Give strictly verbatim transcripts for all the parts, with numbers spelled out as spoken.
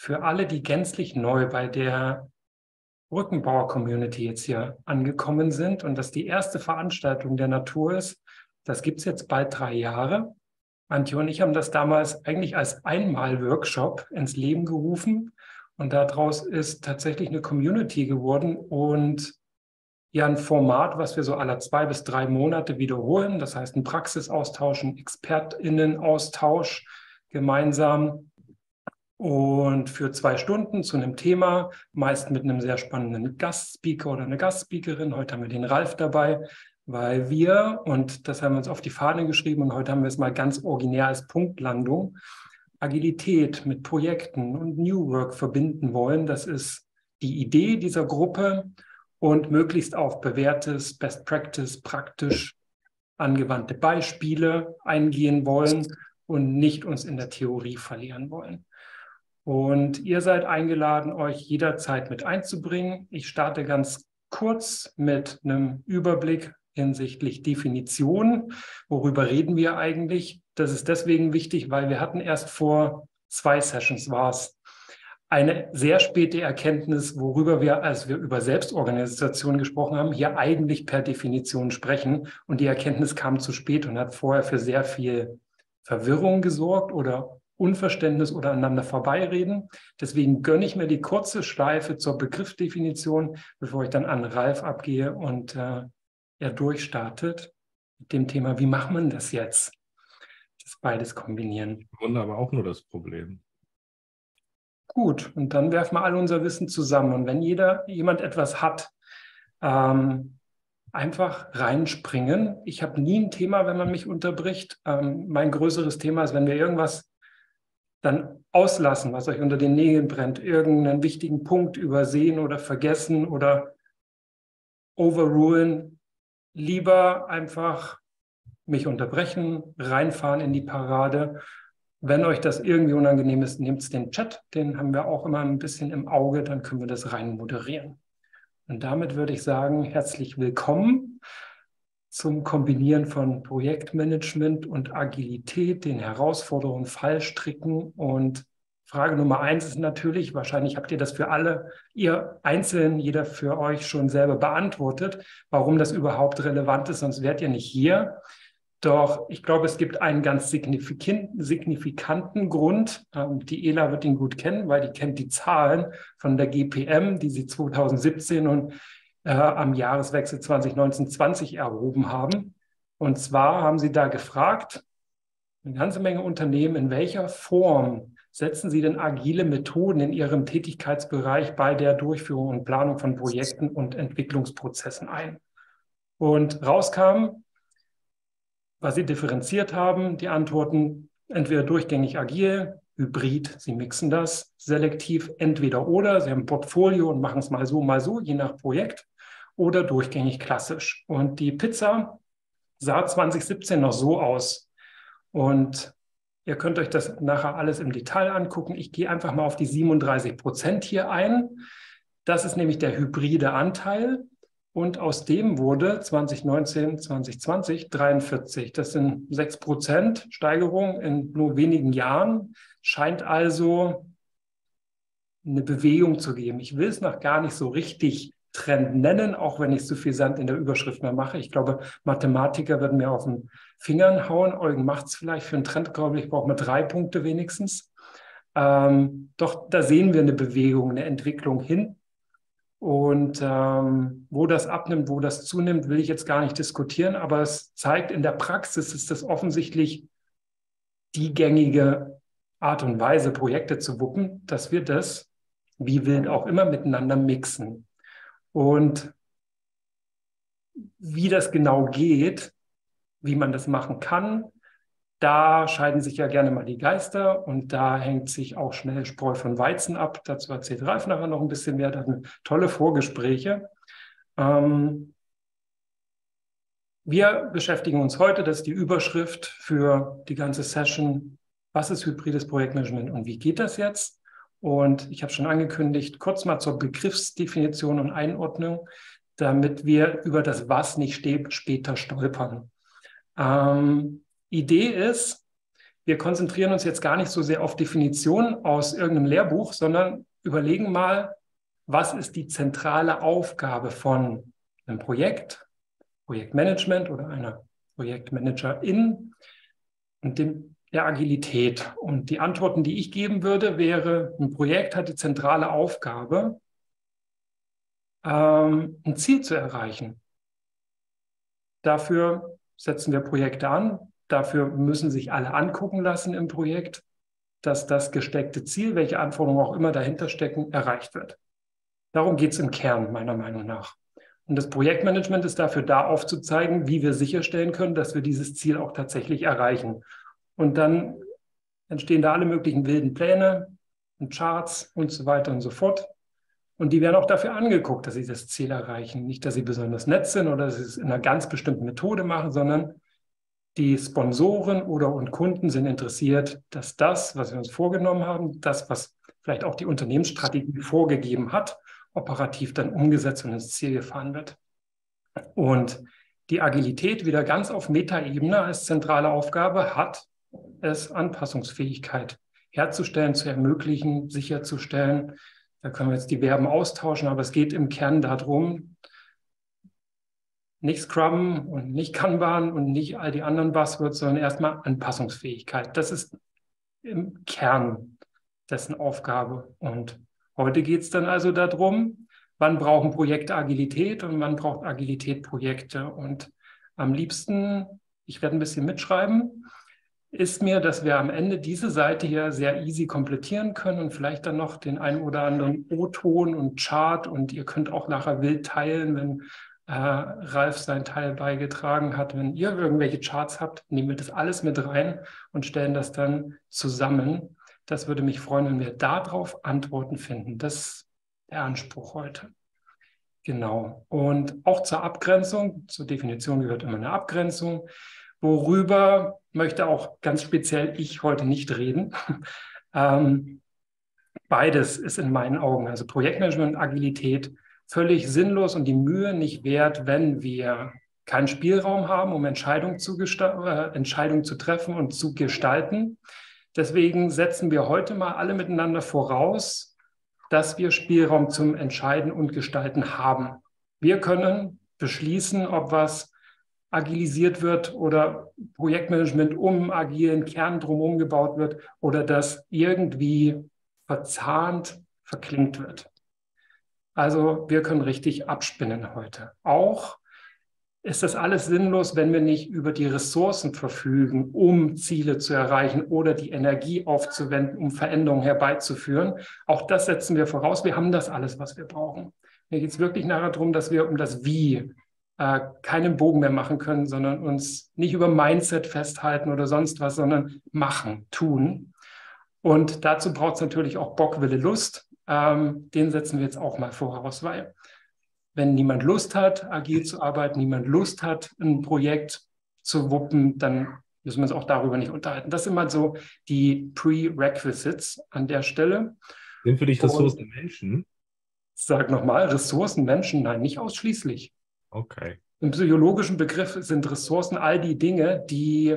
für alle, die gänzlich neu bei der Brückenbauer-Community jetzt hier angekommen sind und das die erste Veranstaltung der Natur ist, das gibt es jetzt bald drei Jahre. Antje und ich haben das damals eigentlich als Einmal-Workshop ins Leben gerufen und daraus ist tatsächlich eine Community geworden und ja ein Format, was wir so alle zwei bis drei Monate wiederholen. Das heißt, ein Praxisaustausch, ein ExpertInnen-Austausch gemeinsam und für zwei Stunden zu einem Thema, meist mit einem sehr spannenden Gastspeaker oder eine Gastspeakerin. Heute haben wir den Ralf dabei, weil wir, und das haben wir uns auf die Fahne geschrieben und heute haben wir es mal ganz originär als Punktlandung, Agilität mit Projekten und New Work verbinden wollen. Das ist die Idee dieser Gruppe und möglichst auf bewährtes, Best Practice, praktisch angewandte Beispiele eingehen wollen und nicht uns in der Theorie verlieren wollen. Und ihr seid eingeladen, euch jederzeit mit einzubringen. Ich starte ganz kurz mit einem Überblick hinsichtlich Definition. Worüber reden wir eigentlich? Das ist deswegen wichtig, weil wir hatten erst vor zwei Sessions war es eine sehr späte Erkenntnis, worüber wir, als wir über Selbstorganisation gesprochen haben, hier eigentlich per Definition sprechen. Und die Erkenntnis kam zu spät und hat vorher für sehr viel Verwirrung gesorgt oder Unverständnis oder aneinander vorbeireden. Deswegen gönne ich mir die kurze Schleife zur Begriffsdefinition, bevor ich dann an Ralf abgehe und äh, er durchstartet mit dem Thema, wie macht man das jetzt? Das beides kombinieren. Wunderbar, auch nur das Problem. Gut, und dann werfen wir all unser Wissen zusammen. Und wenn jeder jemand etwas hat, ähm, einfach reinspringen. Ich habe nie ein Thema, wenn man mich unterbricht. Ähm, mein größeres Thema ist, wenn wir irgendwas dann auslassen, was euch unter den Nägeln brennt, irgendeinen wichtigen Punkt übersehen oder vergessen oder overrulen, lieber einfach mich unterbrechen, reinfahren in die Parade. Wenn euch das irgendwie unangenehm ist, nehmt den Chat, den haben wir auch immer ein bisschen im Auge, dann können wir das rein moderieren. Und damit würde ich sagen, herzlich willkommen zum Kombinieren von Projektmanagement und Agilität, den Herausforderungen, Fallstricken. Und Frage Nummer eins ist natürlich, wahrscheinlich habt ihr das für alle, ihr einzeln, jeder für euch schon selber beantwortet, warum das überhaupt relevant ist, sonst wärt ihr nicht hier. Doch ich glaube, es gibt einen ganz signifikanten, signifikanten Grund. Die Ela wird ihn gut kennen, weil die kennt die Zahlen von der G P M, die sie zweitausendsiebzehn und Äh, am Jahreswechsel zwanzig neunzehn zwanzig erhoben haben. Und zwar haben sie da gefragt, eine ganze Menge Unternehmen, in welcher Form setzen sie denn agile Methoden in ihrem Tätigkeitsbereich bei der Durchführung und Planung von Projekten und Entwicklungsprozessen ein? Und rauskam, was sie differenziert haben, die Antworten entweder durchgängig agil, hybrid, sie mixen das, selektiv entweder oder, sie haben ein Portfolio und machen es mal so, mal so, je nach Projekt, oder durchgängig klassisch. Und die Pizza sah zwanzig siebzehn noch so aus. Und ihr könnt euch das nachher alles im Detail angucken. Ich gehe einfach mal auf die siebenunddreißig Prozent hier ein. Das ist nämlich der hybride Anteil. Und aus dem wurde zwanzig neunzehn, zwanzig zwanzig dreiundvierzig. Das sind sechs Prozent Steigerung in nur wenigen Jahren. Scheint also eine Bewegung zu geben. Ich will es noch gar nicht so richtig Trend nennen, auch wenn ich so viel Sand in der Überschrift mehr mache. Ich glaube, Mathematiker würden mir auf den Fingern hauen. Eugen macht es vielleicht für einen Trend, glaube ich, braucht man drei Punkte wenigstens. Ähm, doch da sehen wir eine Bewegung, eine Entwicklung hin. Und ähm, wo das abnimmt, wo das zunimmt, will ich jetzt gar nicht diskutieren, aber es zeigt, in der Praxis ist das offensichtlich die gängige Art und Weise, Projekte zu wuppen, dass wir das, wie wild auch immer, miteinander mixen. Und wie das genau geht, wie man das machen kann, da scheiden sich ja gerne mal die Geister und da hängt sich auch schnell Spreu von Weizen ab. Dazu erzählt Ralf nachher noch ein bisschen mehr. Da hatten tolle Vorgespräche. Ähm, wir beschäftigen uns heute, das ist die Überschrift für die ganze Session, was ist hybrides Projektmanagement und wie geht das jetzt? Und ich habe schon angekündigt, kurz mal zur Begriffsdefinition und Einordnung, damit wir über das Was nicht später stolpern. Ähm, Idee ist, wir konzentrieren uns jetzt gar nicht so sehr auf Definitionen aus irgendeinem Lehrbuch, sondern überlegen mal, was ist die zentrale Aufgabe von einem Projekt, Projektmanagement oder einer Projektmanagerin und dem, der Agilität. Und die Antworten, die ich geben würde, wäre, ein Projekt hat die zentrale Aufgabe, ähm, ein Ziel zu erreichen. Dafür setzen wir Projekte an. Dafür müssen sich alle angucken lassen im Projekt, dass das gesteckte Ziel, welche Anforderungen auch immer dahinter stecken, erreicht wird. Darum geht es im Kern, meiner Meinung nach. Und das Projektmanagement ist dafür da, aufzuzeigen, wie wir sicherstellen können, dass wir dieses Ziel auch tatsächlich erreichen. Und dann entstehen da alle möglichen wilden Pläne und Charts und so weiter und so fort. Und die werden auch dafür angeguckt, dass sie das Ziel erreichen. Nicht, dass sie besonders nett sind oder dass sie es in einer ganz bestimmten Methode machen, sondern die Sponsoren oder und Kunden sind interessiert, dass das, was wir uns vorgenommen haben, das, was vielleicht auch die Unternehmensstrategie vorgegeben hat, operativ dann umgesetzt und ins Ziel gefahren wird. Und die Agilität wieder ganz auf Metaebene als zentrale Aufgabe hat es, Anpassungsfähigkeit herzustellen, zu ermöglichen, sicherzustellen. Da können wir jetzt die Verben austauschen, aber es geht im Kern darum, nicht Scrum und nicht Kanban und nicht all die anderen Buzzwords, sondern erstmal Anpassungsfähigkeit. Das ist im Kern dessen Aufgabe. Und heute geht es dann also darum, wann brauchen Projekte Agilität und wann braucht Agilität Projekte. Und am liebsten, ich werde ein bisschen mitschreiben, ist mir, dass wir am Ende diese Seite hier sehr easy komplettieren können und vielleicht dann noch den einen oder anderen O-Ton und Chart, und ihr könnt auch nachher wild teilen, wenn äh, Ralf seinen Teil beigetragen hat. Wenn ihr irgendwelche Charts habt, nehmen wir das alles mit rein und stellen das dann zusammen. Das würde mich freuen, wenn wir darauf Antworten finden. Das ist der Anspruch heute. Genau. Und auch zur Abgrenzung, zur Definition gehört immer eine Abgrenzung. Worüber möchte auch ganz speziell ich heute nicht reden. ähm, beides ist in meinen Augen, also Projektmanagement und Agilität, völlig sinnlos und die Mühe nicht wert, wenn wir keinen Spielraum haben, um Entscheidungen zu, äh, Entscheidungen zu treffen und zu gestalten. Deswegen setzen wir heute mal alle miteinander voraus, dass wir Spielraum zum Entscheiden und Gestalten haben. Wir können beschließen, ob was agilisiert wird oder Projektmanagement um agilen Kern drumherum gebaut wird oder das irgendwie verzahnt, verklingt wird. Also wir können richtig abspinnen heute. Auch ist das alles sinnlos, wenn wir nicht über die Ressourcen verfügen, um Ziele zu erreichen oder die Energie aufzuwenden, um Veränderungen herbeizuführen. Auch das setzen wir voraus. Wir haben das alles, was wir brauchen. Mir geht es wirklich nachher darum, dass wir um das Wie äh, keinen Bogen mehr machen können, sondern uns nicht über Mindset festhalten oder sonst was, sondern machen, tun. Und dazu braucht es natürlich auch Bock, Wille, Lust. Ähm, den setzen wir jetzt auch mal voraus, weil wenn niemand Lust hat, agil zu arbeiten, niemand Lust hat, ein Projekt zu wuppen, dann müssen wir uns auch darüber nicht unterhalten. Das sind mal so die Prerequisites an der Stelle. Sind für dich Ressourcen Menschen? Sag nochmal, Ressourcen Menschen? Nein, nicht ausschließlich. Okay. Im psychologischen Begriff sind Ressourcen all die Dinge, die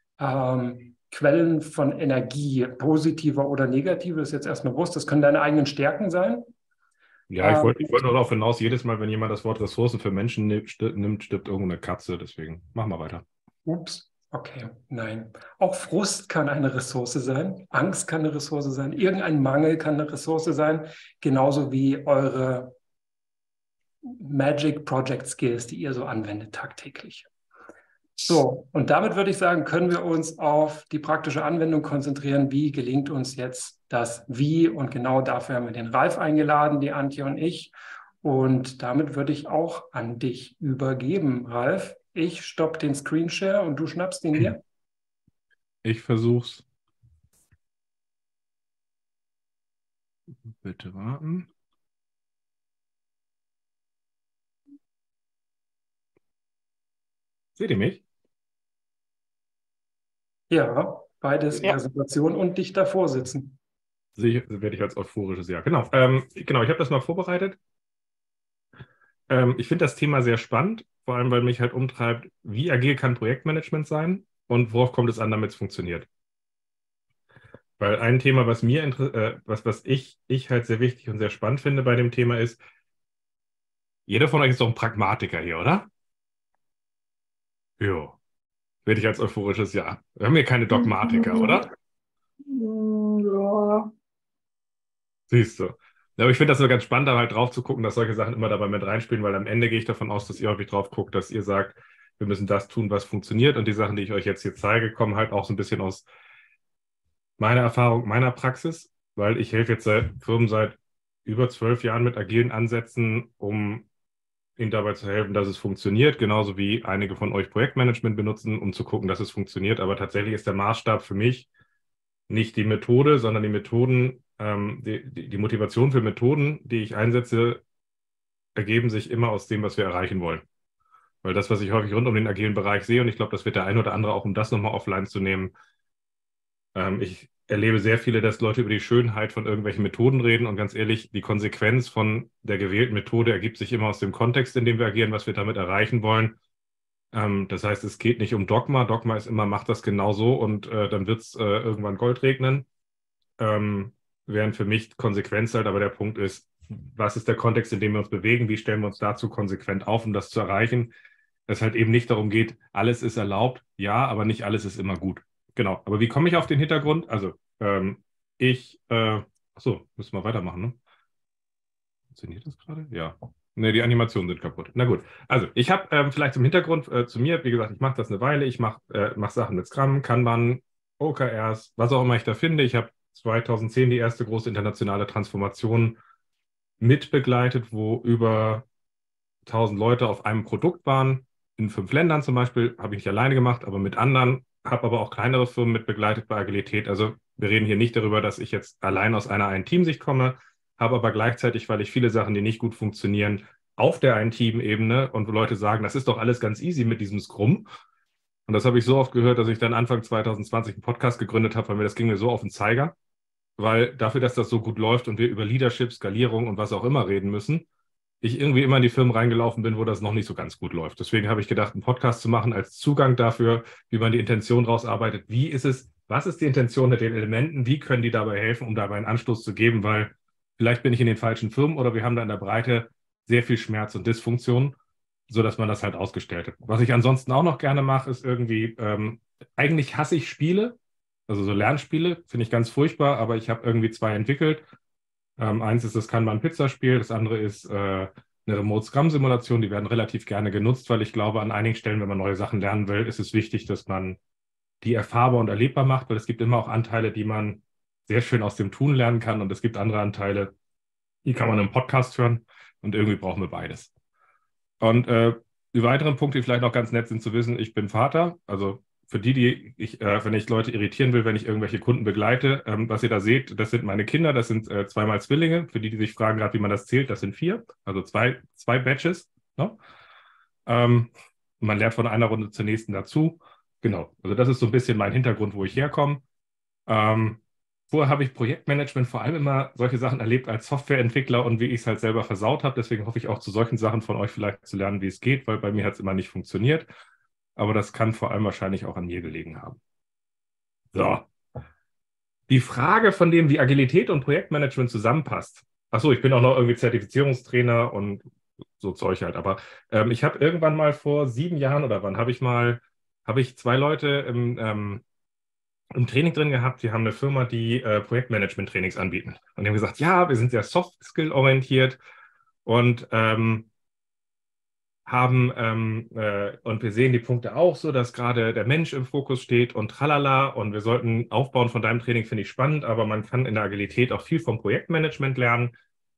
ähm, Quellen von Energie, positiver oder negativer, das ist jetzt erstmal bewusst, das können deine eigenen Stärken sein. Ja, ich wollte ich wollt nur darauf hinaus, jedes Mal, wenn jemand das Wort Ressourcen für Menschen nimmt, stirbt irgendeine Katze, deswegen machen wir weiter. Ups, okay, nein. Auch Frust kann eine Ressource sein, Angst kann eine Ressource sein, irgendein Mangel kann eine Ressource sein, genauso wie eure Magic Project Skills, die ihr so anwendet tagtäglich. So, und damit würde ich sagen, können wir uns auf die praktische Anwendung konzentrieren. Wie gelingt uns jetzt das Wie? Und genau dafür haben wir den Ralf eingeladen, die Antje und ich. Und damit würde ich auch an dich übergeben, Ralf. Ich stoppe den Screenshare und du schnappst ihn dir. Ich versuch's. Bitte warten. Seht ihr mich? Ja, beides Ja. Präsentation und dich davor sitzen. Sehe werde ich als euphorisches Ja. Genau, ähm, genau, ich habe das mal vorbereitet. Ähm, ich finde das Thema sehr spannend, vor allem, weil mich halt umtreibt, wie agil kann Projektmanagement sein und worauf kommt es an, damit es funktioniert. Weil ein Thema, was mir äh, was, was ich, ich halt sehr wichtig und sehr spannend finde bei dem Thema ist, jeder von euch ist doch ein Pragmatiker hier, oder? Jo, werde ich als euphorisches Ja. Wir haben hier keine Dogmatiker, oder? Ja. Siehst du. Ja, aber ich finde das so ganz spannend, da halt drauf zu gucken, dass solche Sachen immer dabei mit reinspielen, weil am Ende gehe ich davon aus, dass ihr häufig drauf guckt, dass ihr sagt, wir müssen das tun, was funktioniert. Und die Sachen, die ich euch jetzt hier zeige, kommen halt auch so ein bisschen aus meiner Erfahrung, meiner Praxis, weil ich helfe jetzt seit Firmen seit über zwölf Jahren mit agilen Ansätzen, um ihnen dabei zu helfen, dass es funktioniert, genauso wie einige von euch Projektmanagement benutzen, um zu gucken, dass es funktioniert. Aber tatsächlich ist der Maßstab für mich nicht die Methode, sondern die Methoden, ähm, die, die Motivation für Methoden, die ich einsetze, ergeben sich immer aus dem, was wir erreichen wollen. Weil das, was ich häufig rund um den agilen Bereich sehe, und ich glaube, das wird der ein oder andere auch, um das nochmal offline zu nehmen, ähm, ich erlebe sehr viele, dass Leute über die Schönheit von irgendwelchen Methoden reden und ganz ehrlich, die Konsequenz von der gewählten Methode ergibt sich immer aus dem Kontext, in dem wir agieren, was wir damit erreichen wollen. Ähm, das heißt, es geht nicht um Dogma. Dogma ist immer, macht das genau so und äh, dann wird es äh, irgendwann Gold regnen. Ähm, während für mich Konsequenz halt, aber der Punkt ist, was ist der Kontext, in dem wir uns bewegen? Wie stellen wir uns dazu konsequent auf, um das zu erreichen? Dass halt eben nicht darum geht, alles ist erlaubt, ja, aber nicht alles ist immer gut. Genau, aber wie komme ich auf den Hintergrund? Also, ähm, ich, äh, achso, müssen wir weitermachen, ne? Funktioniert das gerade? Ja. Ne, die Animationen sind kaputt. Na gut, also ich habe ähm, vielleicht zum Hintergrund äh, zu mir, wie gesagt, ich mache das eine Weile, ich mache äh, mach Sachen mit Scrum, Kanban, O K Rs, was auch immer ich da finde. Ich habe zweitausendzehn die erste große internationale Transformation mitbegleitet, wo über tausend Leute auf einem Produkt waren. In fünf Ländern zum Beispiel, habe ich nicht alleine gemacht, aber mit anderen, habe aber auch kleinere Firmen mit begleitet bei Agilität. Also wir reden hier nicht darüber, dass ich jetzt allein aus einer Ein-Team-Sicht komme, habe aber gleichzeitig, weil ich viele Sachen, die nicht gut funktionieren, auf der Ein-Team-Ebene und wo Leute sagen, das ist doch alles ganz easy mit diesem Scrum. Und das habe ich so oft gehört, dass ich dann Anfang zwanzig zwanzig einen Podcast gegründet habe, weil mir das ging mir so auf den Zeiger. Weil dafür, dass das so gut läuft und wir über Leadership, Skalierung und was auch immer reden müssen, ich irgendwie immer in die Firmen reingelaufen bin, wo das noch nicht so ganz gut läuft. Deswegen habe ich gedacht, einen Podcast zu machen als Zugang dafür, wie man die Intention rausarbeitet. Wie ist es, was ist die Intention mit den Elementen? Wie können die dabei helfen, um dabei einen Anstoß zu geben? Weil vielleicht bin ich in den falschen Firmen oder wir haben da in der Breite sehr viel Schmerz und Dysfunktion, sodass man das halt ausgestellt hat. Was ich ansonsten auch noch gerne mache, ist irgendwie, ähm, eigentlich hasse ich Spiele, also so Lernspiele, finde ich ganz furchtbar, aber ich habe irgendwie zwei entwickelt. Ähm, eins ist das Kanban-Pizza-Spiel, das andere ist äh, eine Remote-Scrum-Simulation. Die werden relativ gerne genutzt, weil ich glaube, an einigen Stellen, wenn man neue Sachen lernen will, ist es wichtig, dass man die erfahrbar und erlebbar macht, weil es gibt immer auch Anteile, die man sehr schön aus dem Tun lernen kann und es gibt andere Anteile, die kann man im Podcast hören und irgendwie brauchen wir beides. Und äh, die weiteren Punkte, die vielleicht noch ganz nett sind zu wissen, ich bin Vater, also für die, die ich, äh, wenn ich Leute irritieren will, wenn ich irgendwelche Kunden begleite, ähm, was ihr da seht, das sind meine Kinder, das sind äh, zweimal Zwillinge. Für die, die sich fragen gerade, wie man das zählt, das sind vier, also zwei, zwei Batches. Ne? Ähm, man lernt von einer Runde zur nächsten dazu. Genau, also das ist so ein bisschen mein Hintergrund, wo ich herkomme. Ähm, vorher habe ich Projektmanagement vor allem immer solche Sachen erlebt als Softwareentwickler und wie ich es halt selber versaut habe. Deswegen hoffe ich auch zu solchen Sachen von euch vielleicht zu lernen, wie es geht, weil bei mir hat es immer nicht funktioniert. Aber das kann vor allem wahrscheinlich auch an mir gelegen haben. So. Die Frage von dem, wie Agilität und Projektmanagement zusammenpasst. Achso, ich bin auch noch irgendwie Zertifizierungstrainer und so Zeug halt. Aber ähm, ich habe irgendwann mal vor sieben Jahren oder wann habe ich mal, habe ich zwei Leute im, ähm, im Training drin gehabt, die haben eine Firma, die äh, Projektmanagement-Trainings anbieten. Und die haben gesagt, ja, wir sind sehr Soft-Skill-orientiert und ähm, haben ähm, äh, und wir sehen die Punkte auch so, dass gerade der Mensch im Fokus steht und tralala und wir sollten aufbauen von deinem Training, finde ich spannend, aber man kann in der Agilität auch viel vom Projektmanagement lernen.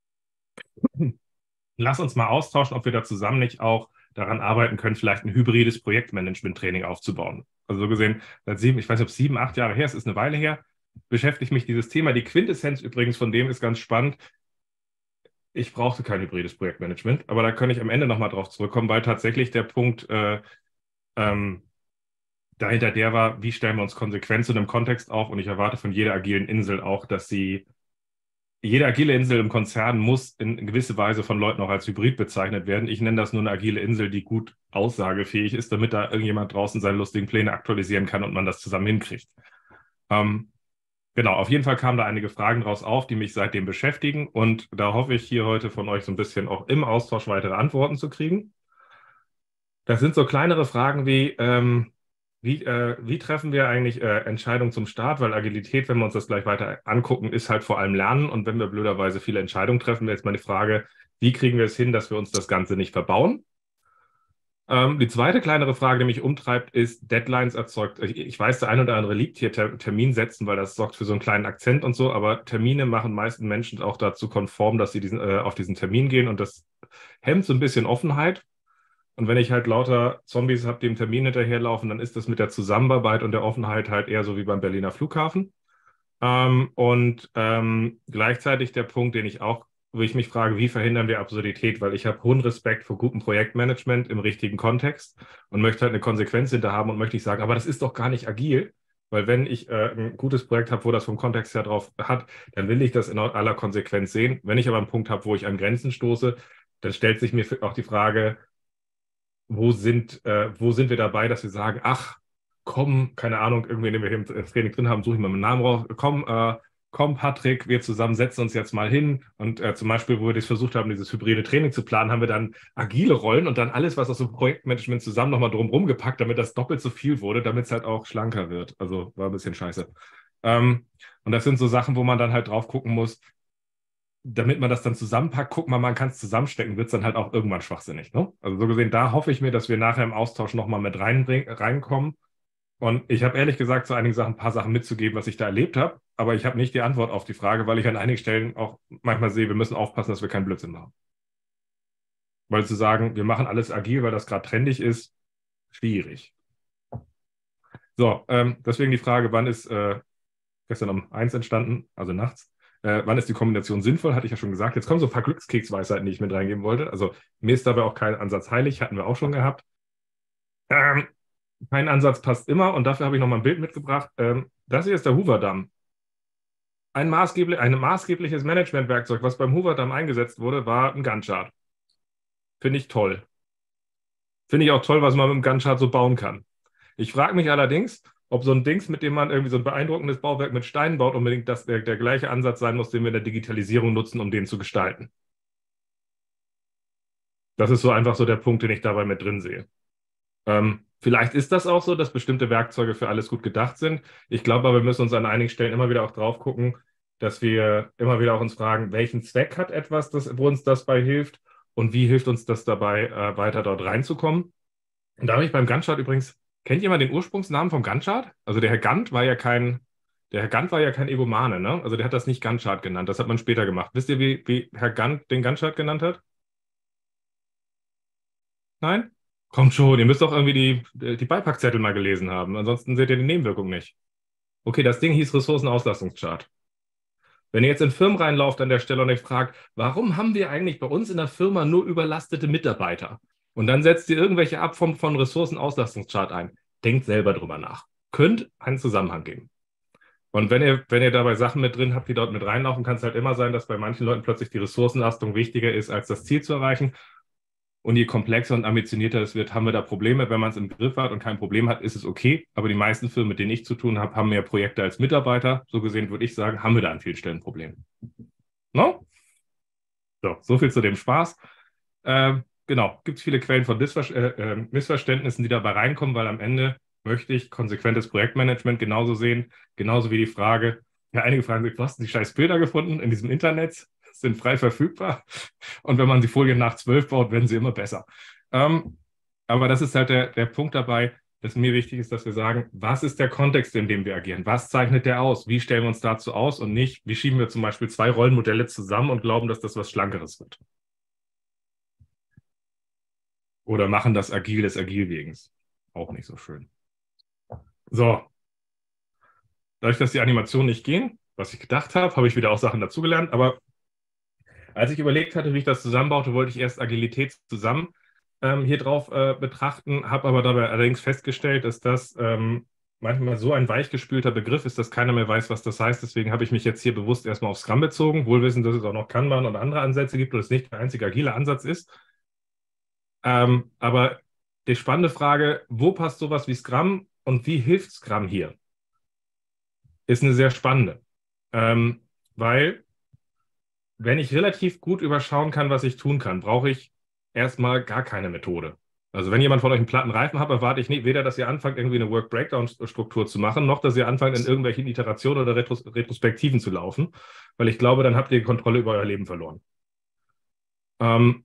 Lass uns mal austauschen, ob wir da zusammen nicht auch daran arbeiten können, vielleicht ein hybrides Projektmanagement-Training aufzubauen. Also so gesehen, seit sieben, ich weiß nicht, ob sieben, acht Jahre her, es ist eine Weile her, beschäftigt mich dieses Thema. Die Quintessenz übrigens von dem ist ganz spannend. Ich brauchte kein hybrides Projektmanagement, aber da kann ich am Ende nochmal drauf zurückkommen, weil tatsächlich der Punkt äh, ähm, dahinter der war, wie stellen wir uns Konsequenz in einem Kontext auf, und ich erwarte von jeder agilen Insel auch, dass sie, jede agile Insel im Konzern muss in gewisser Weise von Leuten auch als Hybrid bezeichnet werden. Ich nenne das nur eine agile Insel, die gut aussagefähig ist, damit da irgendjemand draußen seine lustigen Pläne aktualisieren kann und man das zusammen hinkriegt. Ähm, Genau, auf jeden Fall kamen da einige Fragen draus auf, die mich seitdem beschäftigen. Und da hoffe ich hier heute von euch so ein bisschen auch im Austausch weitere Antworten zu kriegen. Das sind so kleinere Fragen wie, ähm, wie, äh, wie treffen wir eigentlich äh, Entscheidungen zum Start? Weil Agilität, wenn wir uns das gleich weiter angucken, ist halt vor allem Lernen. Und wenn wir blöderweise viele Entscheidungen treffen, wäre jetzt mal die Frage, wie kriegen wir es hin, dass wir uns das Ganze nicht verbauen? Ähm, die zweite kleinere Frage, die mich umtreibt, ist Deadlines erzeugt. Ich, ich weiß, der ein oder andere liebt hier Ter Termin setzen, weil das sorgt für so einen kleinen Akzent und so, aber Termine machen meisten Menschen auch dazu konform, dass sie diesen, äh, auf diesen Termin gehen und das hemmt so ein bisschen Offenheit. Und wenn ich halt lauter Zombies habe, die im Termin hinterherlaufen, dann ist das mit der Zusammenarbeit und der Offenheit halt eher so wie beim Berliner Flughafen. Ähm, und ähm, gleichzeitig der Punkt, den ich auch, wo ich mich frage, wie verhindern wir Absurdität? Weil ich habe hohen Respekt vor gutem Projektmanagement im richtigen Kontext und möchte halt eine Konsequenz hinter haben und möchte nicht sagen, aber das ist doch gar nicht agil. Weil wenn ich äh, ein gutes Projekt habe, wo das vom Kontext her drauf hat, dann will ich das in aller Konsequenz sehen. Wenn ich aber einen Punkt habe, wo ich an Grenzen stoße, dann stellt sich mir auch die Frage, wo sind, äh, wo sind wir dabei, dass wir sagen, ach, komm, keine Ahnung, irgendwie, den wir hier im Training drin haben, suche ich mal meinen Namen raus, komm, äh, komm, Patrick, wir zusammen setzen uns jetzt mal hin und äh, zum Beispiel, wo wir das versucht haben, dieses hybride Training zu planen, haben wir dann agile Rollen und dann alles, was aus dem Projektmanagement zusammen nochmal drumherum gepackt, damit das doppelt so viel wurde, damit es halt auch schlanker wird. Also war ein bisschen scheiße. Ähm, und das sind so Sachen, wo man dann halt drauf gucken muss, damit man das dann zusammenpackt, guck mal, man kann es zusammenstecken, wird es dann halt auch irgendwann schwachsinnig. Ne? Also so gesehen, da hoffe ich mir, dass wir nachher im Austausch nochmal mit reinkommen. Und ich habe ehrlich gesagt zu einigen Sachen ein paar Sachen mitzugeben, was ich da erlebt habe, aber ich habe nicht die Antwort auf die Frage, weil ich an einigen Stellen auch manchmal sehe, wir müssen aufpassen, dass wir keinen Blödsinn machen. Weil zu sagen, wir machen alles agil, weil das gerade trendig ist, schwierig. So, ähm, deswegen die Frage, wann ist äh, gestern um eins entstanden, also nachts, Äh, wann ist die Kombination sinnvoll, hatte ich ja schon gesagt. Jetzt kommen so ein paar Glückskeksweisheiten, die ich mit reingeben wollte. Also mir ist dabei auch kein Ansatz heilig, hatten wir auch schon gehabt. Ähm, kein Ansatz passt immer und dafür habe ich noch mal ein Bild mitgebracht. Ähm, das hier ist der Hoover-Damm. Ein, maßgeblich, ein maßgebliches Managementwerkzeug, was beim Hoover-Damm eingesetzt wurde, war ein Gantt-Chart. Finde ich toll. Finde ich auch toll, was man mit dem Gantt-Chart so bauen kann. Ich frage mich allerdings, ob so ein Dings, mit dem man irgendwie so ein beeindruckendes Bauwerk mit Steinen baut, unbedingt das, der, der gleiche Ansatz sein muss, den wir in der Digitalisierung nutzen, um den zu gestalten. Das ist so einfach so der Punkt, den ich dabei mit drin sehe. Ähm, vielleicht ist das auch so, dass bestimmte Werkzeuge für alles gut gedacht sind. Ich glaube aber, wir müssen uns an einigen Stellen immer wieder auch drauf gucken, dass wir immer wieder auch uns fragen, welchen Zweck hat etwas, das, wo uns das bei hilft und wie hilft uns das dabei, äh, weiter dort reinzukommen. Und da habe ich beim Gantt-Chart übrigens, kennt jemand den Ursprungsnamen vom Gantt-Chart? Also der Herr Gantt war ja kein, der Herr Gantt war ja kein Egomane, ne? Also der hat das nicht Gantt-Chart genannt, das hat man später gemacht. Wisst ihr, wie, wie Herr Gantt den Gantt-Chart genannt hat? Nein? Kommt schon, ihr müsst doch irgendwie die, die Beipackzettel mal gelesen haben, ansonsten seht ihr die Nebenwirkung nicht. Okay, das Ding hieß Ressourcenauslastungschart. Wenn ihr jetzt in Firmen reinlauft an der Stelle und euch fragt, warum haben wir eigentlich bei uns in der Firma nur überlastete Mitarbeiter? Und dann setzt ihr irgendwelche Abformen von Ressourcenauslastungschart ein. Denkt selber drüber nach. Könnt einen Zusammenhang geben. Und wenn ihr, wenn ihr dabei Sachen mit drin habt, die dort mit reinlaufen, kann es halt immer sein, dass bei manchen Leuten plötzlich die Ressourcenlastung wichtiger ist, als das Ziel zu erreichen. Und je komplexer und ambitionierter es wird, haben wir da Probleme. Wenn man es im Griff hat und kein Problem hat, ist es okay. Aber die meisten Firmen, mit denen ich zu tun habe, haben mehr Projekte als Mitarbeiter. So gesehen würde ich sagen, haben wir da an vielen Stellen ein Problem. No? So, so viel zu dem Spaß. Ähm, genau, gibt es viele Quellen von Disver äh, äh, Missverständnissen, die dabei reinkommen, weil am Ende möchte ich konsequentes Projektmanagement genauso sehen, genauso wie die Frage, ja, einige fragen sich, wo hast du die scheiß Bilder gefunden in diesem Internet? Sind frei verfügbar und wenn man die Folien nach zwölf baut, werden sie immer besser. Ähm, aber das ist halt der, der Punkt dabei, dass mir wichtig ist, dass wir sagen, was ist der Kontext, in dem wir agieren? Was zeichnet der aus? Wie stellen wir uns dazu aus und nicht, wie schieben wir zum Beispiel zwei Rollenmodelle zusammen und glauben, dass das was Schlankeres wird? Oder machen das agil des Agilwegens. Auch nicht so schön. So. Dadurch, dass die Animationen nicht gehen, was ich gedacht habe, habe ich wieder auch Sachen dazugelernt, aber als ich überlegt hatte, wie ich das zusammenbaute, wollte ich erst Agilität zusammen ähm, hier drauf äh, betrachten, habe aber dabei allerdings festgestellt, dass das ähm, manchmal so ein weichgespülter Begriff ist, dass keiner mehr weiß, was das heißt. Deswegen habe ich mich jetzt hier bewusst erstmal auf Scrum bezogen, wohl wissend, dass es auch noch Kanban und andere Ansätze gibt und es nicht der einzige agile Ansatz ist. Ähm, aber die spannende Frage, wo passt sowas wie Scrum und wie hilft Scrum hier? ist eine sehr spannende. Ähm, weil, wenn ich relativ gut überschauen kann, was ich tun kann, brauche ich erstmal gar keine Methode. Also wenn jemand von euch einen platten Reifen hat, erwarte ich nicht, weder, dass ihr anfangt, irgendwie eine Work-Breakdown-Struktur zu machen, noch, dass ihr anfangt, in irgendwelchen Iterationen oder Retros Retrospektiven zu laufen, weil ich glaube, dann habt ihr die Kontrolle über euer Leben verloren. Ähm,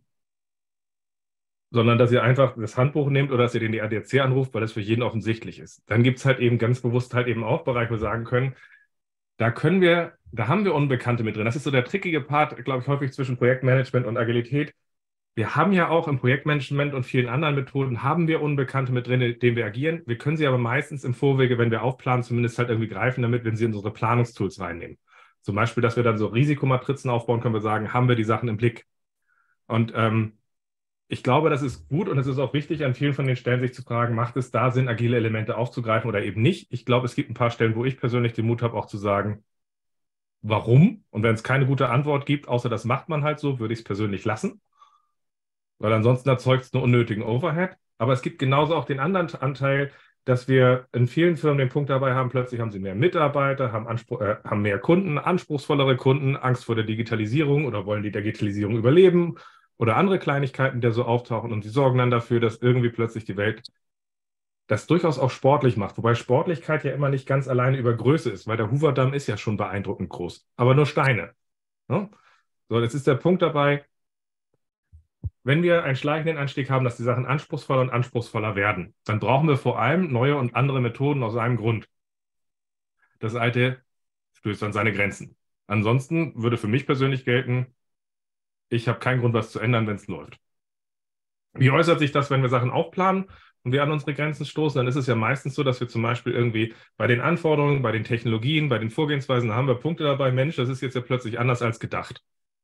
sondern dass ihr einfach das Handbuch nehmt oder dass ihr den A D A C anruft, weil das für jeden offensichtlich ist. Dann gibt es halt eben ganz bewusst halt eben auch Bereiche, wo wir sagen können, da können wir, da haben wir Unbekannte mit drin. Das ist so der trickige Part, glaube ich, häufig zwischen Projektmanagement und Agilität. Wir haben ja auch im Projektmanagement und vielen anderen Methoden, haben wir Unbekannte mit drin, in denen wir agieren. Wir können sie aber meistens im Vorwege, wenn wir aufplanen, zumindest halt irgendwie greifen damit, wenn sie in unsere Planungstools reinnehmen. Zum Beispiel, dass wir dann so Risikomatrizen aufbauen, können wir sagen, haben wir die Sachen im Blick. Und ähm, ich glaube, das ist gut und es ist auch wichtig, an vielen von den Stellen sich zu fragen, macht es da Sinn, agile Elemente aufzugreifen oder eben nicht? Ich glaube, es gibt ein paar Stellen, wo ich persönlich den Mut habe, auch zu sagen, warum? Und wenn es keine gute Antwort gibt, außer das macht man halt so, würde ich es persönlich lassen. Weil ansonsten erzeugt es einen unnötigen Overhead. Aber es gibt genauso auch den anderen Anteil, dass wir in vielen Firmen den Punkt dabei haben, plötzlich haben sie mehr Mitarbeiter, haben, Anspruch, äh, haben mehr Kunden, anspruchsvollere Kunden, Angst vor der Digitalisierung oder wollen die Digitalisierung überleben oder andere Kleinigkeiten, die so auftauchen und sie sorgen dann dafür, dass irgendwie plötzlich die Welt das durchaus auch sportlich macht. Wobei Sportlichkeit ja immer nicht ganz alleine über Größe ist, weil der Hoover-Damm ist ja schon beeindruckend groß, aber nur Steine. Ne? So, jetzt ist der Punkt dabei, wenn wir einen schleichenden Anstieg haben, dass die Sachen anspruchsvoller und anspruchsvoller werden, dann brauchen wir vor allem neue und andere Methoden aus einem Grund. Das alte stößt an seine Grenzen. Ansonsten würde für mich persönlich gelten, ich habe keinen Grund, was zu ändern, wenn es läuft. Wie äußert sich das, wenn wir Sachen aufplanen und wir an unsere Grenzen stoßen? Dann ist es ja meistens so, dass wir zum Beispiel irgendwie bei den Anforderungen, bei den Technologien, bei den Vorgehensweisen, da haben wir Punkte dabei, Mensch, das ist jetzt ja plötzlich anders als gedacht.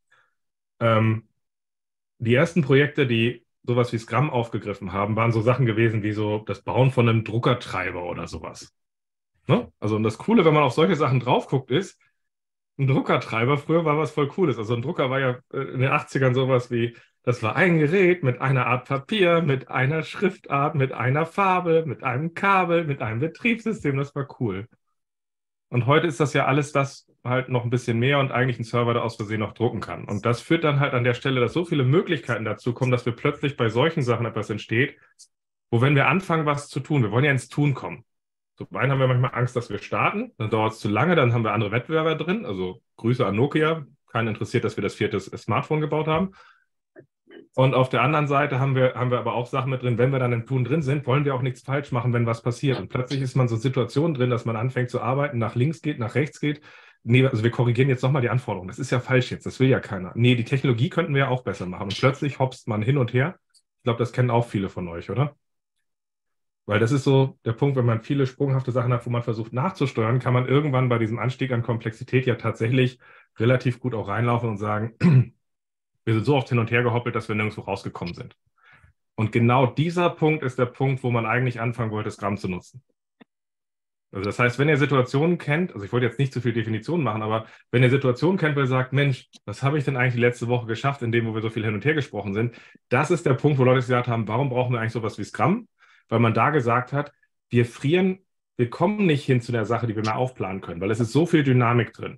Ähm, Die ersten Projekte, die sowas wie Scrum aufgegriffen haben, waren so Sachen gewesen wie so das Bauen von einem Druckertreiber oder sowas. Ne? Also und das Coole, wenn man auf solche Sachen drauf guckt, ist, ein Druckertreiber früher war was voll Cooles. Also ein Drucker war ja in den achtzigern sowas wie, das war ein Gerät mit einer Art Papier, mit einer Schriftart, mit einer Farbe, mit einem Kabel, mit einem Betriebssystem. Das war cool. Und heute ist das ja alles das halt noch ein bisschen mehr und eigentlich ein Server, der aus Versehen noch drucken kann. Und das führt dann halt an der Stelle, dass so viele Möglichkeiten dazu kommen, dass wir plötzlich bei solchen Sachen etwas entsteht, wo wenn wir anfangen, was zu tun, wir wollen ja ins Tun kommen. Zum einen haben wir manchmal Angst, dass wir starten, dann dauert es zu lange, dann haben wir andere Wettbewerber drin. Also Grüße an Nokia, keinen interessiert, dass wir das vierte Smartphone gebaut haben. Und auf der anderen Seite haben wir, haben wir aber auch Sachen mit drin, wenn wir dann im Tun drin sind, wollen wir auch nichts falsch machen, wenn was passiert. Und plötzlich ist man so in Situationen drin, dass man anfängt zu arbeiten, nach links geht, nach rechts geht. Nee, also wir korrigieren jetzt nochmal die Anforderungen. Das ist ja falsch jetzt, das will ja keiner. Nee, die Technologie könnten wir ja auch besser machen. Und plötzlich hopst man hin und her. Ich glaube, das kennen auch viele von euch, oder? Weil das ist so der Punkt, wenn man viele sprunghafte Sachen hat, wo man versucht nachzusteuern, kann man irgendwann bei diesem Anstieg an Komplexität ja tatsächlich relativ gut auch reinlaufen und sagen, wir sind so oft hin und her gehoppelt, dass wir nirgendwo rausgekommen sind. Und genau dieser Punkt ist der Punkt, wo man eigentlich anfangen wollte, Scrum zu nutzen. Also das heißt, wenn ihr Situationen kennt, also ich wollte jetzt nicht zu viel Definitionen machen, aber wenn ihr Situationen kennt, wo ihr sagt, Mensch, was habe ich denn eigentlich die letzte Woche geschafft, in dem, wo wir so viel hin und her gesprochen sind, das ist der Punkt, wo Leute gesagt haben, warum brauchen wir eigentlich sowas wie Scrum? Weil man da gesagt hat, wir frieren, wir kommen nicht hin zu der Sache, die wir mehr aufplanen können, weil es ist so viel Dynamik drin.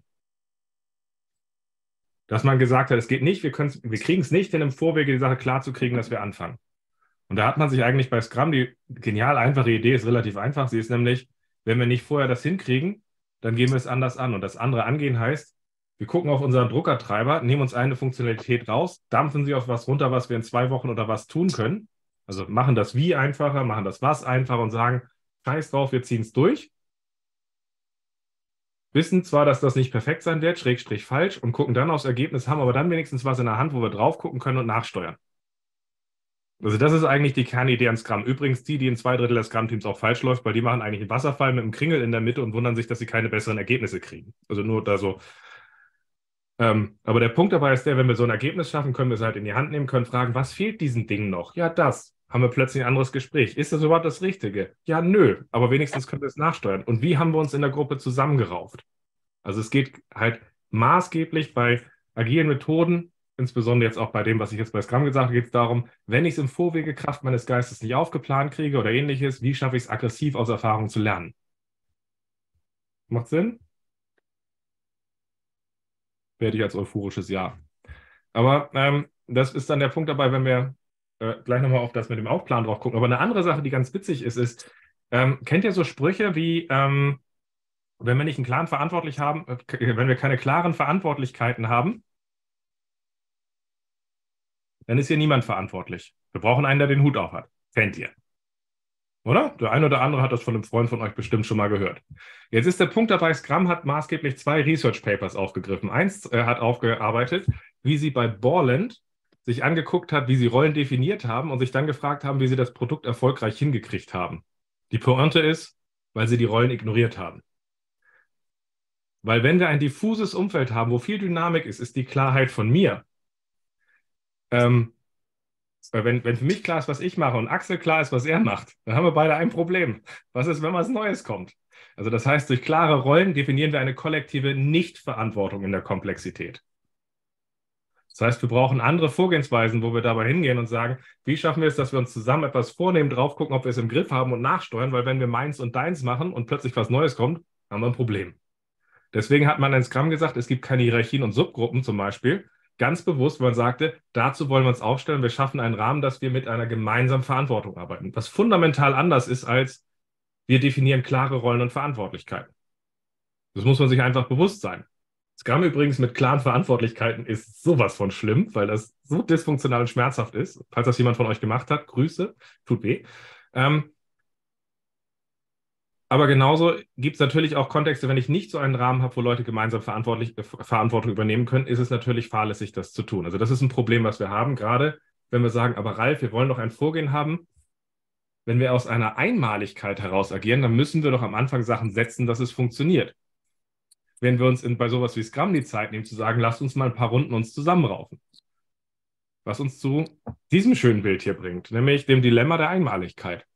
Dass man gesagt hat, es geht nicht, wir, wir kriegen es nicht, in einem Vorwege die Sache klar zu kriegen, dass wir anfangen. Und da hat man sich eigentlich bei Scrum, die genial einfache Idee ist relativ einfach, sie ist nämlich, wenn wir nicht vorher das hinkriegen, dann gehen wir es anders an. Und das andere Angehen heißt, wir gucken auf unseren Druckertreiber, nehmen uns eine Funktionalität raus, dampfen sie auf was runter, was wir in zwei Wochen oder was tun können. Also machen das Wie einfacher, machen das Was einfacher und sagen, scheiß drauf, wir ziehen es durch. Wissen zwar, dass das nicht perfekt sein wird, schrägstrich falsch, und gucken dann aufs Ergebnis, haben aber dann wenigstens was in der Hand, wo wir drauf gucken können und nachsteuern. Also das ist eigentlich die Kernidee an Scrum. Übrigens die, die in zwei Drittel des Scrum-Teams auch falsch läuft, weil die machen eigentlich einen Wasserfall mit einem Kringel in der Mitte und wundern sich, dass sie keine besseren Ergebnisse kriegen. Also nur da so. Ähm, aber der Punkt dabei ist der, wenn wir so ein Ergebnis schaffen, können wir es halt in die Hand nehmen, können fragen, was fehlt diesen Dingen noch? Ja, das. Haben wir plötzlich ein anderes Gespräch. Ist das überhaupt das Richtige? Ja, nö. Aber wenigstens können wir es nachsteuern. Und wie haben wir uns in der Gruppe zusammengerauft? Also es geht halt maßgeblich bei agilen Methoden, insbesondere jetzt auch bei dem, was ich jetzt bei Scrum gesagt habe, geht es darum, wenn ich es im Vorwege Kraft meines Geistes nicht aufgeplant kriege oder ähnliches, wie schaffe ich es aggressiv aus Erfahrung zu lernen? Macht Sinn? werde ich als euphorisches Ja. Aber ähm, das ist dann der Punkt dabei, wenn wir äh, gleich nochmal auf das mit dem Aufplanen drauf gucken. Aber eine andere Sache, die ganz witzig ist, ist, ähm, kennt ihr so Sprüche wie, ähm, wenn wir nicht einen klaren Verantwortlich haben, äh, wenn wir keine klaren Verantwortlichkeiten haben, dann ist hier niemand verantwortlich. Wir brauchen einen, der den Hut auf hat. Kennt ihr? Oder? Der eine oder andere hat das von einem Freund von euch bestimmt schon mal gehört. Jetzt ist der Punkt dabei, Scrum hat maßgeblich zwei Research Papers aufgegriffen. Eins äh, hat aufgearbeitet, wie sie bei Borland sich angeguckt hat, wie sie Rollen definiert haben und sich dann gefragt haben, wie sie das Produkt erfolgreich hingekriegt haben. Die Pointe ist, weil sie die Rollen ignoriert haben. Weil wenn wir ein diffuses Umfeld haben, wo viel Dynamik ist, ist die Klarheit von mir. Ähm, Wenn, wenn für mich klar ist, was ich mache und Axel klar ist, was er macht, dann haben wir beide ein Problem. Was ist, wenn was Neues kommt? Also das heißt, durch klare Rollen definieren wir eine kollektive Nichtverantwortung in der Komplexität. Das heißt, wir brauchen andere Vorgehensweisen, wo wir dabei hingehen und sagen, wie schaffen wir es, dass wir uns zusammen etwas vornehmen, drauf gucken, ob wir es im Griff haben und nachsteuern, weil wenn wir meins und deins machen und plötzlich was Neues kommt, haben wir ein Problem. Deswegen hat man in Scrum gesagt, es gibt keine Hierarchien und Subgruppen zum Beispiel, ganz bewusst, weil man sagte, dazu wollen wir uns aufstellen, wir schaffen einen Rahmen, dass wir mit einer gemeinsamen Verantwortung arbeiten. Was fundamental anders ist, als wir definieren klare Rollen und Verantwortlichkeiten. Das muss man sich einfach bewusst sein. Scrum übrigens mit klaren Verantwortlichkeiten ist sowas von schlimm, weil das so dysfunktional und schmerzhaft ist. Falls das jemand von euch gemacht hat, Grüße, tut weh. Ähm, Aber genauso gibt es natürlich auch Kontexte, wenn ich nicht so einen Rahmen habe, wo Leute gemeinsam verantwortlich, äh, Verantwortung übernehmen können, ist es natürlich fahrlässig, das zu tun. Also das ist ein Problem, was wir haben, gerade wenn wir sagen, aber Ralf, wir wollen doch ein Vorgehen haben. Wenn wir aus einer Einmaligkeit heraus agieren, dann müssen wir doch am Anfang Sachen setzen, dass es funktioniert. Wenn wir uns in, bei sowas wie Scrum die Zeit nehmen, zu sagen, lasst uns mal ein paar Runden uns zusammenraufen. Was uns zu diesem schönen Bild hier bringt, nämlich dem Dilemma der Einmaligkeit.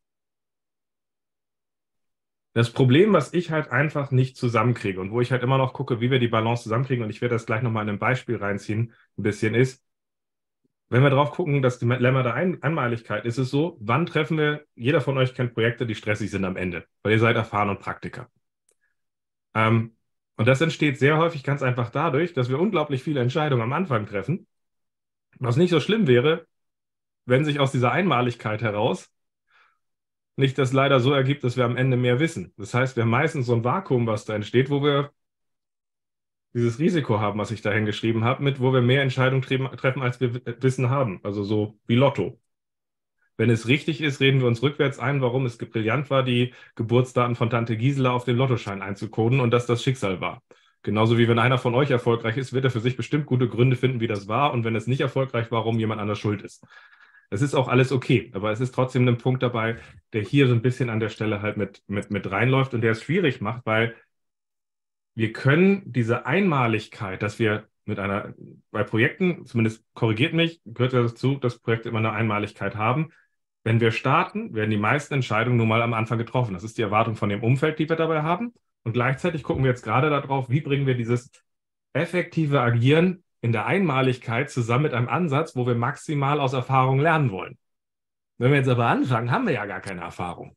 Das Problem, was ich halt einfach nicht zusammenkriege und wo ich halt immer noch gucke, wie wir die Balance zusammenkriegen, und ich werde das gleich nochmal in einem Beispiel reinziehen, ein bisschen ist, wenn wir drauf gucken, das Dilemma der Ein Einmaligkeit, ist es so, wann treffen wir, jeder von euch kennt Projekte, die stressig sind am Ende, weil ihr seid erfahren und Praktiker. Ähm, und das entsteht sehr häufig ganz einfach dadurch, dass wir unglaublich viele Entscheidungen am Anfang treffen, was nicht so schlimm wäre, wenn sich aus dieser Einmaligkeit heraus nicht das leider so ergibt, dass wir am Ende mehr wissen. Das heißt, wir haben meistens so ein Vakuum, was da entsteht, wo wir dieses Risiko haben, was ich da hingeschrieben habe, mit wo wir mehr Entscheidungen treffen, als wir Wissen haben. Also so wie Lotto. Wenn es richtig ist, reden wir uns rückwärts ein, warum es brillant war, die Geburtsdaten von Tante Gisela auf den Lottoschein einzukoden und dass das Schicksal war. Genauso wie wenn einer von euch erfolgreich ist, wird er für sich bestimmt gute Gründe finden, wie das war, und wenn es nicht erfolgreich war, warum jemand anders schuld ist. Es ist auch alles okay, aber es ist trotzdem ein Punkt dabei, der hier so ein bisschen an der Stelle halt mit, mit, mit reinläuft und der es schwierig macht, weil wir können diese Einmaligkeit, dass wir mit einer, bei Projekten, zumindest korrigiert mich, gehört ja dazu, dass Projekte immer eine Einmaligkeit haben. Wenn wir starten, werden die meisten Entscheidungen nun mal am Anfang getroffen. Das ist die Erwartung von dem Umfeld, die wir dabei haben. Und gleichzeitig gucken wir jetzt gerade darauf, wie bringen wir dieses effektive Agieren in der Einmaligkeit zusammen mit einem Ansatz, wo wir maximal aus Erfahrung lernen wollen. Wenn wir jetzt aber anfangen, haben wir ja gar keine Erfahrung.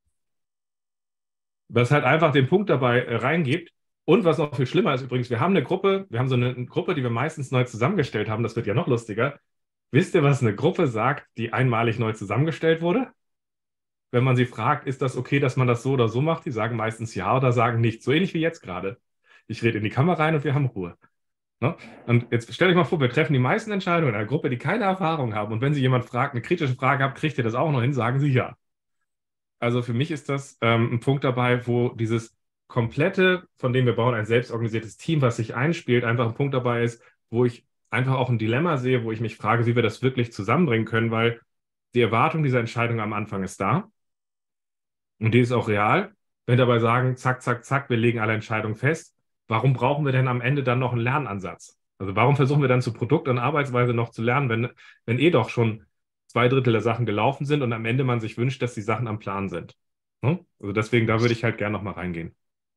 Was halt einfach den Punkt dabei äh, reingibt. Und was noch viel schlimmer ist übrigens, wir haben eine Gruppe, wir haben so eine, eine Gruppe, die wir meistens neu zusammengestellt haben, das wird ja noch lustiger. Wisst ihr, was eine Gruppe sagt, die einmalig neu zusammengestellt wurde? Wenn man sie fragt, ist das okay, dass man das so oder so macht? Die sagen meistens ja oder sagen nicht. So ähnlich wie jetzt gerade. Ich rede in die Kamera rein und wir haben Ruhe. Ne? Und jetzt stellt euch mal vor, wir treffen die meisten Entscheidungen in einer Gruppe, die keine Erfahrung haben. Und wenn Sie jemand fragt, eine kritische Frage habt, kriegt ihr das auch noch hin, sagen Sie ja. Also für mich ist das ähm, ein Punkt dabei, wo dieses komplette, von dem wir bauen, ein selbstorganisiertes Team, was sich einspielt, einfach ein Punkt dabei ist, wo ich einfach auch ein Dilemma sehe, wo ich mich frage, wie wir das wirklich zusammenbringen können, weil die Erwartung dieser Entscheidung am Anfang ist da und die ist auch real. Wenn wir dabei sagen, zack, zack, zack, wir legen alle Entscheidungen fest, warum brauchen wir denn am Ende dann noch einen Lernansatz? Also warum versuchen wir dann zu Produkt- und Arbeitsweise noch zu lernen, wenn, wenn eh doch schon zwei Drittel der Sachen gelaufen sind und am Ende man sich wünscht, dass die Sachen am Plan sind? Also deswegen, da würde ich halt gerne nochmal reingehen.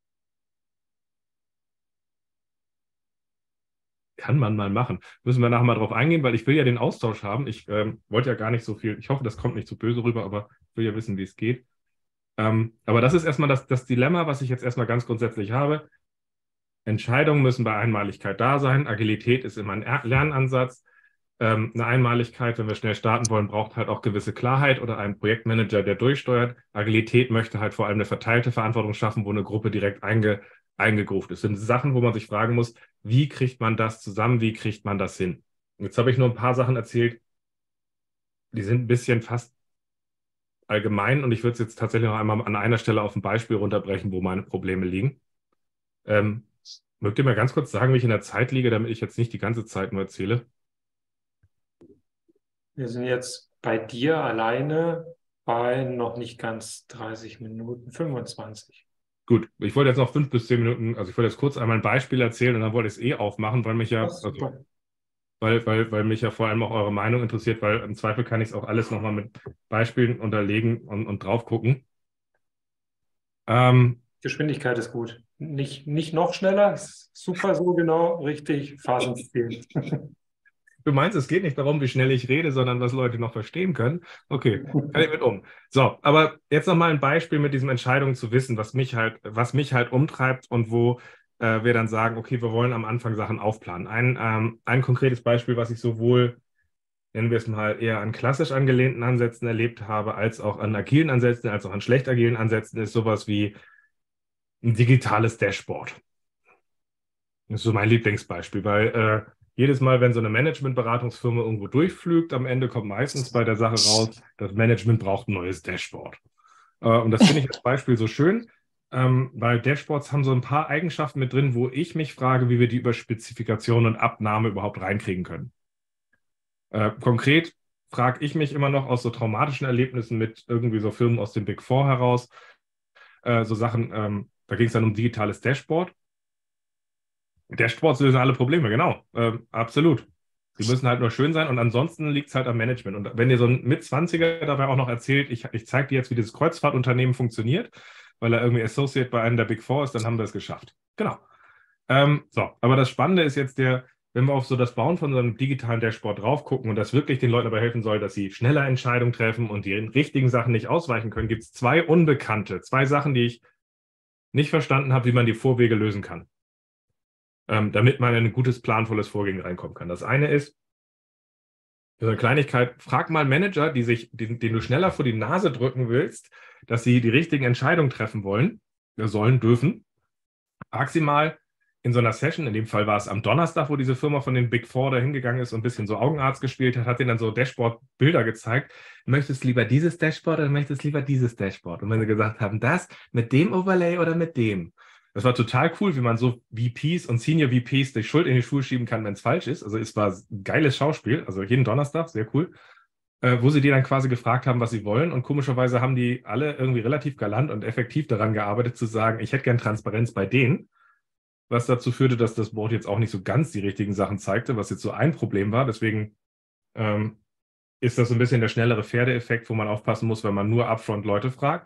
Kann man mal machen. Müssen wir nachher mal drauf eingehen, weil ich will ja den Austausch haben. Ich ähm, wollte ja gar nicht so viel, ich hoffe, das kommt nicht zu böse rüber, aber ich will ja wissen, wie es geht. Ähm, aber das ist erstmal das, das Dilemma, was ich jetzt erstmal ganz grundsätzlich habe. Entscheidungen müssen bei Einmaligkeit da sein. Agilität ist immer ein Lernansatz. Ähm, eine Einmaligkeit, wenn wir schnell starten wollen, braucht halt auch gewisse Klarheit oder einen Projektmanager, der durchsteuert. Agilität möchte halt vor allem eine verteilte Verantwortung schaffen, wo eine Gruppe direkt einge, eingegruft ist. Das sind Sachen, wo man sich fragen muss, wie kriegt man das zusammen, wie kriegt man das hin? Jetzt habe ich nur ein paar Sachen erzählt, die sind ein bisschen fast allgemein und ich würde es jetzt tatsächlich noch einmal an einer Stelle auf ein Beispiel runterbrechen, wo meine Probleme liegen. Ähm, mögt ihr mal ganz kurz sagen, wie ich in der Zeit liege, damit ich jetzt nicht die ganze Zeit nur erzähle? Wir sind jetzt bei dir alleine bei noch nicht ganz dreißig Minuten, fünfundzwanzig. Gut, ich wollte jetzt noch fünf bis zehn Minuten, also ich wollte jetzt kurz einmal ein Beispiel erzählen und dann wollte ich es eh aufmachen, weil mich ja, Das ist also, super. weil, weil, weil mich ja vor allem auch eure Meinung interessiert, weil im Zweifel kann ich es auch alles nochmal mit Beispielen unterlegen und, und drauf gucken. Ähm, Geschwindigkeit ist gut. Nicht, nicht noch schneller, ist super so genau, richtig, Phasenziel. Du meinst, es geht nicht darum, wie schnell ich rede, sondern was Leute noch verstehen können? Okay, kann ich mit um. So, aber jetzt nochmal ein Beispiel mit diesen Entscheidungen zu wissen, was mich halt, was mich halt umtreibt und wo äh, wir dann sagen, okay, wir wollen am Anfang Sachen aufplanen. Ein, ähm, ein konkretes Beispiel, was ich sowohl, nennen wir es mal, eher an klassisch angelehnten Ansätzen erlebt habe, als auch an agilen Ansätzen, als auch an schlecht agilen Ansätzen, ist sowas wie ein digitales Dashboard. Das ist so mein Lieblingsbeispiel, weil äh, jedes Mal, wenn so eine Managementberatungsfirma irgendwo durchflügt, am Ende kommt meistens bei der Sache raus, das Management braucht ein neues Dashboard. Äh, und das finde ich als Beispiel so schön, ähm, weil Dashboards haben so ein paar Eigenschaften mit drin, wo ich mich frage, wie wir die über Spezifikation und Abnahme überhaupt reinkriegen können. Äh, konkret frage ich mich immer noch aus so traumatischen Erlebnissen mit irgendwie so Firmen aus dem Big Four heraus, äh, so Sachen, ähm, da ging es dann um digitales Dashboard. Dashboards lösen alle Probleme, genau. Ähm, absolut. Die müssen halt nur schön sein und ansonsten liegt es halt am Management. Und wenn ihr so ein Mitzwanziger dabei auch noch erzählt, ich, ich zeige dir jetzt, wie dieses Kreuzfahrtunternehmen funktioniert, weil er irgendwie Associate bei einem der Big Four ist, dann haben wir es geschafft. Genau. Ähm, so, aber das Spannende ist jetzt der, wenn wir auf so das Bauen von so einem digitalen Dashboard drauf gucken und das wirklich den Leuten dabei helfen soll, dass sie schneller Entscheidungen treffen und die richtigen Sachen nicht ausweichen können, gibt es zwei Unbekannte, zwei Sachen, die ich nicht verstanden habe, wie man die Vorwege lösen kann. Ähm, damit man in ein gutes, planvolles Vorgehen reinkommen kann. Das eine ist, so eine Kleinigkeit, frag mal Manager, die sich, den, den du schneller vor die Nase drücken willst, dass sie die richtigen Entscheidungen treffen wollen, sollen, dürfen. Frag sie mal in so einer Session, in dem Fall war es am Donnerstag, wo diese Firma von den Big Four da hingegangen ist und ein bisschen so Augenarzt gespielt hat, hat denen dann so Dashboard-Bilder gezeigt. Möchtest du lieber dieses Dashboard oder möchtest du lieber dieses Dashboard? Und wenn sie gesagt haben, das mit dem Overlay oder mit dem? Das war total cool, wie man so V Ps und Senior V Ps die Schuld in die Schuhe schieben kann, wenn es falsch ist. Also es war ein geiles Schauspiel, also jeden Donnerstag, sehr cool, äh, wo sie die dann quasi gefragt haben, was sie wollen. Und komischerweise haben die alle irgendwie relativ galant und effektiv daran gearbeitet, zu sagen, ich hätte gern Transparenz bei denen, was dazu führte, dass das Board jetzt auch nicht so ganz die richtigen Sachen zeigte, was jetzt so ein Problem war. Deswegen ähm, ist das so ein bisschen der schnellere Pferdeeffekt, wo man aufpassen muss, wenn man nur upfront Leute fragt.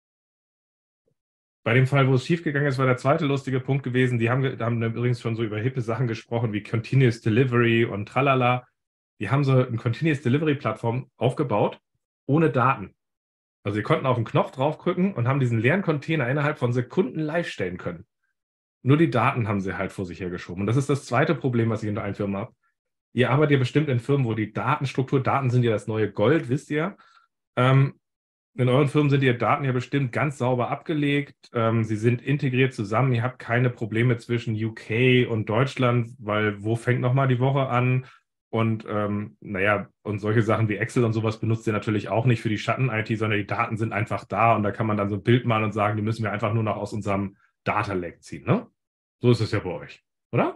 Bei dem Fall, wo es schiefgegangen ist, war der zweite lustige Punkt gewesen. Die haben, haben übrigens schon so über hippe Sachen gesprochen wie Continuous Delivery und tralala. Die haben so eine Continuous Delivery Plattform aufgebaut, ohne Daten. Also sie konnten auf den Knopf draufdrücken und haben diesen leeren Container innerhalb von Sekunden live stellen können. Nur die Daten haben sie halt vor sich hergeschoben. Und das ist das zweite Problem, was ich in der einen Firma habe. Ihr arbeitet ja bestimmt in Firmen, wo die Datenstruktur, Daten sind ja das neue Gold, wisst ihr. Ähm, In euren Firmen sind die Daten ja bestimmt ganz sauber abgelegt. Ähm, sie sind integriert zusammen. Ihr habt keine Probleme zwischen U K und Deutschland, weil wo fängt nochmal die Woche an? Und ähm, naja, und solche Sachen wie Excel und sowas benutzt ihr natürlich auch nicht für die Schatten-I T, sondern die Daten sind einfach da und da kann man dann so ein Bild malen und sagen, die müssen wir einfach nur noch aus unserem Data Lake ziehen. Ne? So ist es ja bei euch, oder?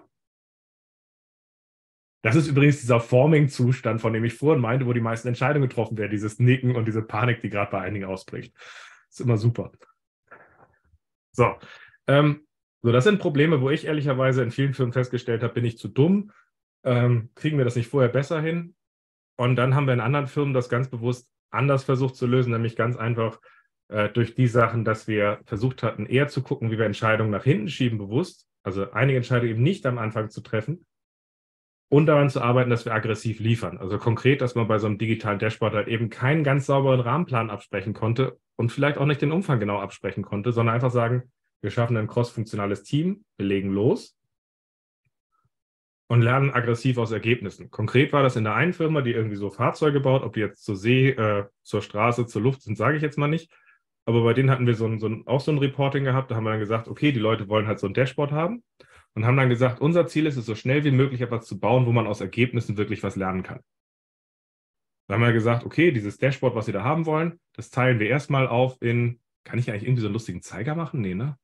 Das ist übrigens dieser Forming-Zustand, von dem ich vorhin meinte, wo die meisten Entscheidungen getroffen werden, dieses Nicken und diese Panik, die gerade bei einigen ausbricht. Ist immer super. So, ähm, so, das sind Probleme, wo ich ehrlicherweise in vielen Firmen festgestellt habe, bin ich zu dumm, ähm, kriegen wir das nicht vorher besser hin? Und dann haben wir in anderen Firmen das ganz bewusst anders versucht zu lösen, nämlich ganz einfach äh, durch die Sachen, dass wir versucht hatten, eher zu gucken, wie wir Entscheidungen nach hinten schieben, bewusst, also einige Entscheidungen eben nicht am Anfang zu treffen, und daran zu arbeiten, dass wir aggressiv liefern. Also konkret, dass man bei so einem digitalen Dashboard halt eben keinen ganz sauberen Rahmenplan absprechen konnte und vielleicht auch nicht den Umfang genau absprechen konnte, sondern einfach sagen, wir schaffen ein cross-funktionales Team, wir legen los und lernen aggressiv aus Ergebnissen. Konkret war das in der einen Firma, die irgendwie so Fahrzeuge baut, ob die jetzt zur See, äh, zur Straße, zur Luft sind, sage ich jetzt mal nicht. Aber bei denen hatten wir so ein, so ein, auch so ein Reporting gehabt. Da haben wir dann gesagt, okay, die Leute wollen halt so ein Dashboard haben und haben dann gesagt, unser Ziel ist es, so schnell wie möglich etwas zu bauen, wo man aus Ergebnissen wirklich was lernen kann. Da haben wir gesagt, okay, dieses Dashboard, was Sie da haben wollen, das teilen wir erstmal auf in, kann ich eigentlich irgendwie so einen lustigen Zeiger machen? Nee, ne?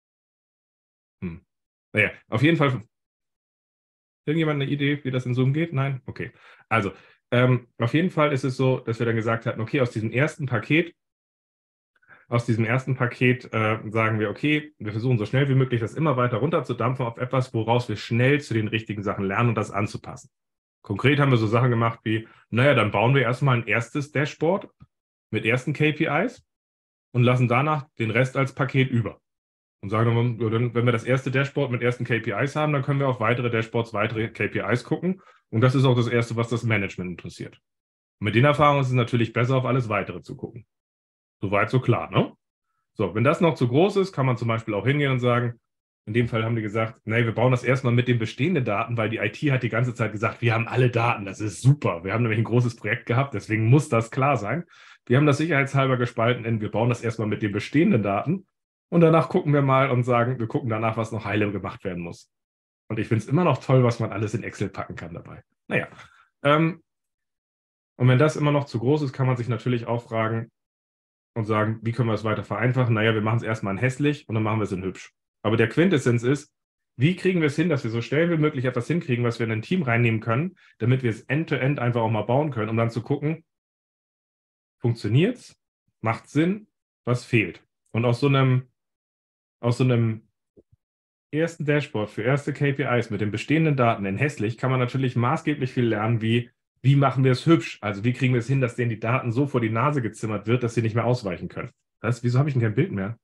Hm. Naja, auf jeden Fall, irgendjemand eine Idee, wie das in Zoom geht? Nein? Okay. Also, ähm, auf jeden Fall ist es so, dass wir dann gesagt hatten, okay, aus diesem ersten Paket, aus diesem ersten Paket äh, sagen wir, okay, wir versuchen so schnell wie möglich das immer weiter runterzudampfen auf etwas, woraus wir schnell zu den richtigen Sachen lernen und das anzupassen. Konkret haben wir so Sachen gemacht wie, naja, dann bauen wir erstmal ein erstes Dashboard mit ersten K P Is und lassen danach den Rest als Paket über. Und sagen dann, wenn wir das erste Dashboard mit ersten K P Is haben, dann können wir auf weitere Dashboards, weitere K P Is gucken. Und das ist auch das Erste, was das Management interessiert. Und mit den Erfahrungen ist es natürlich besser, auf alles Weitere zu gucken. Soweit so klar, ne? So, wenn das noch zu groß ist, kann man zum Beispiel auch hingehen und sagen, in dem Fall haben die gesagt, nee, wir bauen das erstmal mit den bestehenden Daten, weil die I T hat die ganze Zeit gesagt, wir haben alle Daten, das ist super. Wir haben nämlich ein großes Projekt gehabt, deswegen muss das klar sein. Wir haben das sicherheitshalber gespalten in, wir bauen das erstmal mit den bestehenden Daten und danach gucken wir mal und sagen, wir gucken danach, was noch heile gemacht werden muss. Und ich finde es immer noch toll, was man alles in Excel packen kann dabei. Naja, ähm, und wenn das immer noch zu groß ist, kann man sich natürlich auch fragen und sagen, wie können wir es weiter vereinfachen? Naja, wir machen es erstmal in hässlich und dann machen wir es in hübsch. Aber der Quintessenz ist, wie kriegen wir es hin, dass wir so schnell wie möglich etwas hinkriegen, was wir in ein Team reinnehmen können, damit wir es end-to-end einfach auch mal bauen können, um dann zu gucken, funktioniert es, macht Sinn, was fehlt. Und aus so einem, aus so einem ersten Dashboard für erste K P Is mit den bestehenden Daten in hässlich kann man natürlich maßgeblich viel lernen, wie, wie machen wir es hübsch? Also wie kriegen wir es hin, dass denen die Daten so vor die Nase gezimmert wird, dass sie nicht mehr ausweichen können. Das, wieso habe ich denn kein Bild mehr?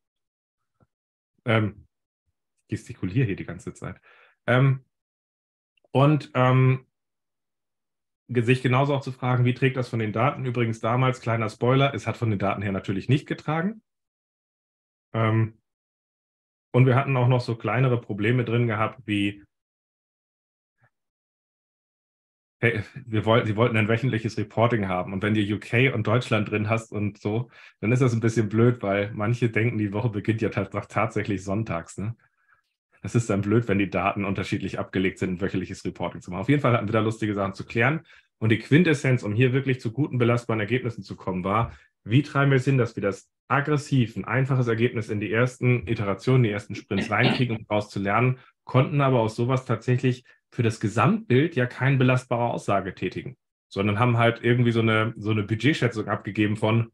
Ähm, gestikuliere hier die ganze Zeit. Ähm, und ähm, sich genauso auch zu fragen, wie trägt das von den Daten? Übrigens damals, kleiner Spoiler, es hat von den Daten her natürlich nicht getragen. Ähm, und wir hatten auch noch so kleinere Probleme drin gehabt, wie hey, wir wollten, sie wollten ein wöchentliches Reporting haben. Und wenn du U K und Deutschland drin hast und so, dann ist das ein bisschen blöd, weil manche denken, die Woche beginnt ja tatsächlich sonntags, ne? Das ist dann blöd, wenn die Daten unterschiedlich abgelegt sind, ein wöchentliches Reporting zu machen. Auf jeden Fall hatten wir da lustige Sachen zu klären. Und die Quintessenz, um hier wirklich zu guten, belastbaren Ergebnissen zu kommen, war, wie treiben wir es hin, dass wir das aggressiv, ein einfaches Ergebnis in die ersten Iterationen, die ersten Sprints reinkriegen, um daraus zu lernen, konnten aber aus sowas tatsächlich für das Gesamtbild ja keine belastbare Aussage tätigen, sondern haben halt irgendwie so eine, so eine Budgetschätzung abgegeben von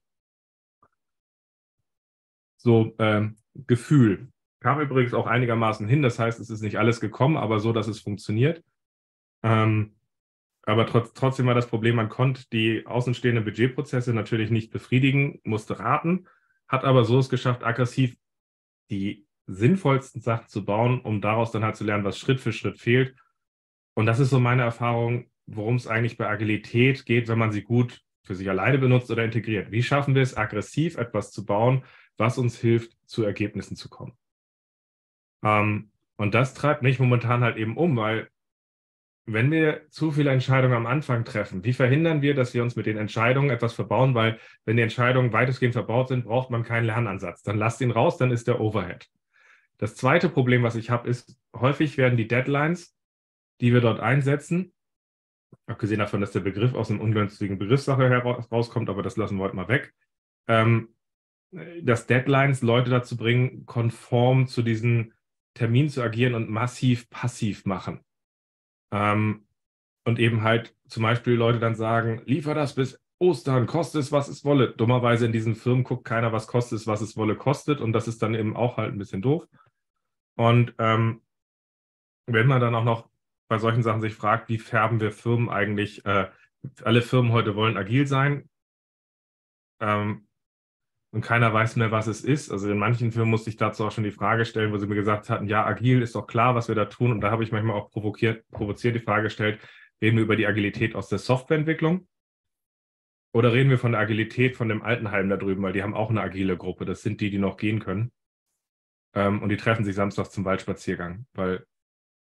so äh, Gefühl. Kam übrigens auch einigermaßen hin, das heißt, es ist nicht alles gekommen, aber so, dass es funktioniert. Ähm, aber trotz, trotzdem war das Problem, man konnte die außenstehenden Budgetprozesse natürlich nicht befriedigen, musste raten, hat aber so es geschafft, aggressiv die sinnvollsten Sachen zu bauen, um daraus dann halt zu lernen, was Schritt für Schritt fehlt. Und das ist so meine Erfahrung, worum es eigentlich bei Agilität geht, wenn man sie gut für sich alleine benutzt oder integriert. Wie schaffen wir es, aggressiv etwas zu bauen, was uns hilft, zu Ergebnissen zu kommen? Ähm, und das treibt mich momentan halt eben um, weil wenn wir zu viele Entscheidungen am Anfang treffen, wie verhindern wir, dass wir uns mit den Entscheidungen etwas verbauen? Weil wenn die Entscheidungen weitestgehend verbaut sind, braucht man keinen Lernansatz. Dann lasst ihn raus, dann ist der Overhead. Das zweite Problem, was ich habe, ist, häufig werden die Deadlines, die wir dort einsetzen, abgesehen davon, dass der Begriff aus einem ungünstigen Begriffssache herauskommt, aber das lassen wir heute mal weg, ähm, dass Deadlines Leute dazu bringen, konform zu diesen Terminen zu agieren und massiv passiv machen. Ähm, und eben halt zum Beispiel Leute dann sagen, liefer das bis Ostern, kostet es, was es wolle. Dummerweise in diesen Firmen guckt keiner, was kostet es, was es wolle kostet. Und das ist dann eben auch halt ein bisschen doof. Und ähm, wenn man dann auch noch bei solchen Sachen sich fragt, wie färben wir Firmen eigentlich, äh, alle Firmen heute wollen agil sein, ähm, und keiner weiß mehr, was es ist. Also in manchen Firmen musste ich dazu auch schon die Frage stellen, wo sie mir gesagt hatten, ja, agil ist doch klar, was wir da tun. Und da habe ich manchmal auch provoziert, provoziert die Frage gestellt, reden wir über die Agilität aus der Softwareentwicklung oder reden wir von der Agilität von dem Altenheim da drüben, weil die haben auch eine agile Gruppe. Das sind die, die noch gehen können. Ähm, und die treffen sich samstags zum Waldspaziergang, weil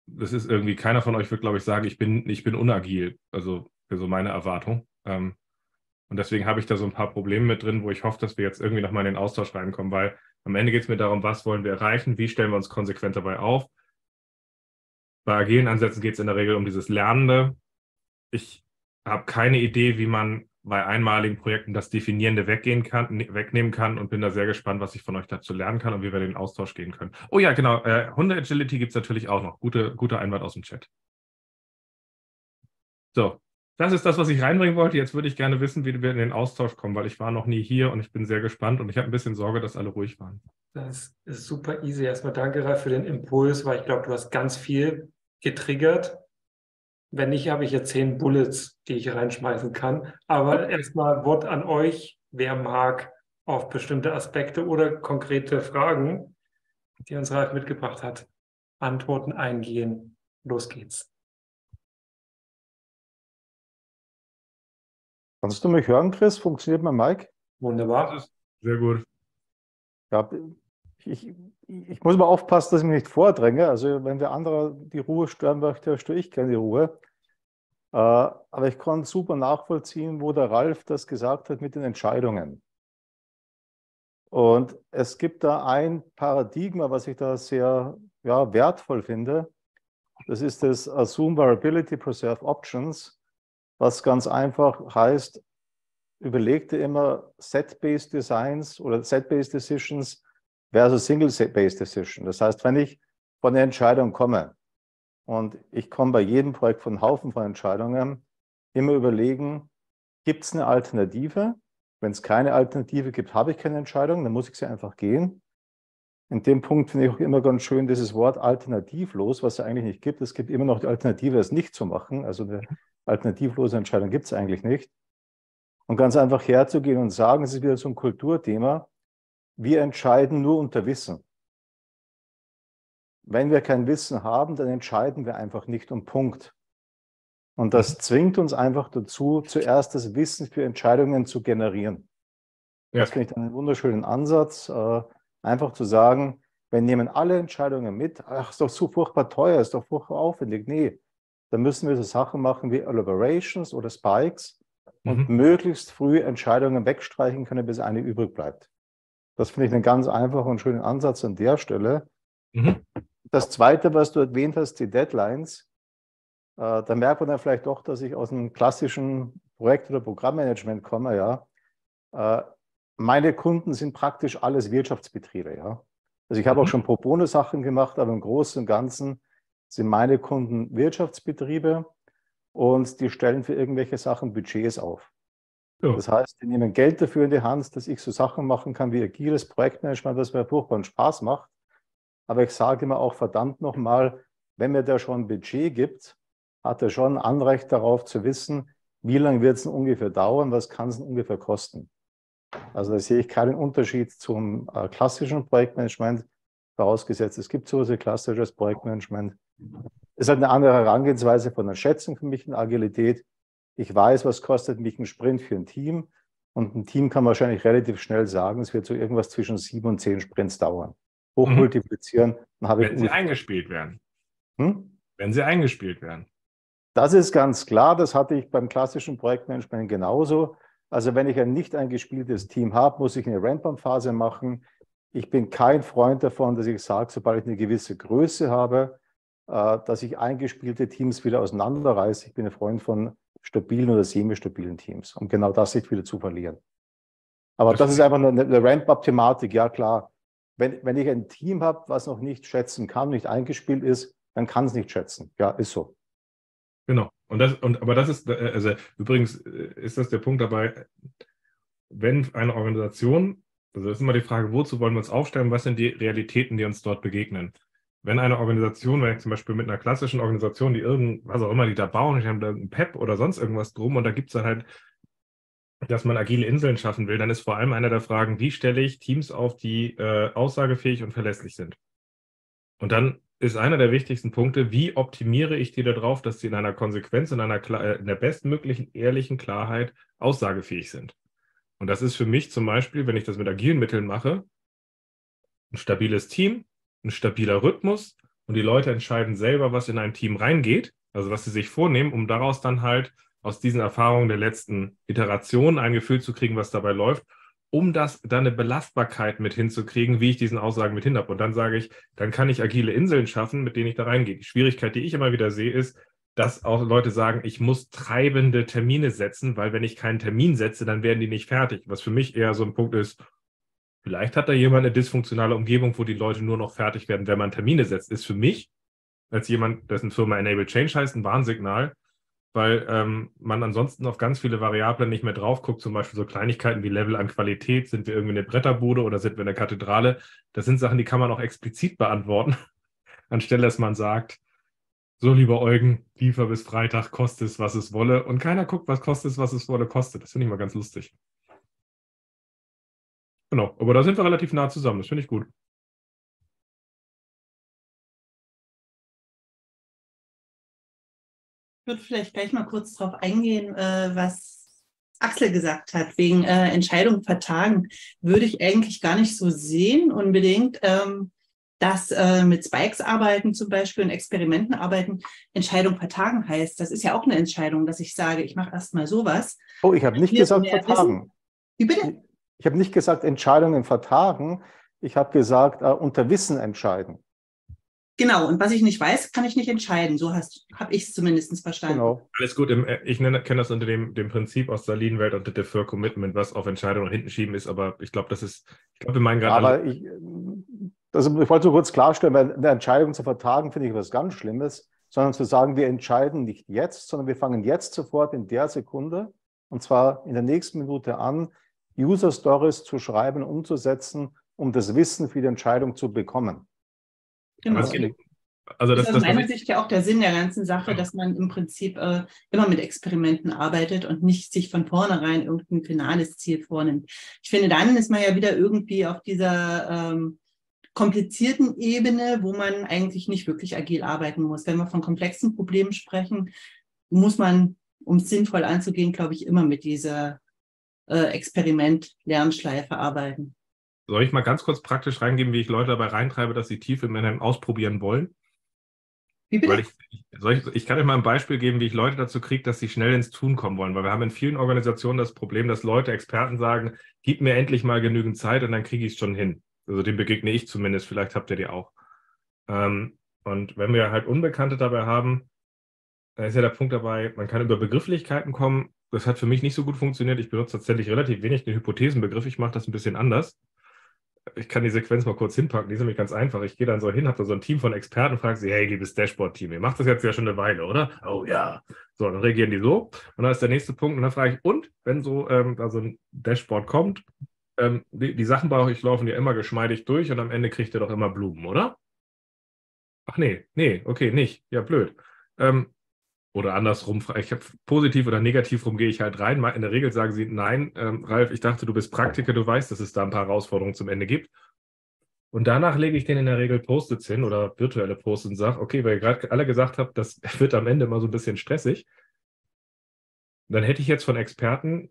das ist irgendwie, keiner von euch wird, glaube ich, sagen, ich bin, ich bin unagil. Also für so meine Erwartung. Ähm, und deswegen habe ich da so ein paar Probleme mit drin, wo ich hoffe, dass wir jetzt irgendwie nochmal in den Austausch reinkommen, weil am Ende geht es mir darum, was wollen wir erreichen, wie stellen wir uns konsequent dabei auf. Bei agilen Ansätzen geht es in der Regel um dieses Lernende. Ich habe keine Idee, wie man bei einmaligen Projekten das Definierende weggehen kann, wegnehmen kann und bin da sehr gespannt, was ich von euch dazu lernen kann und wie wir in den Austausch gehen können. Oh ja, genau, äh, Hunde-Agility gibt es natürlich auch noch. Gute, guter Einwand aus dem Chat. So, das ist das, was ich reinbringen wollte. Jetzt würde ich gerne wissen, wie wir in den Austausch kommen, weil ich war noch nie hier und ich bin sehr gespannt und ich habe ein bisschen Sorge, dass alle ruhig waren. Das ist super easy. Erstmal danke, Ralf, für den Impuls, weil ich glaube, du hast ganz viel getriggert. Wenn nicht, habe ich jetzt zehn Bullets, die ich reinschmeißen kann. Aber erstmal Wort an euch. Wer mag auf bestimmte Aspekte oder konkrete Fragen, die uns Ralf mitgebracht hat, Antworten eingehen? Los geht's. Kannst du mich hören, Chris? Funktioniert mein Mic? Wunderbar. Das ist sehr gut. Ja, ich, ich muss mal aufpassen, dass ich mich nicht vordränge. Also wenn wir andere die Ruhe stören möchte, störe ich gerne die Ruhe. Äh, aber ich konnte super nachvollziehen, wo der Ralf das gesagt hat mit den Entscheidungen. Und es gibt da ein Paradigma, was ich da sehr ja, wertvoll finde. Das ist das Assume Variability, Preserve Options, was ganz einfach heißt, überleg dir immer Set-Based Designs oder Set-Based Decisions versus Single-Based Decision. Das heißt, wenn ich von der Entscheidung komme und ich komme bei jedem Projekt von einem Haufen von Entscheidungen, immer überlegen, gibt es eine Alternative? Wenn es keine Alternative gibt, habe ich keine Entscheidung, dann muss ich sie einfach gehen. In dem Punkt finde ich auch immer ganz schön dieses Wort alternativlos, was es eigentlich nicht gibt. Es gibt immer noch die Alternative, es nicht zu machen. Also eine alternativlose Entscheidung gibt es eigentlich nicht. Und ganz einfach herzugehen und sagen, es ist wieder so ein Kulturthema, wir entscheiden nur unter Wissen. Wenn wir kein Wissen haben, dann entscheiden wir einfach nicht um Punkt. Und das zwingt uns einfach dazu, zuerst das Wissen für Entscheidungen zu generieren. Ja. Das finde ich einen wunderschönen Ansatz, äh, einfach zu sagen, wir nehmen alle Entscheidungen mit, ach, ist doch so furchtbar teuer, ist doch furchtbar aufwendig. Nee, dann müssen wir so Sachen machen wie Elaborations oder Spikes und mhm. möglichst früh Entscheidungen wegstreichen können, bis eine übrig bleibt. Das finde ich einen ganz einfachen und schönen Ansatz an der Stelle. Mhm. Das Zweite, was du erwähnt hast, die Deadlines, äh, da merkt man dann vielleicht doch, dass ich aus einem klassischen Projekt- oder Programmmanagement komme. Ja. Äh, meine Kunden sind praktisch alles Wirtschaftsbetriebe. Ja. Also ich habe mhm. auch schon Pro Bono Sachen gemacht, aber im Großen und Ganzen sind meine Kunden Wirtschaftsbetriebe und die stellen für irgendwelche Sachen Budgets auf. Ja. Das heißt, die nehmen Geld dafür in die Hand, dass ich so Sachen machen kann wie agiles Projektmanagement, das mir furchtbaren Spaß macht. Aber ich sage immer auch, verdammt nochmal, wenn mir der schon ein Budget gibt, hat er schon ein Anrecht darauf zu wissen, wie lange wird es denn ungefähr dauern, was kann es denn ungefähr kosten. Also da sehe ich keinen Unterschied zum äh, klassischen Projektmanagement, vorausgesetzt, es gibt so ein klassisches Projektmanagement. Es ist halt eine andere Herangehensweise von der Schätzung für mich in Agilität. Ich weiß, was kostet mich ein Sprint für ein Team und ein Team kann wahrscheinlich relativ schnell sagen, es wird so irgendwas zwischen sieben und zehn Sprints dauern. Hochmultiplizieren, mhm. dann habe ich Wenn sie eingespielt werden. Hm? Wenn sie eingespielt werden. Das ist ganz klar, das hatte ich beim klassischen Projektmanagement genauso. Also wenn ich ein nicht eingespieltes Team habe, muss ich eine Ramp-up-Phase machen. Ich bin kein Freund davon, dass ich sage, sobald ich eine gewisse Größe habe, äh, dass ich eingespielte Teams wieder auseinanderreiße. Ich bin ein Freund von stabilen oder semi-stabilen Teams, um genau das nicht wieder zu verlieren. Aber das, das ist einfach eine, eine Ramp-up-Thematik, ja klar. Wenn, wenn ich ein Team habe, was noch nicht schätzen kann, nicht eingespielt ist, dann kann es nicht schätzen. Ja, ist so. Genau. Und das, und, aber das ist, also übrigens ist das der Punkt dabei, wenn eine Organisation, also das ist immer die Frage, wozu wollen wir uns aufstellen, was sind die Realitäten, die uns dort begegnen? Wenn eine Organisation, wenn ich zum Beispiel mit einer klassischen Organisation, die irgend, was auch immer die da bauen, ich habe da ein P E P oder sonst irgendwas drum und da gibt es dann halt, dass man agile Inseln schaffen will, dann ist vor allem eine der Fragen, wie stelle ich Teams auf, die äh, aussagefähig und verlässlich sind? Und dann ist einer der wichtigsten Punkte, wie optimiere ich die darauf, dass sie in einer Konsequenz, in einer in der bestmöglichen, ehrlichen Klarheit aussagefähig sind. Und das ist für mich zum Beispiel, wenn ich das mit agilen Mitteln mache, ein stabiles Team, ein stabiler Rhythmus und die Leute entscheiden selber, was in ein Team reingeht, also was sie sich vornehmen, um daraus dann halt aus diesen Erfahrungen der letzten Iterationen ein Gefühl zu kriegen, was dabei läuft, um das dann eine Belastbarkeit mit hinzukriegen, wie ich diesen Aussagen mit hin habe. Und dann sage ich, dann kann ich agile Inseln schaffen, mit denen ich da reingehe. Die Schwierigkeit, die ich immer wieder sehe, ist, dass auch Leute sagen, ich muss treibende Termine setzen, weil wenn ich keinen Termin setze, dann werden die nicht fertig. Was für mich eher so ein Punkt ist, vielleicht hat da jemand eine dysfunktionale Umgebung, wo die Leute nur noch fertig werden, wenn man Termine setzt. Ist für mich, als jemand, dessen Firma Enable Change heißt, ein Warnsignal, weil ähm, man ansonsten auf ganz viele Variablen nicht mehr drauf guckt, zum Beispiel so Kleinigkeiten wie Level an Qualität, sind wir irgendwie eine Bretterbude oder sind wir eine Kathedrale? Das sind Sachen, die kann man auch explizit beantworten, anstelle dass man sagt, so lieber Eugen, liefer bis Freitag, kostet es, was es wolle. Und keiner guckt, was kostet es, was es wolle, kostet. Das finde ich mal ganz lustig. Genau, aber da sind wir relativ nah zusammen, das finde ich gut. Ich würde vielleicht gleich mal kurz darauf eingehen, äh, was Axel gesagt hat, wegen äh, Entscheidungen vertagen. Würde ich eigentlich gar nicht so sehen unbedingt, ähm, dass äh, mit Spikes arbeiten zum Beispiel und Experimenten arbeiten, Entscheidung vertagen heißt. Das ist ja auch eine Entscheidung, dass ich sage, ich mache erstmal sowas. Oh, ich habe nicht gesagt vertagen. Wie bitte? Ich habe nicht gesagt Entscheidungen vertagen. Ich habe gesagt, äh, unter Wissen entscheiden. Genau, und was ich nicht weiß, kann ich nicht entscheiden. So habe ich es zumindest verstanden. Genau. Alles gut, ich kenne das unter dem, dem Prinzip aus der Lean-Welt und der Defer Commitment, was auf Entscheidungen nach hinten schieben ist, aber ich glaube, das ist, ich glaube, wir meinen gerade. Aber ich, also ich wollte so kurz klarstellen, weil eine Entscheidung zu vertagen, finde ich was ganz Schlimmes, sondern zu sagen, wir entscheiden nicht jetzt, sondern wir fangen jetzt sofort in der Sekunde, und zwar in der nächsten Minute an, User Stories zu schreiben, umzusetzen, um das Wissen für die Entscheidung zu bekommen. Genau. Also, also das, das ist aus das, meiner das Sicht ja auch der Sinn der ganzen Sache, ja. dass man im Prinzip äh, immer mit Experimenten arbeitet und nicht sich von vornherein irgendein finales Ziel vornimmt. Ich finde, dann ist man ja wieder irgendwie auf dieser ähm, komplizierten Ebene, wo man eigentlich nicht wirklich agil arbeiten muss. Wenn wir von komplexen Problemen sprechen, muss man, um es sinnvoll anzugehen, glaube ich, immer mit dieser äh, Experiment-Lernschleife arbeiten. Soll ich mal ganz kurz praktisch reingeben, wie ich Leute dabei reintreibe, dass sie tief im Management ausprobieren wollen? Wie bitte? Weil ich, soll ich, ich kann euch mal ein Beispiel geben, wie ich Leute dazu kriege, dass sie schnell ins Tun kommen wollen. Weil wir haben in vielen Organisationen das Problem, dass Leute, Experten sagen, gib mir endlich mal genügend Zeit und dann kriege ich es schon hin. Also dem begegne ich zumindest, vielleicht habt ihr die auch. Ähm, und wenn wir halt Unbekannte dabei haben, da ist ja der Punkt dabei, man kann über Begrifflichkeiten kommen. Das hat für mich nicht so gut funktioniert. Ich benutze tatsächlich relativ wenig den Hypothesenbegriff. Ich mache das ein bisschen anders. Ich kann die Sequenz mal kurz hinpacken, die ist nämlich ganz einfach. Ich gehe dann so hin, habe da so ein Team von Experten und frage sie, hey, liebes Dashboard-Team, ihr macht das jetzt ja schon eine Weile, oder? Oh ja. So, dann reagieren die so. Und dann ist der nächste Punkt und dann frage ich, und wenn so, ähm, da so ein Dashboard kommt, ähm, die, die Sachen bei euch laufen ja immer geschmeidig durch und am Ende kriegt ihr doch immer Blumen, oder? Ach nee, nee, okay, nicht. Ja, blöd. Ähm, Oder andersrum, ich habe positiv oder negativ rum gehe ich halt rein. In der Regel sagen sie, nein, ähm, Ralf, ich dachte, du bist Praktiker, du weißt, dass es da ein paar Herausforderungen zum Ende gibt. Und danach lege ich denen in der Regel Post-its hin oder virtuelle Post-its und sage, okay, weil ihr gerade alle gesagt habt, das wird am Ende mal so ein bisschen stressig. Dann hätte ich jetzt von Experten,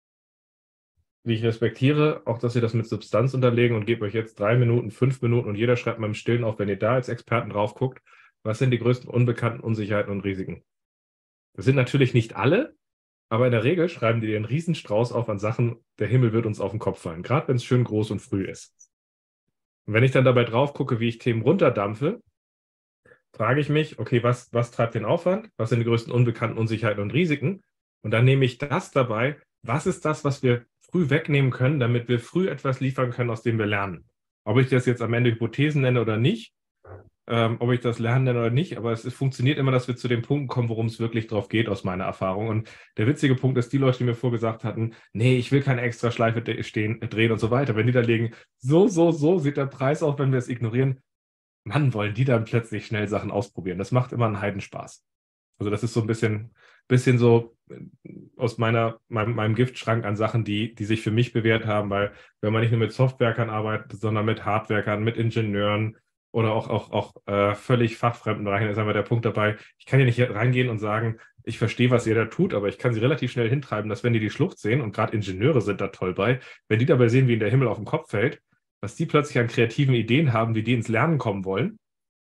wie ich respektiere, auch, dass sie das mit Substanz unterlegen und gebe euch jetzt drei Minuten, fünf Minuten und jeder schreibt mal im Stillen auf, wenn ihr da als Experten drauf guckt, was sind die größten unbekannten Unsicherheiten und Risiken. Das sind natürlich nicht alle, aber in der Regel schreiben die einen Riesenstrauß auf an Sachen, der Himmel wird uns auf den Kopf fallen, gerade wenn es schön groß und früh ist. Und wenn ich dann dabei drauf gucke, wie ich Themen runterdampfe, frage ich mich, okay, was, was treibt den Aufwand? Was sind die größten unbekannten Unsicherheiten und Risiken? Und dann nehme ich das dabei, was ist das, was wir früh wegnehmen können, damit wir früh etwas liefern können, aus dem wir lernen. Ob ich das jetzt am Ende Hypothesen nenne oder nicht, Ähm, ob ich das lernen nenne oder nicht, aber es, es funktioniert immer, dass wir zu dem Punkt kommen, worum es wirklich drauf geht, aus meiner Erfahrung. Und der witzige Punkt ist, die Leute, die mir vorgesagt hatten, nee, ich will keine extra Schleife stehen, drehen und so weiter, wenn die da legen, so, so, so sieht der Preis aus, wenn wir es ignorieren, Mann, wollen die dann plötzlich schnell Sachen ausprobieren. Das macht immer einen Heidenspaß. Also das ist so ein bisschen, bisschen so aus meiner, meinem, meinem Giftschrank an Sachen, die, die sich für mich bewährt haben, weil wenn man nicht nur mit Softwerkern arbeitet, sondern mit Hardwerkern, mit Ingenieuren, oder auch, auch, auch äh, völlig fachfremden Bereichen, ist einfach der Punkt dabei, ich kann hier nicht reingehen und sagen, ich verstehe, was ihr da tut, aber ich kann sie relativ schnell hintreiben, dass wenn die die Schlucht sehen, und gerade Ingenieure sind da toll bei, wenn die dabei sehen, wie ihnen der Himmel auf den Kopf fällt, was die plötzlich an kreativen Ideen haben, wie die ins Lernen kommen wollen,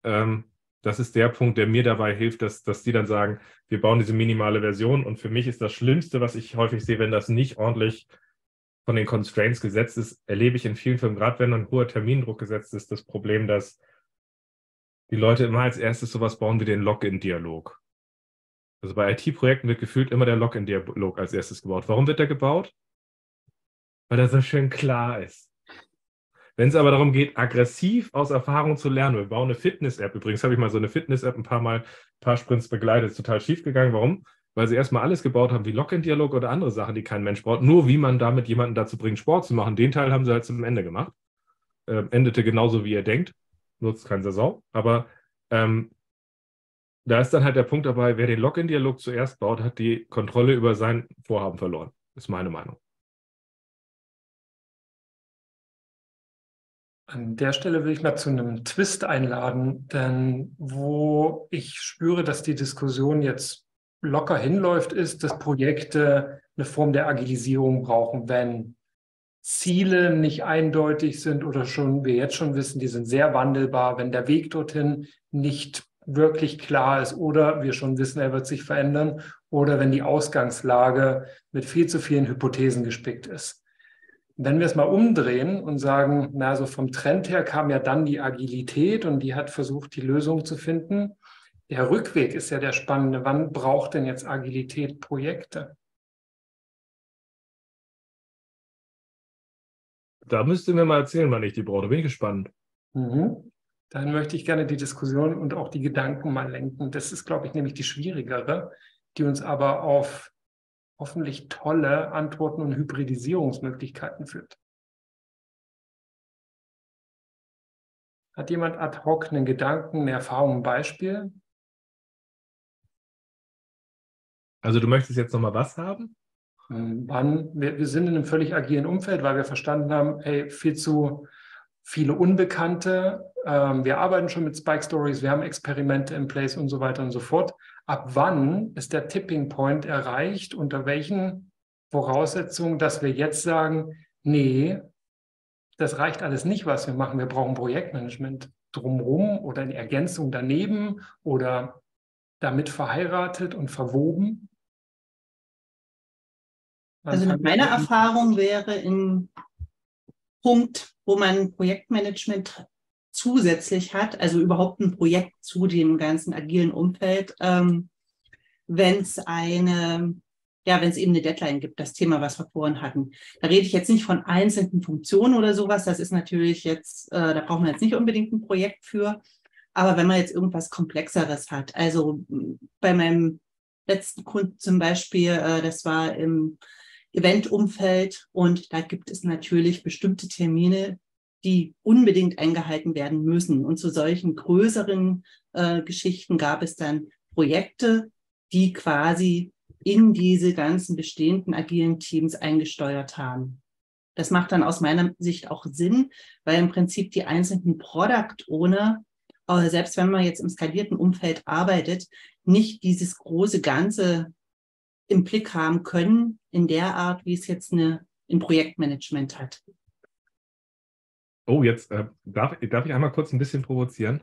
ähm, das ist der Punkt, der mir dabei hilft, dass, dass die dann sagen, wir bauen diese minimale Version. Und für mich ist das Schlimmste, was ich häufig sehe, wenn das nicht ordentlich von den Constraints gesetzt ist, erlebe ich in vielen Firmen, gerade wenn ein hoher Termindruck gesetzt ist, das Problem, dass die Leute immer als erstes sowas bauen wie den Login-Dialog. Also bei I T-Projekten wird gefühlt immer der Login-Dialog als erstes gebaut. Warum wird der gebaut? Weil er so schön klar ist. Wenn es aber darum geht, aggressiv aus Erfahrung zu lernen, wir bauen eine Fitness-App. Übrigens habe ich mal so eine Fitness-App ein paar Mal, ein paar Sprints begleitet, ist total schief gegangen. Warum? Weil sie erstmal alles gebaut haben wie Login-Dialog oder andere Sachen, die kein Mensch braucht. Nur wie man damit jemanden dazu bringt, Sport zu machen. Den Teil haben sie halt zum Ende gemacht. Äh, endete genauso, wie ihr denkt. Nutzt kein Sau. Aber ähm, da ist dann halt der Punkt dabei, wer den Login-Dialog zuerst baut, hat die Kontrolle über sein Vorhaben verloren. Ist meine Meinung. An der Stelle will ich mal zu einem Twist einladen, denn wo ich spüre, dass die Diskussion jetzt locker hinläuft, ist, dass Projekte eine Form der Agilisierung brauchen, wenn Ziele nicht eindeutig sind oder schon wir jetzt schon wissen, die sind sehr wandelbar, wenn der Weg dorthin nicht wirklich klar ist oder wir schon wissen, er wird sich verändern oder wenn die Ausgangslage mit viel zu vielen Hypothesen gespickt ist. Wenn wir es mal umdrehen und sagen, na, so vom Trend her kam ja dann die Agilität und die hat versucht, die Lösung zu finden. Der Rückweg ist ja der spannende. Wann braucht denn jetzt Agilität Projekte? Da müsst ihr mir mal erzählen, wann ich die brauche. Da bin ich gespannt. Mhm. Dann möchte ich gerne die Diskussion und auch die Gedanken mal lenken. Das ist, glaube ich, nämlich die schwierigere, die uns aber auf hoffentlich tolle Antworten und Hybridisierungsmöglichkeiten führt. Hat jemand ad hoc einen Gedanken, eine Erfahrung, ein Beispiel? Also du möchtest jetzt nochmal was haben? Wann? Wir, wir sind in einem völlig agilen Umfeld, weil wir verstanden haben, hey, viel zu viele Unbekannte. Ähm, wir arbeiten schon mit Spike Stories, wir haben Experimente in place und so weiter und so fort. Ab wann ist der Tipping Point erreicht? Unter welchen Voraussetzungen, dass wir jetzt sagen, nee, das reicht alles nicht, was wir machen. Wir brauchen Projektmanagement drumherum oder eine Ergänzung daneben oder damit verheiratet und verwoben. Also nach meiner Erfahrung wäre ein Punkt, wo man Projektmanagement zusätzlich hat, also überhaupt ein Projekt zu dem ganzen agilen Umfeld, ähm, wenn es eine, ja, wenn es eben eine Deadline gibt, das Thema, was wir vorhin hatten. Da rede ich jetzt nicht von einzelnen Funktionen oder sowas, das ist natürlich jetzt, äh, da braucht man jetzt nicht unbedingt ein Projekt für, aber wenn man jetzt irgendwas Komplexeres hat, also bei meinem letzten Kunden zum Beispiel, äh, das war im Eventumfeld und da gibt es natürlich bestimmte Termine, die unbedingt eingehalten werden müssen. Und zu solchen größeren äh, Geschichten gab es dann Projekte, die quasi in diese ganzen bestehenden agilen Teams eingesteuert haben. Das macht dann aus meiner Sicht auch Sinn, weil im Prinzip die einzelnen Product Owner, äh, selbst wenn man jetzt im skalierten Umfeld arbeitet, nicht dieses große Ganze im Blick haben können, in der Art, wie es jetzt eine, ein Projektmanagement hat. Oh, jetzt äh, darf, darf ich einmal kurz ein bisschen provozieren?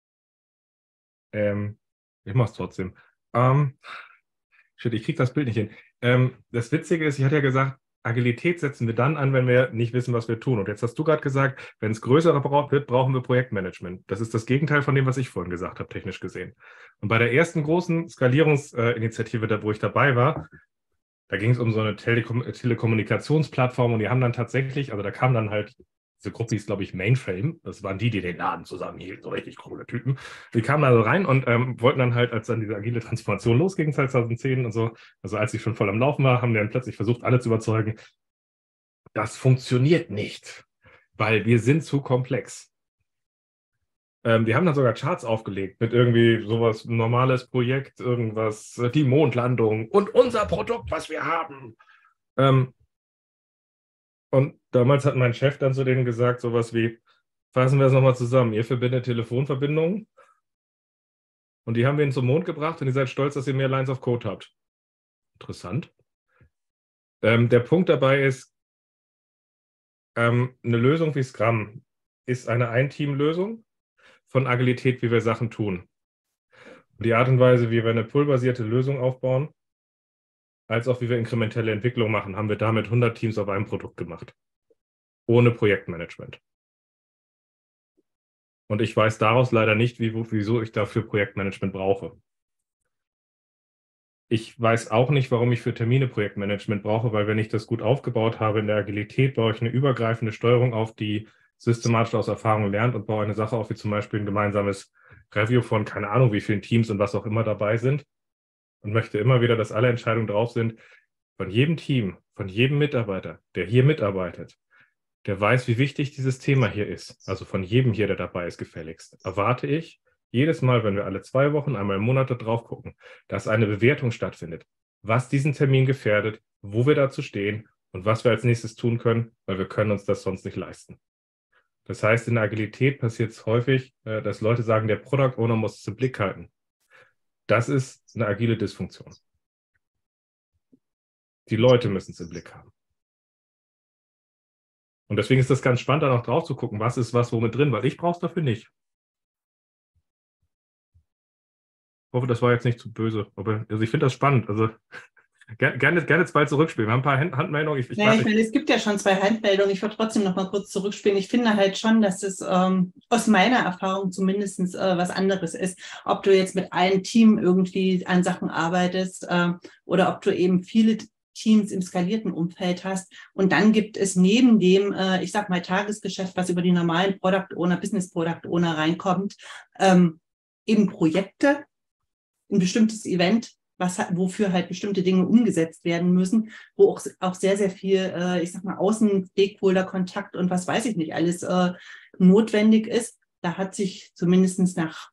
Ähm, ich mache es trotzdem. Ähm, shit, ich kriege das Bild nicht hin. Ähm, das Witzige ist, ich hatte ja gesagt, Agilität setzen wir dann an, wenn wir nicht wissen, was wir tun. Und jetzt hast du gerade gesagt, wenn es größer wird, brauchen wir Projektmanagement. Das ist das Gegenteil von dem, was ich vorhin gesagt habe, technisch gesehen. Und bei der ersten großen Skalierungsinitiative, da, wo ich dabei war, da ging es um so eine Telekom Telekommunikationsplattform und die haben dann tatsächlich, also da kam dann halt, diese Gruppe hieß, glaube ich, Mainframe, das waren die, die den Laden zusammenhielten, so richtig coole Typen. Die kamen also rein und ähm, wollten dann halt, als dann diese agile Transformation losging, zwanzig zehn und so, also als sie schon voll am Laufen war, haben die dann plötzlich versucht, alle zu überzeugen, das funktioniert nicht, weil wir sind zu komplex. Ähm, die haben dann sogar Charts aufgelegt mit irgendwie sowas, ein normales Projekt, irgendwas, die Mondlandung und unser Produkt, was wir haben. Ähm, und damals hat mein Chef dann zu denen gesagt, sowas wie, fassen wir es nochmal zusammen, ihr verbindet Telefonverbindungen und die haben wir ihn zum Mond gebracht und ihr seid stolz, dass ihr mehr Lines of Code habt. Interessant. Ähm, der Punkt dabei ist, ähm, eine Lösung wie Scrum ist eine Ein-Team-Lösung. von Agilität, wie wir Sachen tun. Und die Art und Weise, wie wir eine pull-basierte Lösung aufbauen, als auch wie wir inkrementelle Entwicklung machen, haben wir damit hundert Teams auf einem Produkt gemacht. Ohne Projektmanagement. Und ich weiß daraus leider nicht, wie, wieso ich dafür Projektmanagement brauche. Ich weiß auch nicht, warum ich für Termine Projektmanagement brauche, weil wenn ich das gut aufgebaut habe in der Agilität, baue ich eine übergreifende Steuerung auf, die systematisch aus Erfahrung lernt und baue eine Sache auf, wie zum Beispiel ein gemeinsames Review von keine Ahnung wie vielen Teams und was auch immer dabei sind und möchte immer wieder, dass alle Entscheidungen drauf sind, von jedem Team, von jedem Mitarbeiter, der hier mitarbeitet, der weiß, wie wichtig dieses Thema hier ist, also von jedem hier, der dabei ist, gefälligst, erwarte ich, jedes Mal, wenn wir alle zwei Wochen, einmal im Monat da drauf gucken, dass eine Bewertung stattfindet, was diesen Termin gefährdet, wo wir dazu stehen und was wir als nächstes tun können, weil wir können uns das sonst nicht leisten. Das heißt, in der Agilität passiert es häufig, dass Leute sagen, der Product Owner muss es im Blick halten. Das ist eine agile Dysfunktion. Die Leute müssen es im Blick haben. Und deswegen ist das ganz spannend, da noch drauf zu gucken, was ist was womit drin, weil ich brauche es dafür nicht. Ich hoffe, das war jetzt nicht zu böse. Aber also ich finde das spannend. Also gerne, gerne zwei zurückspielen. Wir haben ein paar Hand Handmeldungen. Ich, ich ja, ich meine, es gibt ja schon zwei Handmeldungen. Ich würde trotzdem noch mal kurz zurückspielen. Ich finde halt schon, dass es ähm, aus meiner Erfahrung zumindest äh, was anderes ist. Ob du jetzt mit einem Team irgendwie an Sachen arbeitest äh, oder ob du eben viele Teams im skalierten Umfeld hast. Und dann gibt es neben dem, äh, ich sag mal, Tagesgeschäft, was über die normalen Product Owner, Business Product Owner reinkommt, ähm, eben Projekte, ein bestimmtes Event, was, wofür halt bestimmte Dinge umgesetzt werden müssen, wo auch, auch sehr, sehr viel, äh, ich sag mal, Außen-Stakeholder-Kontakt und was weiß ich nicht alles äh, notwendig ist. Da hat sich zumindest nach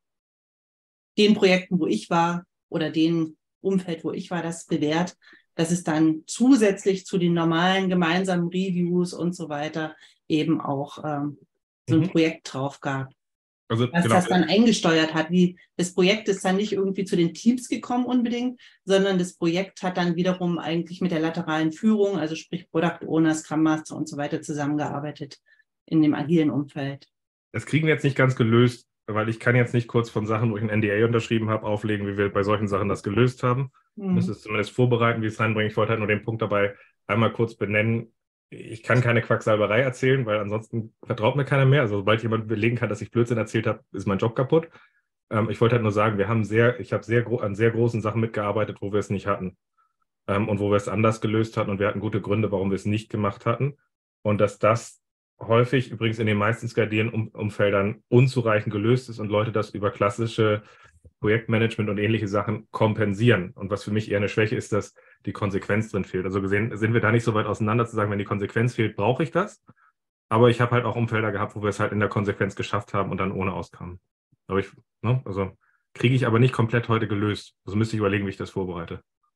den Projekten, wo ich war oder dem Umfeld, wo ich war, das bewährt, dass es dann zusätzlich zu den normalen gemeinsamen Reviews und so weiter eben auch ähm, so ein mhm. Projekt drauf gab. Also, was genau. das dann eingesteuert hat. Wie, das Projekt ist dann nicht irgendwie zu den Teams gekommen unbedingt, sondern das Projekt hat dann wiederum eigentlich mit der lateralen Führung, also sprich Product Owner, Scrum Master und so weiter zusammengearbeitet in dem agilen Umfeld. Das kriegen wir jetzt nicht ganz gelöst, weil ich kann jetzt nicht kurz von Sachen, wo ich ein N D A unterschrieben habe, auflegen, wie wir bei solchen Sachen das gelöst haben. Ich mhm. müsste es zumindest vorbereiten, wie es reinbringen. Ich wollte halt nur den Punkt dabei einmal kurz benennen. Ich kann keine Quacksalberei erzählen, weil ansonsten vertraut mir keiner mehr. Also sobald jemand belegen kann, dass ich Blödsinn erzählt habe, ist mein Job kaputt. Ähm, ich wollte halt nur sagen, wir haben sehr, ich habe sehr an sehr großen Sachen mitgearbeitet, wo wir es nicht hatten. Ähm, und wo wir es anders gelöst hatten. Und wir hatten gute Gründe, warum wir es nicht gemacht hatten. Und dass das häufig, übrigens in den meisten skalierenden um Umfeldern, unzureichend gelöst ist und Leute das über klassische Projektmanagement und ähnliche Sachen kompensieren. Und was für mich eher eine Schwäche ist, dass die Konsequenz drin fehlt. Also gesehen sind wir da nicht so weit auseinander zu sagen, wenn die Konsequenz fehlt, brauche ich das. Aber ich habe halt auch Umfelder gehabt, wo wir es halt in der Konsequenz geschafft haben und dann ohne auskamen. Aber ich, ne, also kriege ich aber nicht komplett heute gelöst. Also müsste ich überlegen, wie ich das vorbereite.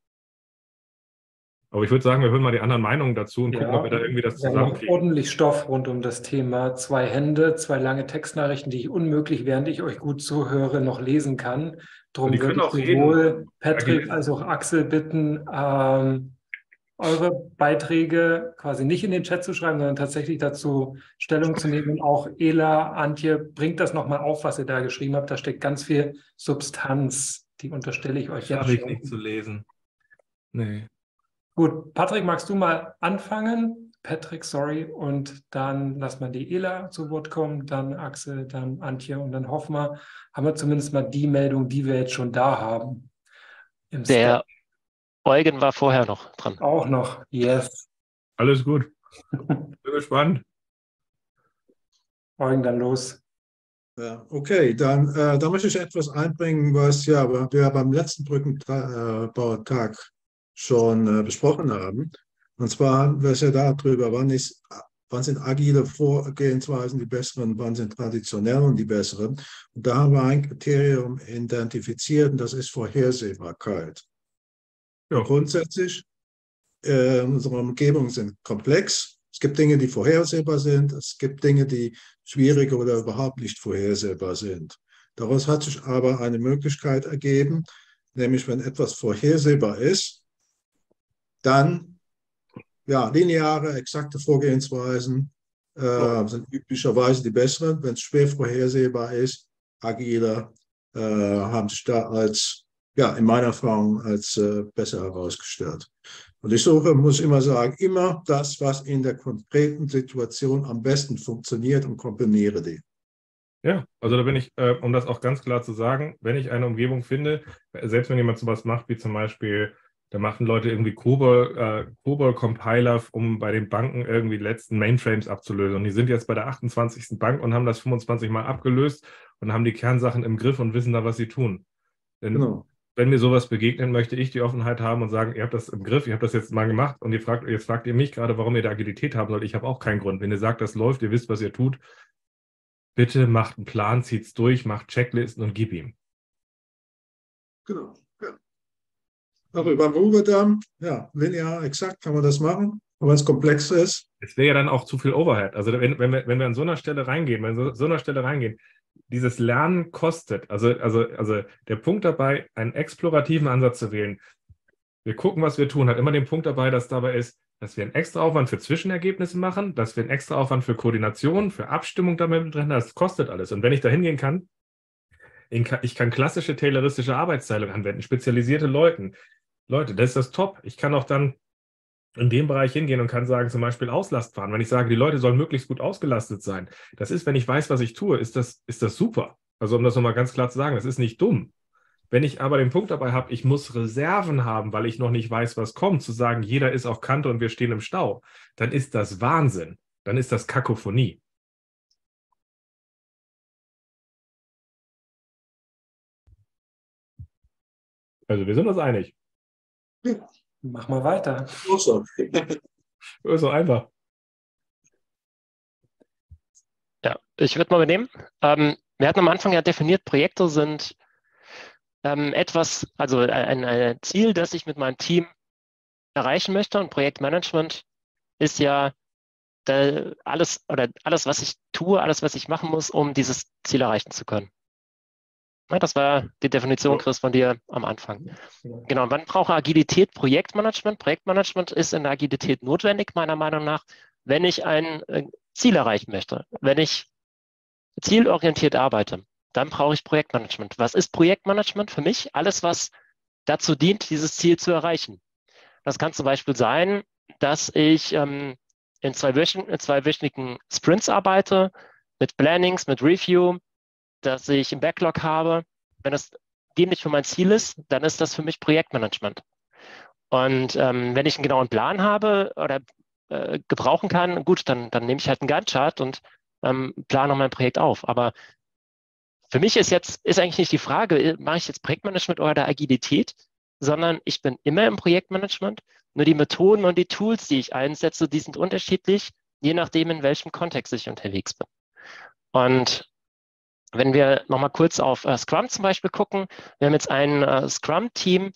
Aber ich würde sagen, wir hören mal die anderen Meinungen dazu und ja, gucken, ob wir da irgendwie das zusammenkriegen. Ordentlich Stoff rund um das Thema. Zwei Hände, zwei lange Textnachrichten, die ich unmöglich, während ich euch gut zuhöre, noch lesen kann. Darum würde ich sowohl Patrick als auch Axel bitten, ähm, eure Beiträge quasi nicht in den Chat zu schreiben, sondern tatsächlich dazu Stellung zu nehmen. Und auch Ela, Antje, bringt das nochmal auf, was ihr da geschrieben habt. Da steckt ganz viel Substanz. Die unterstelle ich euch jetzt schon. Schaffe ich nicht zu lesen. Nee. Gut, Patrick, magst du mal anfangen? Patrick, sorry. Und dann lass mal die Ela zu Wort kommen, dann Axel, dann Antje und dann hoffen wir, haben wir zumindest mal die Meldung, die wir jetzt schon da haben. Der Eugen war vorher noch dran. Auch noch, yes. Alles gut. Bin gespannt. Eugen, dann los. Ja, okay, dann äh, da möchte ich etwas einbringen, was ja wir beim letzten Brückenbautag schon äh, besprochen haben. Und zwar haben wir es ja darüber, wann, ist, wann sind agile Vorgehensweisen die besseren, wann sind traditionell und die besseren. Und da haben wir ein Kriterium identifiziert und das ist Vorhersehbarkeit. Ja. Grundsätzlich, äh, unsere Umgebungen sind komplex. Es gibt Dinge, die vorhersehbar sind. Es gibt Dinge, die schwierig oder überhaupt nicht vorhersehbar sind. Daraus hat sich aber eine Möglichkeit ergeben, nämlich wenn etwas vorhersehbar ist, dann, ja, lineare, exakte Vorgehensweisen äh, sind üblicherweise die besseren. Wenn es schwer vorhersehbar ist, agiler, äh, haben sich da als, ja, in meiner Erfahrung als äh, besser herausgestellt. Und ich suche, muss immer sagen, immer das, was in der konkreten Situation am besten funktioniert und kombiniere die. Ja, also da bin ich, äh, um das auch ganz klar zu sagen, wenn ich eine Umgebung finde, selbst wenn jemand sowas macht, wie zum Beispiel, da machen Leute irgendwie COBOL, äh, COBOL-Compiler, um bei den Banken irgendwie die letzten Mainframes abzulösen. Und die sind jetzt bei der achtundzwanzigsten Bank und haben das fünfundzwanzig Mal abgelöst und haben die Kernsachen im Griff und wissen da, was sie tun. Denn Genau. wenn mir sowas begegnet, möchte ich die Offenheit haben und sagen, ihr habt das im Griff, ihr habt das jetzt mal gemacht und ihr fragt, jetzt fragt ihr mich gerade, warum ihr da Agilität haben sollt. Ich habe auch keinen Grund. Wenn ihr sagt, das läuft, ihr wisst, was ihr tut, bitte macht einen Plan, zieht's durch, macht Checklisten und gib ihm. Genau. Ja. Auch über den Rugerdamm, ja, linear, exakt kann man das machen. Aber wenn es komplex ist. Es wäre ja dann auch zu viel Overhead. Also wenn, wenn, wir, wenn wir an so einer Stelle reingehen, wenn wir an so, so einer Stelle reingehen, dieses Lernen kostet. Also, also, also der Punkt dabei, einen explorativen Ansatz zu wählen. Wir gucken, was wir tun, hat immer den Punkt dabei, dass dabei ist, dass wir einen extra Aufwand für Zwischenergebnisse machen, dass wir einen extra Aufwand für Koordination, für Abstimmung damit drin haben. Das kostet alles. Und wenn ich da hingehen kann, ich kann klassische tayloristische Arbeitsteilung anwenden, spezialisierte Leute. Leute, das ist das Top. Ich kann auch dann in dem Bereich hingehen und kann sagen, zum Beispiel Auslastfahren. Wenn ich sage, die Leute sollen möglichst gut ausgelastet sein, das ist, wenn ich weiß, was ich tue, ist das, ist das super. Also um das nochmal ganz klar zu sagen, das ist nicht dumm. Wenn ich aber den Punkt dabei habe, ich muss Reserven haben, weil ich noch nicht weiß, was kommt, zu sagen, jeder ist auf Kante und wir stehen im Stau, dann ist das Wahnsinn. Dann ist das Kakophonie. Also wir sind uns einig. Ja. Mach mal weiter. So. Ist so einfach. Ja, ich würde mal übernehmen. Ähm, wir hatten am Anfang ja definiert, Projekte sind ähm, etwas, also ein, ein Ziel, das ich mit meinem Team erreichen möchte. Und Projektmanagement ist ja da alles oder alles, was ich tue, alles, was ich machen muss, um dieses Ziel erreichen zu können. Ja, das war die Definition, Chris, von dir am Anfang. Genau, wann brauche Agilität Projektmanagement? Projektmanagement ist in der Agilität notwendig, meiner Meinung nach, wenn ich ein äh, Ziel erreichen möchte. Wenn ich zielorientiert arbeite, dann brauche ich Projektmanagement. Was ist Projektmanagement für mich? Alles, was dazu dient, dieses Ziel zu erreichen. Das kann zum Beispiel sein, dass ich ähm, in zwei Wöchen, in zweiwöchigen Sprints arbeite, mit Plannings, mit Review, dass ich im Backlog habe. Wenn das dienlich für mein Ziel ist, dann ist das für mich Projektmanagement. Und ähm, wenn ich einen genauen Plan habe oder äh, gebrauchen kann, gut, dann, dann nehme ich halt einen Gantt-Chart und ähm, plane mein Projekt auf. Aber für mich ist jetzt ist eigentlich nicht die Frage, mache ich jetzt Projektmanagement oder Agilität, sondern ich bin immer im Projektmanagement. Nur die Methoden und die Tools, die ich einsetze, die sind unterschiedlich, je nachdem, in welchem Kontext ich unterwegs bin. Und wenn wir nochmal kurz auf äh, Scrum zum Beispiel gucken, wir haben jetzt ein äh, Scrum-Team,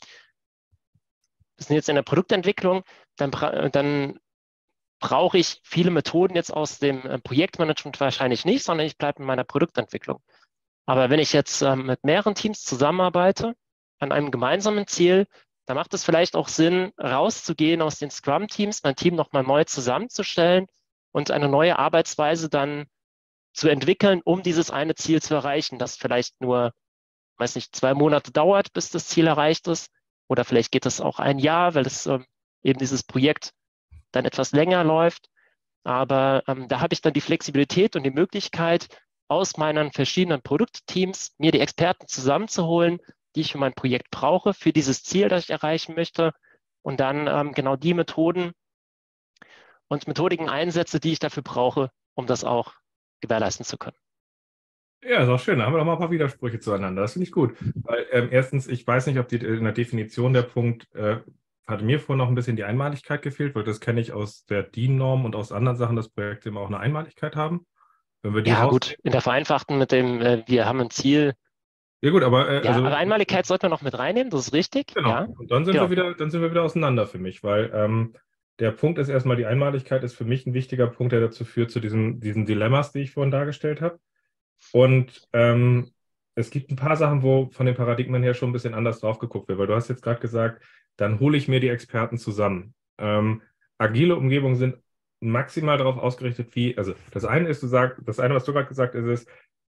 wir sind jetzt in der Produktentwicklung, dann, bra dann brauche ich viele Methoden jetzt aus dem äh, Projektmanagement wahrscheinlich nicht, sondern ich bleibe in meiner Produktentwicklung. Aber wenn ich jetzt äh, mit mehreren Teams zusammenarbeite, an einem gemeinsamen Ziel, dann macht es vielleicht auch Sinn, rauszugehen aus den Scrum-Teams, mein Team nochmal neu zusammenzustellen und eine neue Arbeitsweise dann zu entwickeln, um dieses eine Ziel zu erreichen, das vielleicht nur, weiß nicht, zwei Monate dauert, bis das Ziel erreicht ist. Oder vielleicht geht es auch ein Jahr, weil es ähm, eben dieses Projekt dann etwas länger läuft. Aber ähm, da habe ich dann die Flexibilität und die Möglichkeit, aus meinen verschiedenen Produktteams mir die Experten zusammenzuholen, die ich für mein Projekt brauche, für dieses Ziel, das ich erreichen möchte. Und dann ähm, genau die Methoden und Methodiken einsetze, die ich dafür brauche, um das auch gewährleisten zu können. Ja, ist auch schön. Da haben wir doch mal ein paar Widersprüche zueinander. Das finde ich gut. Weil ähm, erstens, ich weiß nicht, ob die, in der Definition der Punkt, äh, hatte mir vorhin noch ein bisschen die Einmaligkeit gefehlt, weil das kenne ich aus der D I N-Norm und aus anderen Sachen, dass Projekte immer auch eine Einmaligkeit haben. Wenn wir die ja raus gut, in der vereinfachten mit dem, äh, wir haben ein Ziel. Ja gut, aber... Äh, ja, also, aber Einmaligkeit sollten wir noch mit reinnehmen, das ist richtig. Genau, ja. Und dann sind, genau. wir wieder, dann sind wir wieder auseinander für mich, weil ähm, der Punkt ist erstmal, die Einmaligkeit ist für mich ein wichtiger Punkt, der dazu führt, zu diesen, diesen Dilemmas, die ich vorhin dargestellt habe. Und ähm, es gibt ein paar Sachen, wo von den Paradigmen her schon ein bisschen anders drauf geguckt wird, weil du hast jetzt gerade gesagt, dann hole ich mir die Experten zusammen. Ähm, agile Umgebungen sind maximal darauf ausgerichtet, wie, also das eine ist, du sagst, das eine, was du gerade gesagt hast, ist,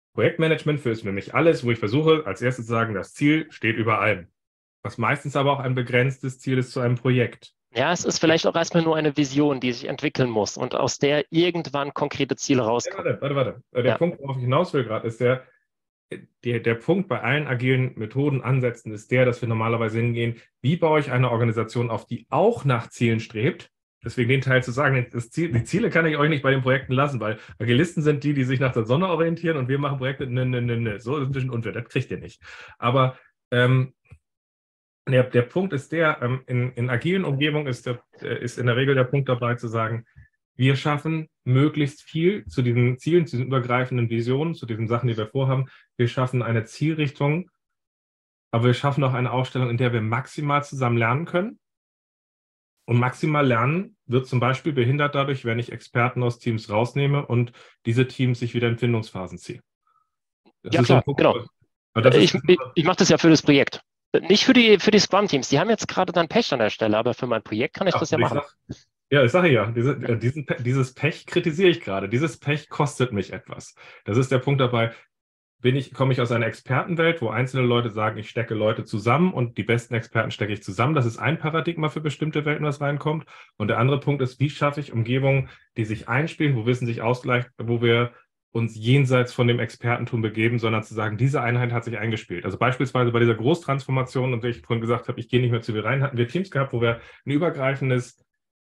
Projektmanagement für ist für mich alles, wo ich versuche, als erstes zu sagen, das Ziel steht über allem. Was meistens aber auch ein begrenztes Ziel ist zu einem Projekt. Ja, es ist vielleicht auch erstmal nur eine Vision, die sich entwickeln muss und aus der irgendwann konkrete Ziele rauskommen. Ja, warte, warte, warte. Der Ja. Punkt, worauf ich hinaus will gerade, ist der, der, der Punkt bei allen agilen Methoden, Ansätzen ist der, dass wir normalerweise hingehen, wie baue ich eine Organisation auf, die auch nach Zielen strebt. Deswegen den Teil zu sagen, das Ziel, die Ziele kann ich euch nicht bei den Projekten lassen, weil Agilisten sind die, die sich nach der Sonne orientieren und wir machen Projekte, ne, ne, ne, ne. So ist ein bisschen unfair, das kriegt ihr nicht. Aber ähm, der, der Punkt ist der, ähm, in, in agilen Umgebungen ist, der, ist in der Regel der Punkt dabei zu sagen, wir schaffen möglichst viel zu diesen Zielen, zu diesen übergreifenden Visionen, zu diesen Sachen, die wir vorhaben. Wir schaffen eine Zielrichtung, aber wir schaffen auch eine Aufstellung, in der wir maximal zusammen lernen können. Und maximal lernen wird zum Beispiel behindert dadurch, wenn ich Experten aus Teams rausnehme und diese Teams sich wieder in Findungsphasen ziehen. Das Ja, ist so ein klar, Punkt, genau. aber das Ich, ist, ich, ich mache das ja für das Projekt. Nicht für die, für die Scrum-Teams. Die haben jetzt gerade dann Pech an der Stelle, aber für mein Projekt kann ich ja, das ja ich machen. Sag, ja, ich sage ja, diese, äh, diesen, Pe- dieses Pech kritisiere ich gerade. Dieses Pech kostet mich etwas. Das ist der Punkt dabei. Bin ich, komme ich aus einer Expertenwelt, wo einzelne Leute sagen, ich stecke Leute zusammen und die besten Experten stecke ich zusammen. Das ist ein Paradigma für bestimmte Welten, was reinkommt. Und der andere Punkt ist, wie schaffe ich Umgebungen, die sich einspielen, wo Wissen sich ausgleicht, wo wir uns jenseits von dem Expertentum begeben, sondern zu sagen, diese Einheit hat sich eingespielt. Also beispielsweise bei dieser Großtransformation, und wie ich vorhin gesagt habe, ich gehe nicht mehr zu viel rein, hatten wir Teams gehabt, wo wir ein übergreifendes,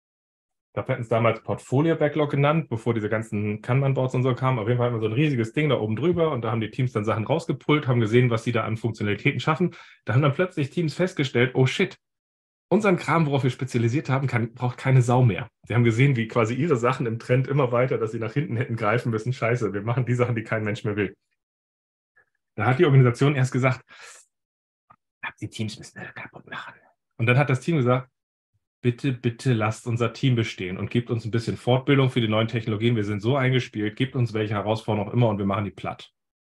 da hatten es damals Portfolio-Backlog genannt, bevor diese ganzen Kanban-Boards und so kamen. Auf jeden Fall hatten wir so ein riesiges Ding da oben drüber und da haben die Teams dann Sachen rausgepullt, haben gesehen, was sie da an Funktionalitäten schaffen. Da haben dann plötzlich Teams festgestellt, oh shit, unseren Kram, worauf wir spezialisiert haben, kann, braucht keine Sau mehr. Sie haben gesehen, wie quasi ihre Sachen im Trend immer weiter, dass sie nach hinten hätten greifen müssen. Scheiße, wir machen die Sachen, die kein Mensch mehr will. Da hat die Organisation erst gesagt, die Teams müssen wir kaputt machen. Und dann hat das Team gesagt, bitte, bitte lasst unser Team bestehen und gebt uns ein bisschen Fortbildung für die neuen Technologien. Wir sind so eingespielt, gebt uns welche Herausforderungen auch immer und wir machen die platt.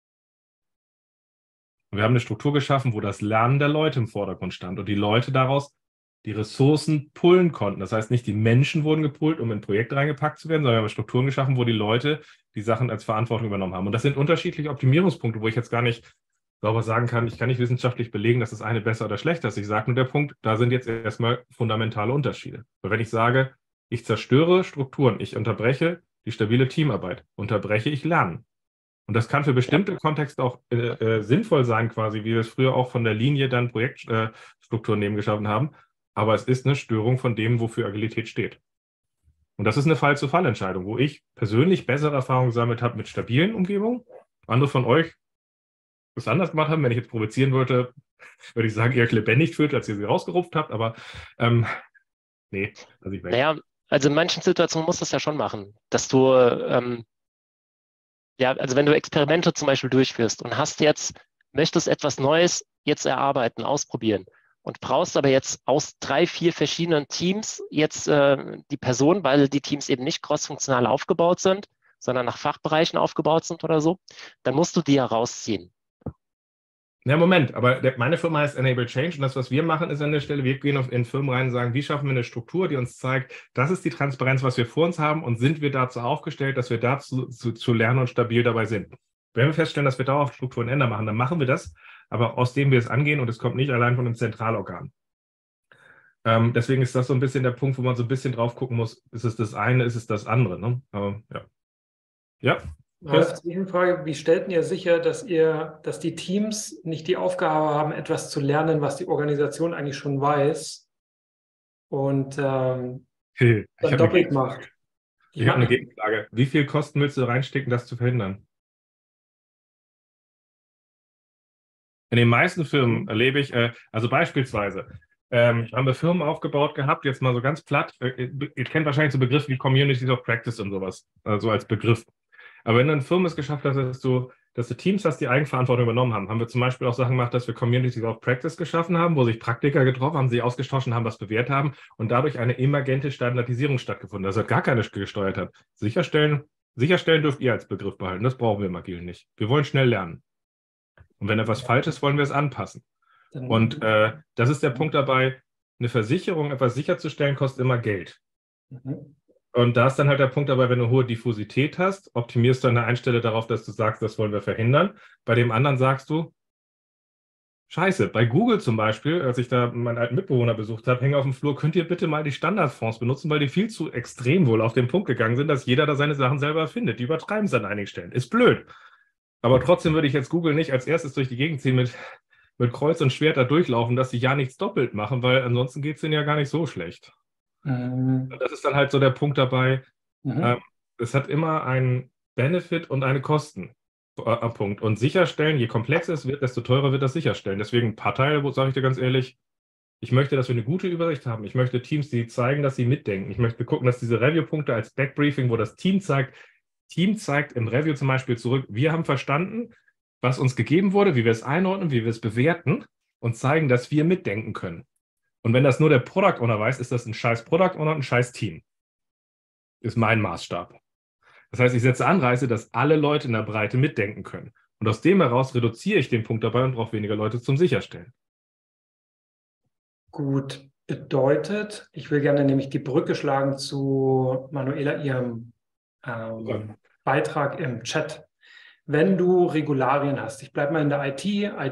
Und wir haben eine Struktur geschaffen, wo das Lernen der Leute im Vordergrund stand und die Leute daraus die Ressourcen pullen konnten. Das heißt, nicht die Menschen wurden gepullt, um in ein Projekt reingepackt zu werden, sondern wir haben Strukturen geschaffen, wo die Leute die Sachen als Verantwortung übernommen haben. Und das sind unterschiedliche Optimierungspunkte, wo ich jetzt gar nicht sauber sagen kann, ich kann nicht wissenschaftlich belegen, dass das eine besser oder schlechter ist. Ich sage nur der Punkt, da sind jetzt erstmal fundamentale Unterschiede. Weil wenn ich sage, ich zerstöre Strukturen, ich unterbreche die stabile Teamarbeit, unterbreche ich Lernen. Und das kann für bestimmte Kontexte auch äh, äh, sinnvoll sein, quasi, wie wir es früher auch von der Linie dann Projektstrukturen neben geschaffen haben. Aber es ist eine Störung von dem, wofür Agilität steht. Und das ist eine Fall-zu-Fall-Entscheidung, wo ich persönlich bessere Erfahrungen gesammelt habe mit stabilen Umgebungen. Andere von euch es anders gemacht haben. Wenn ich jetzt provozieren wollte, würde ich sagen, ihr euch lebendig fühlt, als ihr sie rausgerupft habt. Aber ähm, nee, also ich Naja, also in manchen Situationen musst du es ja schon machen, dass du, ähm, ja, also wenn du Experimente zum Beispiel durchführst und hast jetzt, möchtest etwas Neues jetzt erarbeiten, ausprobieren und brauchst aber jetzt aus drei, vier verschiedenen Teams jetzt äh, die Person, weil die Teams eben nicht crossfunktional aufgebaut sind, sondern nach Fachbereichen aufgebaut sind oder so, dann musst du die ja rausziehen. Ja, Moment, aber der, meine Firma heißt Enable Change und das, was wir machen, ist an der Stelle, wir gehen auf, in Firmen rein und sagen, wie schaffen wir eine Struktur, die uns zeigt, das ist die Transparenz, was wir vor uns haben und sind wir dazu aufgestellt, dass wir dazu zu, zu lernen und stabil dabei sind. Wenn wir feststellen, dass wir dauerhaft Strukturen ändern machen, dann machen wir das, aber aus dem wir es angehen und es kommt nicht allein von einem Zentralorgan. Ähm, deswegen ist das so ein bisschen der Punkt, wo man so ein bisschen drauf gucken muss, ist es das eine, ist es das andere, ne? Aber, ja. Ja. Als Zwischenfrage, wie stellten ihr sicher, dass ihr, dass die Teams nicht die Aufgabe haben, etwas zu lernen, was die Organisation eigentlich schon weiß und ähm, hey, dann doppelt macht? Ich, ich habe eine Gegenfrage. Wie viel Kosten willst du reinstecken, das zu verhindern? In den meisten Firmen erlebe ich, äh, also beispielsweise, ähm, haben wir Firmen aufgebaut gehabt, jetzt mal so ganz platt, äh, ihr kennt wahrscheinlich so Begriffe wie Communities of Practice und sowas, also als Begriff. Aber wenn du eine Firma es geschafft hast, dass du, dass du Teams hast, die Eigenverantwortung übernommen haben, haben wir zum Beispiel auch Sachen gemacht, dass wir Communities of Practice geschaffen haben, wo sich Praktiker getroffen haben, sie ausgetauscht haben, was bewährt haben und dadurch eine emergente Standardisierung stattgefunden, dass er gar keine gesteuert hat. Sicherstellen, sicherstellen dürft ihr als Begriff behalten, das brauchen wir im Agilen nicht. Wir wollen schnell lernen. Und wenn etwas falsch ist, wollen wir es anpassen. Und äh, das ist der Punkt dabei, eine Versicherung, etwas sicherzustellen, kostet immer Geld. Mhm. Und da ist dann halt der Punkt dabei, wenn du hohe Diffusität hast, optimierst du an der einen Stelle darauf, dass du sagst, das wollen wir verhindern. Bei dem anderen sagst du, Scheiße, bei Google zum Beispiel, als ich da meinen alten Mitbewohner besucht habe, hängen auf dem Flur, könnt ihr bitte mal die Standardfonds benutzen, weil die viel zu extrem wohl auf den Punkt gegangen sind, dass jeder da seine Sachen selber findet. Die übertreiben es an einigen Stellen. Ist blöd. Aber trotzdem würde ich jetzt Google nicht als erstes durch die Gegend ziehen mit, mit Kreuz und Schwert da durchlaufen, dass sie ja nichts doppelt machen, weil ansonsten geht es denen ja gar nicht so schlecht. Mhm. Das ist dann halt so der Punkt dabei, mhm. ähm, es hat immer einen Benefit und eine Kosten. Punkt. Und sicherstellen, je komplexer es wird, desto teurer wird das sicherstellen. Deswegen ein paar Teile, wo sage ich dir ganz ehrlich, ich möchte, dass wir eine gute Übersicht haben. Ich möchte Teams, die zeigen, dass sie mitdenken. Ich möchte gucken, dass diese Review-Punkte als Backbriefing, wo das Team zeigt, Team zeigt im Review zum Beispiel zurück, wir haben verstanden, was uns gegeben wurde, wie wir es einordnen, wie wir es bewerten und zeigen, dass wir mitdenken können. Und wenn das nur der Product Owner weiß, ist das ein scheiß Product Owner und ein scheiß Team. Ist mein Maßstab. Das heißt, ich setze Anreize, dass alle Leute in der Breite mitdenken können. Und aus dem heraus reduziere ich den Punkt dabei und brauche weniger Leute zum Sicherstellen. Gut, bedeutet, ich will gerne nämlich die Brücke schlagen zu Manuela, ihrem ähm, ja. Beitrag im Chat. Wenn du Regularien hast, ich bleibe mal in der I T, I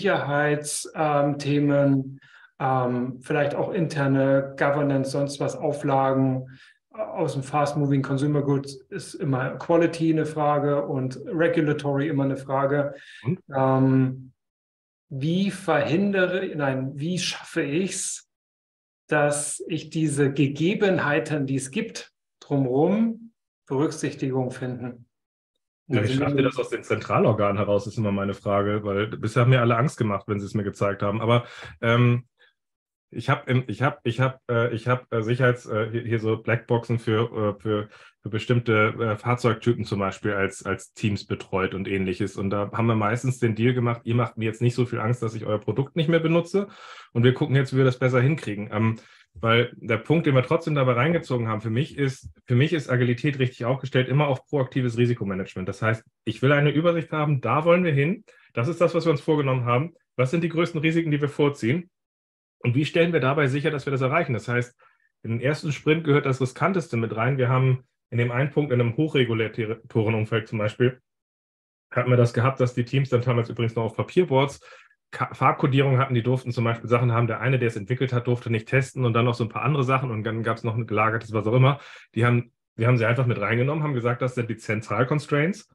T-Sicherheitsthemen, ähm, vielleicht auch interne Governance, sonst was, Auflagen, aus dem Fast-Moving Consumer Goods ist immer Quality eine Frage und Regulatory immer eine Frage. Ähm, wie verhindere, nein, wie schaffe ich es, dass ich diese Gegebenheiten, die es gibt, drumherum Berücksichtigung finden? Ja, wie schafft ihr das aus den Zentralorganen heraus, ist immer meine Frage, weil bisher haben mir alle Angst gemacht, wenn sie es mir gezeigt haben. Aber ähm, Ich habe ich hab, ich hab, äh, ich hab, äh, Sicherheits, äh, hier, hier so Blackboxen für, äh, für, für bestimmte äh, Fahrzeugtypen zum Beispiel als, als Teams betreut und ähnliches. Und da haben wir meistens den Deal gemacht, ihr macht mir jetzt nicht so viel Angst, dass ich euer Produkt nicht mehr benutze. Und wir gucken jetzt, wie wir das besser hinkriegen. Ähm, weil der Punkt, den wir trotzdem dabei reingezogen haben, für mich ist, für mich ist Agilität richtig aufgestellt, immer auf proaktives Risikomanagement. Das heißt, ich will eine Übersicht haben, da wollen wir hin. Das ist das, was wir uns vorgenommen haben. Was sind die größten Risiken, die wir vorziehen? Und wie stellen wir dabei sicher, dass wir das erreichen? Das heißt, in den ersten Sprint gehört das Riskanteste mit rein. Wir haben in dem einen Punkt, in einem hochregulatoren Umfeld zum Beispiel, hatten wir das gehabt, dass die Teams dann damals übrigens noch auf Papierboards Farbkodierung hatten, die durften zum Beispiel Sachen haben. Der eine, der es entwickelt hat, durfte nicht testen und dann noch so ein paar andere Sachen und dann gab es noch ein gelagertes, was auch immer. Die haben, wir haben sie einfach mit reingenommen, haben gesagt, das sind die Zentral-Constraints.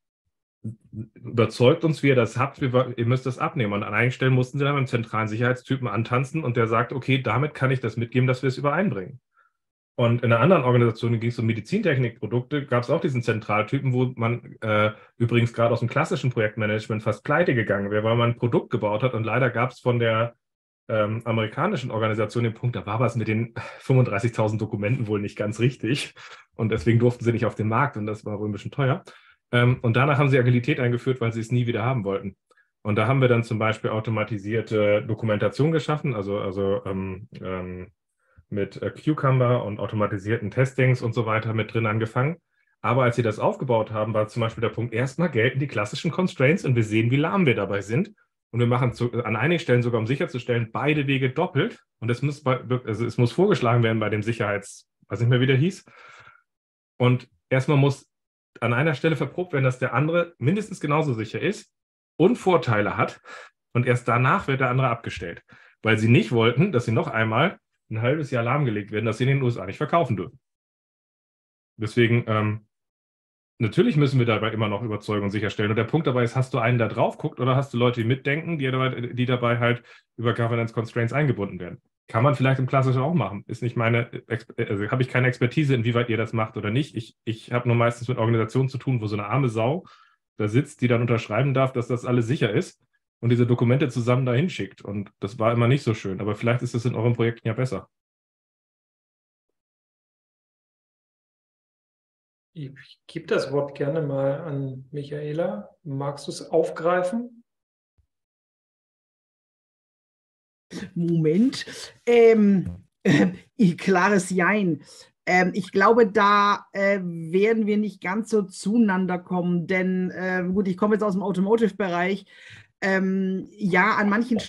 Überzeugt uns, wie ihr das habt, wir, ihr müsst das abnehmen. Und an einigen Stellen mussten sie dann beim zentralen Sicherheitstypen antanzen und der sagt, okay, damit kann ich das mitgeben, dass wir es übereinbringen. Und in einer anderen Organisation, die ging es um Medizintechnikprodukte, gab es auch diesen Zentraltypen, wo man äh, übrigens gerade aus dem klassischen Projektmanagement fast pleite gegangen wäre, weil man ein Produkt gebaut hat und leider gab es von der ähm, amerikanischen Organisation den Punkt, da war was mit den fünfunddreißigtausend Dokumenten wohl nicht ganz richtig und deswegen durften sie nicht auf den Markt und das war wohl ein bisschen teuer. Ähm, und danach haben sie Agilität eingeführt, weil sie es nie wieder haben wollten. Und da haben wir dann zum Beispiel automatisierte Dokumentation geschaffen, also, also ähm, ähm, mit äh, Cucumber und automatisierten Testings und so weiter mit drin angefangen. Aber als sie das aufgebaut haben, war zum Beispiel der Punkt, erstmal gelten die klassischen Constraints und wir sehen, wie lahm wir dabei sind. Und wir machen zu, an einigen Stellen sogar, um sicherzustellen, beide Wege doppelt. Und es muss, bei, also es muss vorgeschlagen werden bei dem Sicherheits, weiß nicht mehr, wie der hieß. Und erstmal muss an einer Stelle verprobt werden, dass der andere mindestens genauso sicher ist und Vorteile hat. Und erst danach wird der andere abgestellt. Weil sie nicht wollten, dass sie noch einmal ein halbes Jahr lahmgelegt werden, dass sie in den U S A nicht verkaufen dürfen. Deswegen, ähm, natürlich müssen wir dabei immer noch überzeugen und sicherstellen. Und der Punkt dabei ist, hast du einen, der drauf guckt oder hast du Leute, die mitdenken, die dabei, die dabei halt über Governance Constraints eingebunden werden? Kann man vielleicht im Klassischen auch machen. Ist nicht meine, also habe ich keine Expertise, inwieweit ihr das macht oder nicht. Ich, ich habe nur meistens mit Organisationen zu tun, wo so eine arme Sau da sitzt, die dann unterschreiben darf, dass das alles sicher ist und diese Dokumente zusammen dahin schickt. Und das war immer nicht so schön. Aber vielleicht ist es in euren Projekten ja besser. Ich gebe das Wort gerne mal an Michaela. Magst du es aufgreifen? Moment. Ähm, äh, klares Jein. Ähm, ich glaube, da äh, werden wir nicht ganz so zueinander kommen, denn äh, gut, ich komme jetzt aus dem Automotive-Bereich. Ähm, ja, an manchen Stellen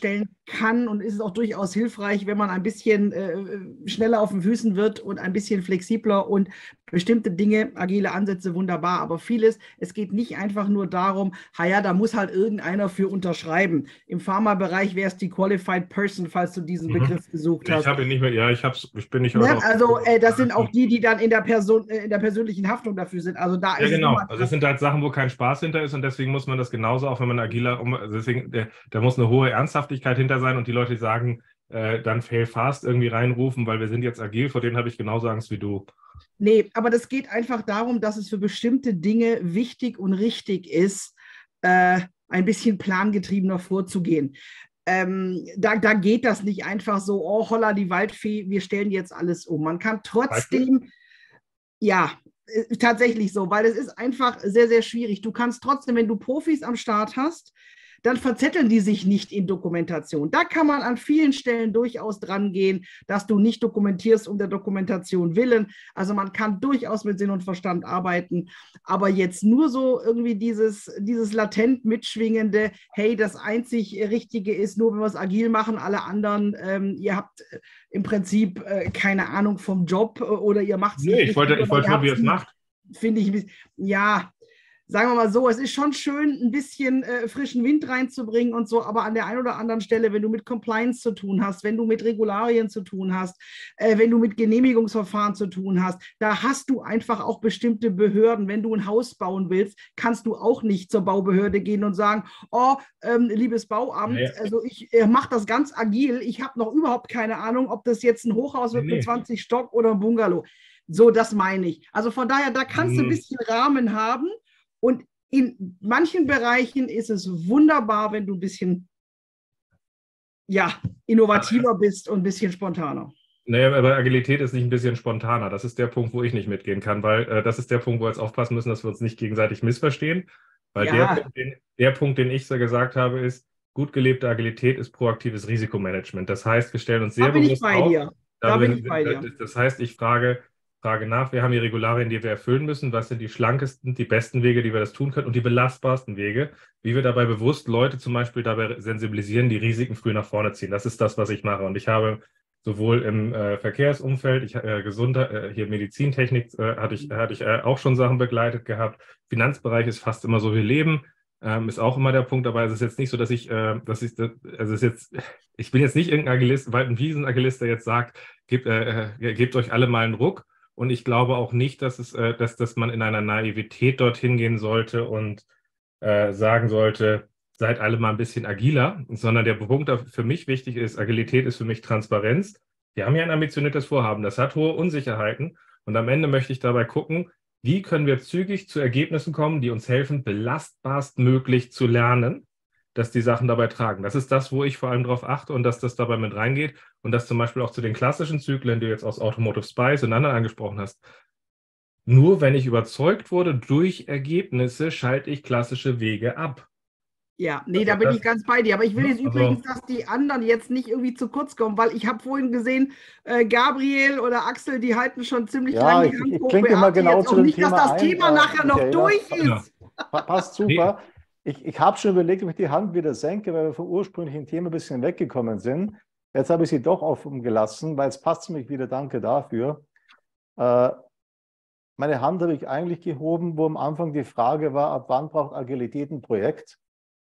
kann und ist es auch durchaus hilfreich, wenn man ein bisschen äh, schneller auf den Füßen wird und ein bisschen flexibler und bestimmte Dinge, agile Ansätze, wunderbar, aber vieles, es geht nicht einfach nur darum, ja, da muss halt irgendeiner für unterschreiben. Im Pharmabereich wäre es die Qualified Person, falls du diesen mhm. Begriff gesucht hast. Ich habe ihn nicht mehr, ja, ich, hab's, ich bin nicht mehr. Ne? Also äh, das sind auch die, die dann in der, Person, äh, in der persönlichen Haftung dafür sind. Also da ja, ist genau. Also das sind halt Sachen, wo kein Spaß hinter ist und deswegen muss man das genauso, auch wenn man agiler, also deswegen, der, da muss eine hohe Ernsthaftigkeit hinter sein und die Leute, die sagen, äh, dann fail fast irgendwie reinrufen, weil wir sind jetzt agil, vor denen habe ich genauso Angst wie du. Nee, aber das geht einfach darum, dass es für bestimmte Dinge wichtig und richtig ist, äh, ein bisschen plangetriebener vorzugehen. Ähm, da, da geht das nicht einfach so, oh holla die Waldfee, wir stellen jetzt alles um. Man kann trotzdem, ja, äh, tatsächlich so, weil es ist einfach sehr, sehr schwierig. Du kannst trotzdem, wenn du Profis am Start hast, dann verzetteln die sich nicht in Dokumentation. Da kann man an vielen Stellen durchaus dran gehen, dass du nicht dokumentierst um der Dokumentation willen. Also man kann durchaus mit Sinn und Verstand arbeiten, aber jetzt nur so irgendwie dieses, dieses latent mitschwingende, hey, das einzig Richtige ist nur, wenn wir es agil machen, alle anderen, ähm, ihr habt im Prinzip äh, keine Ahnung vom Job oder ihr macht es nee, nicht. Ich wollte, ich wollte nur, wie ihr es macht. Finde ich, ja, sagen wir mal so, es ist schon schön, ein bisschen äh, frischen Wind reinzubringen und so, aber an der einen oder anderen Stelle, wenn du mit Compliance zu tun hast, wenn du mit Regularien zu tun hast, äh, wenn du mit Genehmigungsverfahren zu tun hast, da hast du einfach auch bestimmte Behörden. Wenn du ein Haus bauen willst, kannst du auch nicht zur Baubehörde gehen und sagen, oh, ähm, liebes Bauamt, naja. also ich äh, mache das ganz agil, ich habe noch überhaupt keine Ahnung, ob das jetzt ein Hochhaus wird nee. mit zwanzig Stock oder ein Bungalow. So, das meine ich. Also von daher, da kannst hm. du ein bisschen Rahmen haben. Und in manchen Bereichen ist es wunderbar, wenn du ein bisschen ja, innovativer bist und ein bisschen spontaner. Naja, aber Agilität ist nicht ein bisschen spontaner. Das ist der Punkt, wo ich nicht mitgehen kann, weil äh, das ist der Punkt, wo wir jetzt aufpassen müssen, dass wir uns nicht gegenseitig missverstehen. Weil ja. der, Punkt, den, der Punkt, den ich so gesagt habe, ist, gut gelebte Agilität ist proaktives Risikomanagement. Das heißt, wir stellen uns sehr da bin bewusst ich bei auf. Dir. Da bin ich bei dir. Das heißt, ich frage... Frage nach, wir haben die Regularien, die wir erfüllen müssen, was sind die schlankesten, die besten Wege, die wir das tun können und die belastbarsten Wege, wie wir dabei bewusst Leute zum Beispiel dabei sensibilisieren, die Risiken früh nach vorne ziehen. Das ist das, was ich mache und ich habe sowohl im äh, Verkehrsumfeld, ich, äh, Gesundheit, äh, hier Medizintechnik, äh, hatte ich, hatte ich äh, auch schon Sachen begleitet gehabt, Finanzbereich ist fast immer so wie Leben, ähm, ist auch immer der Punkt, aber es ist jetzt nicht so, dass ich, äh, dass ich, also es ist jetzt, ich bin jetzt nicht irgendein Agilist, weil ein Wiesen-Agilist, der jetzt sagt, gebt, äh, gebt euch alle mal einen Ruck. Und ich glaube auch nicht, dass, es, äh, dass, dass man in einer Naivität dorthin gehen sollte und äh, sagen sollte, seid alle mal ein bisschen agiler, sondern der Punkt, der für mich wichtig ist, Agilität ist für mich Transparenz. Wir haben ja ein ambitioniertes Vorhaben, das hat hohe Unsicherheiten und am Ende möchte ich dabei gucken, wie können wir zügig zu Ergebnissen kommen, die uns helfen, belastbarst möglich zu lernen, dass die Sachen dabei tragen. Das ist das, wo ich vor allem darauf achte und dass das dabei mit reingeht und das zum Beispiel auch zu den klassischen Zyklen, die du jetzt aus Automotive Spice und anderen angesprochen hast. Nur wenn ich überzeugt wurde durch Ergebnisse, schalte ich klassische Wege ab. Ja, nee, da bin ich ganz bei dir. Aber ich will jetzt also, übrigens, dass die anderen jetzt nicht irgendwie zu kurz kommen, weil ich habe vorhin gesehen, äh, Gabriel oder Axel, die halten schon ziemlich ja, lange die Hand hoch. Ich immer genau zu dem nicht, Thema dass das ein, Thema äh, nachher noch Michaela, durch ist. Ja. Passt super. Nee. Ich, ich habe schon überlegt, ob ich die Hand wieder senke, weil wir vom ursprünglichen Thema ein bisschen weggekommen sind. Jetzt habe ich sie doch offen gelassen, weil es passt mich wieder. Danke dafür. Äh, meine Hand habe ich eigentlich gehoben, wo am Anfang die Frage war, ab wann braucht Agilität ein Projekt?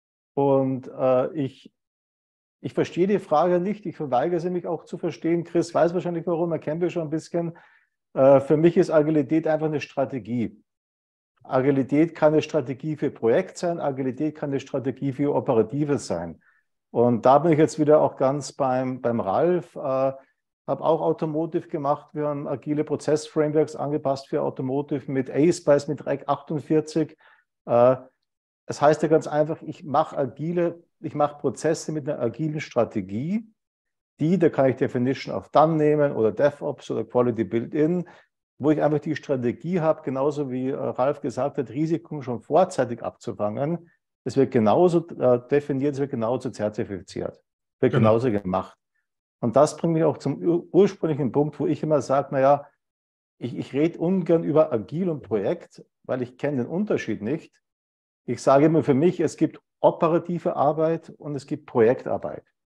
Und äh, ich, ich verstehe die Frage nicht. Ich verweigere sie mich auch zu verstehen. Chris weiß wahrscheinlich warum, er kennt mich schon ein bisschen. Äh, für mich ist Agilität einfach eine Strategie. Agilität kann eine Strategie für Projekt sein, Agilität kann eine Strategie für Operatives sein. Und da bin ich jetzt wieder auch ganz beim, beim Ralf, äh, habe auch Automotive gemacht. Wir haben agile Prozessframeworks angepasst für Automotive mit A-Spice, mit R E C achtundvierzig. Äh, das heißt ja ganz einfach, ich mache agile, ich mache Prozesse mit einer agilen Strategie, die, da kann ich Definition of Done nehmen oder DevOps oder Quality Built-in, wo ich einfach die Strategie habe, genauso wie Ralf gesagt hat, Risiken schon vorzeitig abzufangen. Es wird genauso äh, definiert, es wird genauso zertifiziert, wird genau. genauso gemacht. Und das bringt mich auch zum ur ursprünglichen Punkt, wo ich immer sage, naja, ich, ich rede ungern über Agil und Projekt, weil ich kenne den Unterschied nicht. Ich sage immer für mich, es gibt operative Arbeit und es gibt Projektarbeit.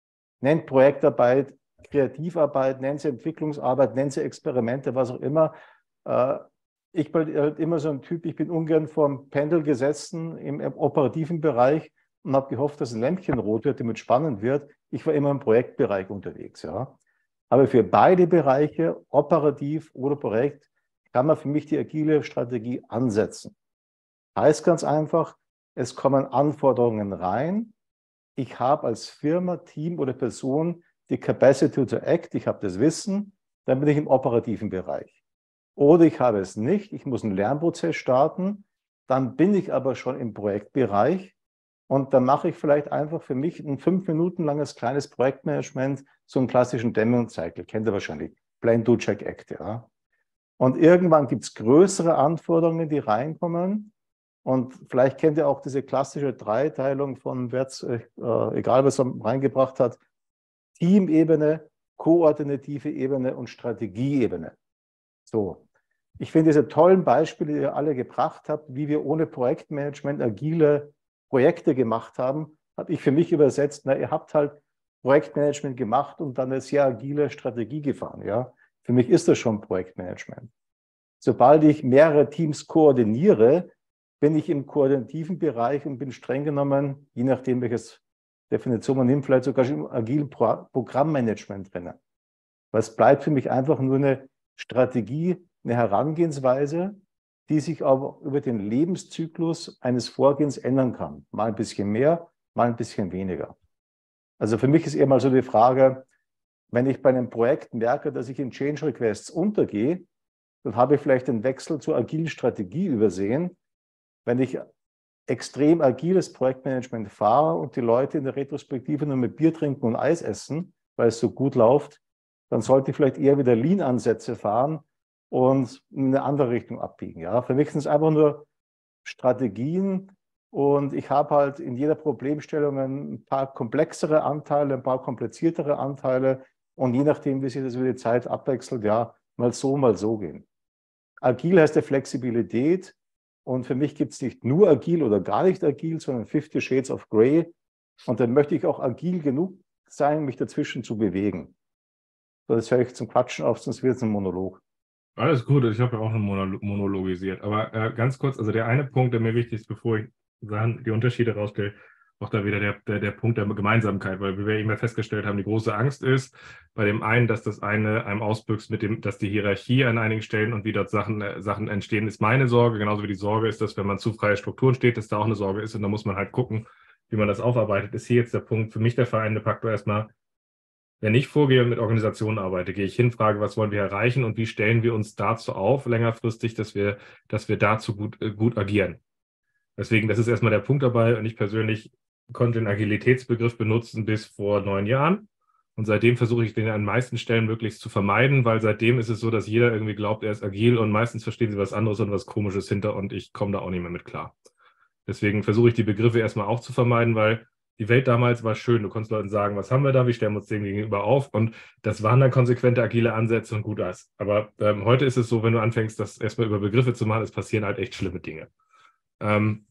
nennt Projektarbeit, Kreativarbeit, nennt sie Entwicklungsarbeit, nennt sie Experimente, was auch immer. Äh, ich bin halt immer so ein Typ, ich bin ungern vorm Pendel gesessen im, im operativen Bereich und habe gehofft, dass ein Lämpchen rot wird, damit spannend wird. Ich war immer im Projektbereich unterwegs. Ja. Aber für beide Bereiche, operativ oder Projekt, kann man für mich die agile Strategie ansetzen. Heißt ganz einfach, es kommen Anforderungen rein. Ich habe als Firma, Team oder Person die Capacity to act, ich habe das Wissen, dann bin ich im operativen Bereich. Oder ich habe es nicht, ich muss einen Lernprozess starten, dann bin ich aber schon im Projektbereich und dann mache ich vielleicht einfach für mich ein fünf Minuten langes kleines Projektmanagement, so einen klassischen Demo-Cycle, kennt ihr wahrscheinlich, Plan, Do, Check, Act. Ja. Und irgendwann gibt es größere Anforderungen, die reinkommen. Und vielleicht kennt ihr auch diese klassische Dreiteilung von Wertz, äh, egal was er reingebracht hat, Teamebene, koordinative Ebene und Strategieebene. So, ich finde diese tollen Beispiele, die ihr alle gebracht habt, wie wir ohne Projektmanagement agile Projekte gemacht haben, habe ich für mich übersetzt, na, ihr habt halt Projektmanagement gemacht und dann eine sehr agile Strategie gefahren. Ja? Für mich ist das schon Projektmanagement. Sobald ich mehrere Teams koordiniere, bin ich im koordinativen Bereich und bin streng genommen, je nachdem, welches Definition man nimmt, vielleicht sogar schon im agilen Pro Programmmanagement drin. Weil es bleibt für mich einfach nur eine Strategie, eine Herangehensweise, die sich aber über den Lebenszyklus eines Vorgehens ändern kann. Mal ein bisschen mehr, mal ein bisschen weniger. Also für mich ist eher mal so die Frage, wenn ich bei einem Projekt merke, dass ich in Change Requests untergehe, dann habe ich vielleicht den Wechsel zur agilen Strategie übersehen. Wenn ich extrem agiles Projektmanagement fahre und die Leute in der Retrospektive nur mit Bier trinken und Eis essen, weil es so gut läuft, dann sollte ich vielleicht eher wieder Lean-Ansätze fahren und in eine andere Richtung abbiegen. Ja? Für mich sind es einfach nur Strategien und ich habe halt in jeder Problemstellung ein paar komplexere Anteile, ein paar kompliziertere Anteile und je nachdem, wie sich das über die Zeit abwechselt, ja, mal so, mal so gehen. Agil heißt ja Flexibilität. Und für mich gibt es nicht nur agil oder gar nicht agil, sondern fifty Shades of Grey. Und dann möchte ich auch agil genug sein, mich dazwischen zu bewegen. So, das höre ich zum Quatschen auf, sonst wird es ein Monolog. Alles gut, ich habe ja auch eine Monolo monologisiert. Aber äh, ganz kurz, also der eine Punkt, der mir wichtig ist, bevor ich die Unterschiede rausstelle, auch da wieder der, der, der Punkt der Gemeinsamkeit, weil wie wir eben festgestellt haben, die große Angst ist bei dem einen, dass das eine einem ausbüchst mit dem, dass die Hierarchie an einigen Stellen und wie dort Sachen, äh, Sachen entstehen, ist meine Sorge, genauso wie die Sorge ist, dass wenn man zu freie Strukturen steht, dass da auch eine Sorge ist und da muss man halt gucken, wie man das aufarbeitet. Ist hier jetzt der Punkt, für mich der vereinende Faktor erstmal, wenn ich vorgehe und mit Organisationen arbeite, gehe ich hin, frage, was wollen wir erreichen und wie stellen wir uns dazu auf, längerfristig, dass wir, dass wir dazu gut, äh, gut agieren. Deswegen, das ist erstmal der Punkt dabei und ich persönlich konnte den Agilitätsbegriff benutzen bis vor neun Jahren. Und seitdem versuche ich den an den meisten Stellen möglichst zu vermeiden, weil seitdem ist es so, dass jeder irgendwie glaubt, er ist agil und meistens verstehen sie was anderes und was Komisches hinter und ich komme da auch nicht mehr mit klar. Deswegen versuche ich die Begriffe erstmal auch zu vermeiden, weil die Welt damals war schön. Du konntest Leuten sagen, was haben wir da, wie stellen wir uns dem gegenüber auf und das waren dann konsequente agile Ansätze und gut ist. Aber ähm, heute ist es so, wenn du anfängst, das erstmal über Begriffe zu machen, es passieren halt echt schlimme Dinge. Ähm,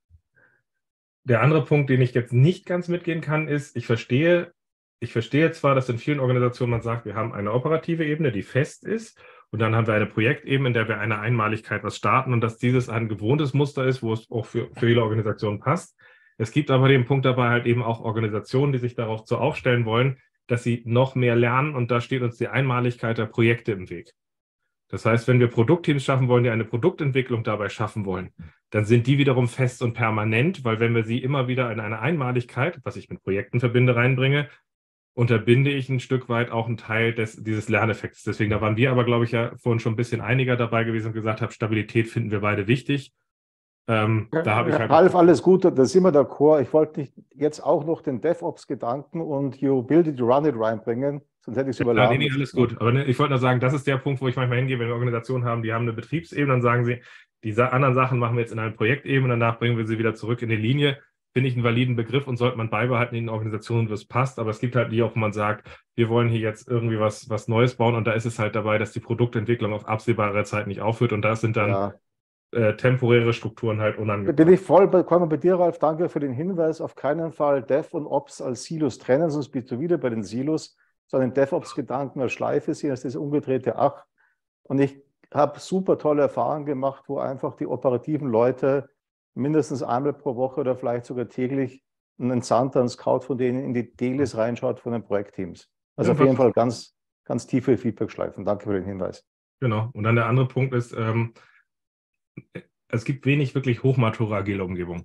Der andere Punkt, den ich jetzt nicht ganz mitgehen kann, ist, ich verstehe, ich verstehe zwar, dass in vielen Organisationen man sagt, wir haben eine operative Ebene, die fest ist, und dann haben wir eine Projektebene, in der wir eine Einmaligkeit was starten und dass dieses ein gewohntes Muster ist, wo es auch für, für viele Organisationen passt. Es gibt aber den Punkt dabei halt eben auch Organisationen, die sich darauf so aufstellen wollen, dass sie noch mehr lernen und da steht uns die Einmaligkeit der Projekte im Weg. Das heißt, wenn wir Produktteams schaffen wollen, die eine Produktentwicklung dabei schaffen wollen, dann sind die wiederum fest und permanent, weil wenn wir sie immer wieder in eine Einmaligkeit, was ich mit Projekten verbinde, reinbringe, unterbinde ich ein Stück weit auch einen Teil des, dieses Lerneffekts. Deswegen, da waren wir aber, glaube ich, ja vorhin schon ein bisschen einiger dabei gewesen und gesagt haben, Stabilität finden wir beide wichtig. Ähm, ja, da habe ich halt Ralf, alles gut, da sind wir d'accord. Ich wollte nicht jetzt auch noch den DevOps-Gedanken und You Build It, You Run It reinbringen. Sonst hätte ich es überladen. Nee, nee, alles gut. Aber ne, ich wollte nur sagen, das ist der Punkt, wo ich manchmal hingehe, wenn wir Organisationen haben, die haben eine Betriebsebene, dann sagen sie, diese anderen Sachen machen wir jetzt in einer Projektebene, danach bringen wir sie wieder zurück in die Linie. Finde ich einen validen Begriff und sollte man beibehalten in den Organisationen, wo es passt. Aber es gibt halt die auch, wo man sagt, wir wollen hier jetzt irgendwie was, was Neues bauen und da ist es halt dabei, dass die Produktentwicklung auf absehbare Zeit nicht aufhört und das sind dann, ja. äh, temporäre Strukturen halt unangenehm. Bin ich voll bei, bei dir, Ralf. Danke für den Hinweis. Auf keinen Fall Dev und Ops als Silos trennen, sonst bist du wieder bei den Silos, sondern DevOps-Gedanken als Schleife sehen, als das umgedrehte Ach. Und ich habe super tolle Erfahrungen gemacht, wo einfach die operativen Leute mindestens einmal pro Woche oder vielleicht sogar täglich ein Santa, ein Scout von denen in die Dailies reinschaut von den Projektteams. Also ja, auf jeden Fall ganz, ganz tiefe Feedback-Schleifen. Danke für den Hinweis. Genau. Und dann der andere Punkt ist, ähm, es gibt wenig wirklich hochmature agile Umgebung.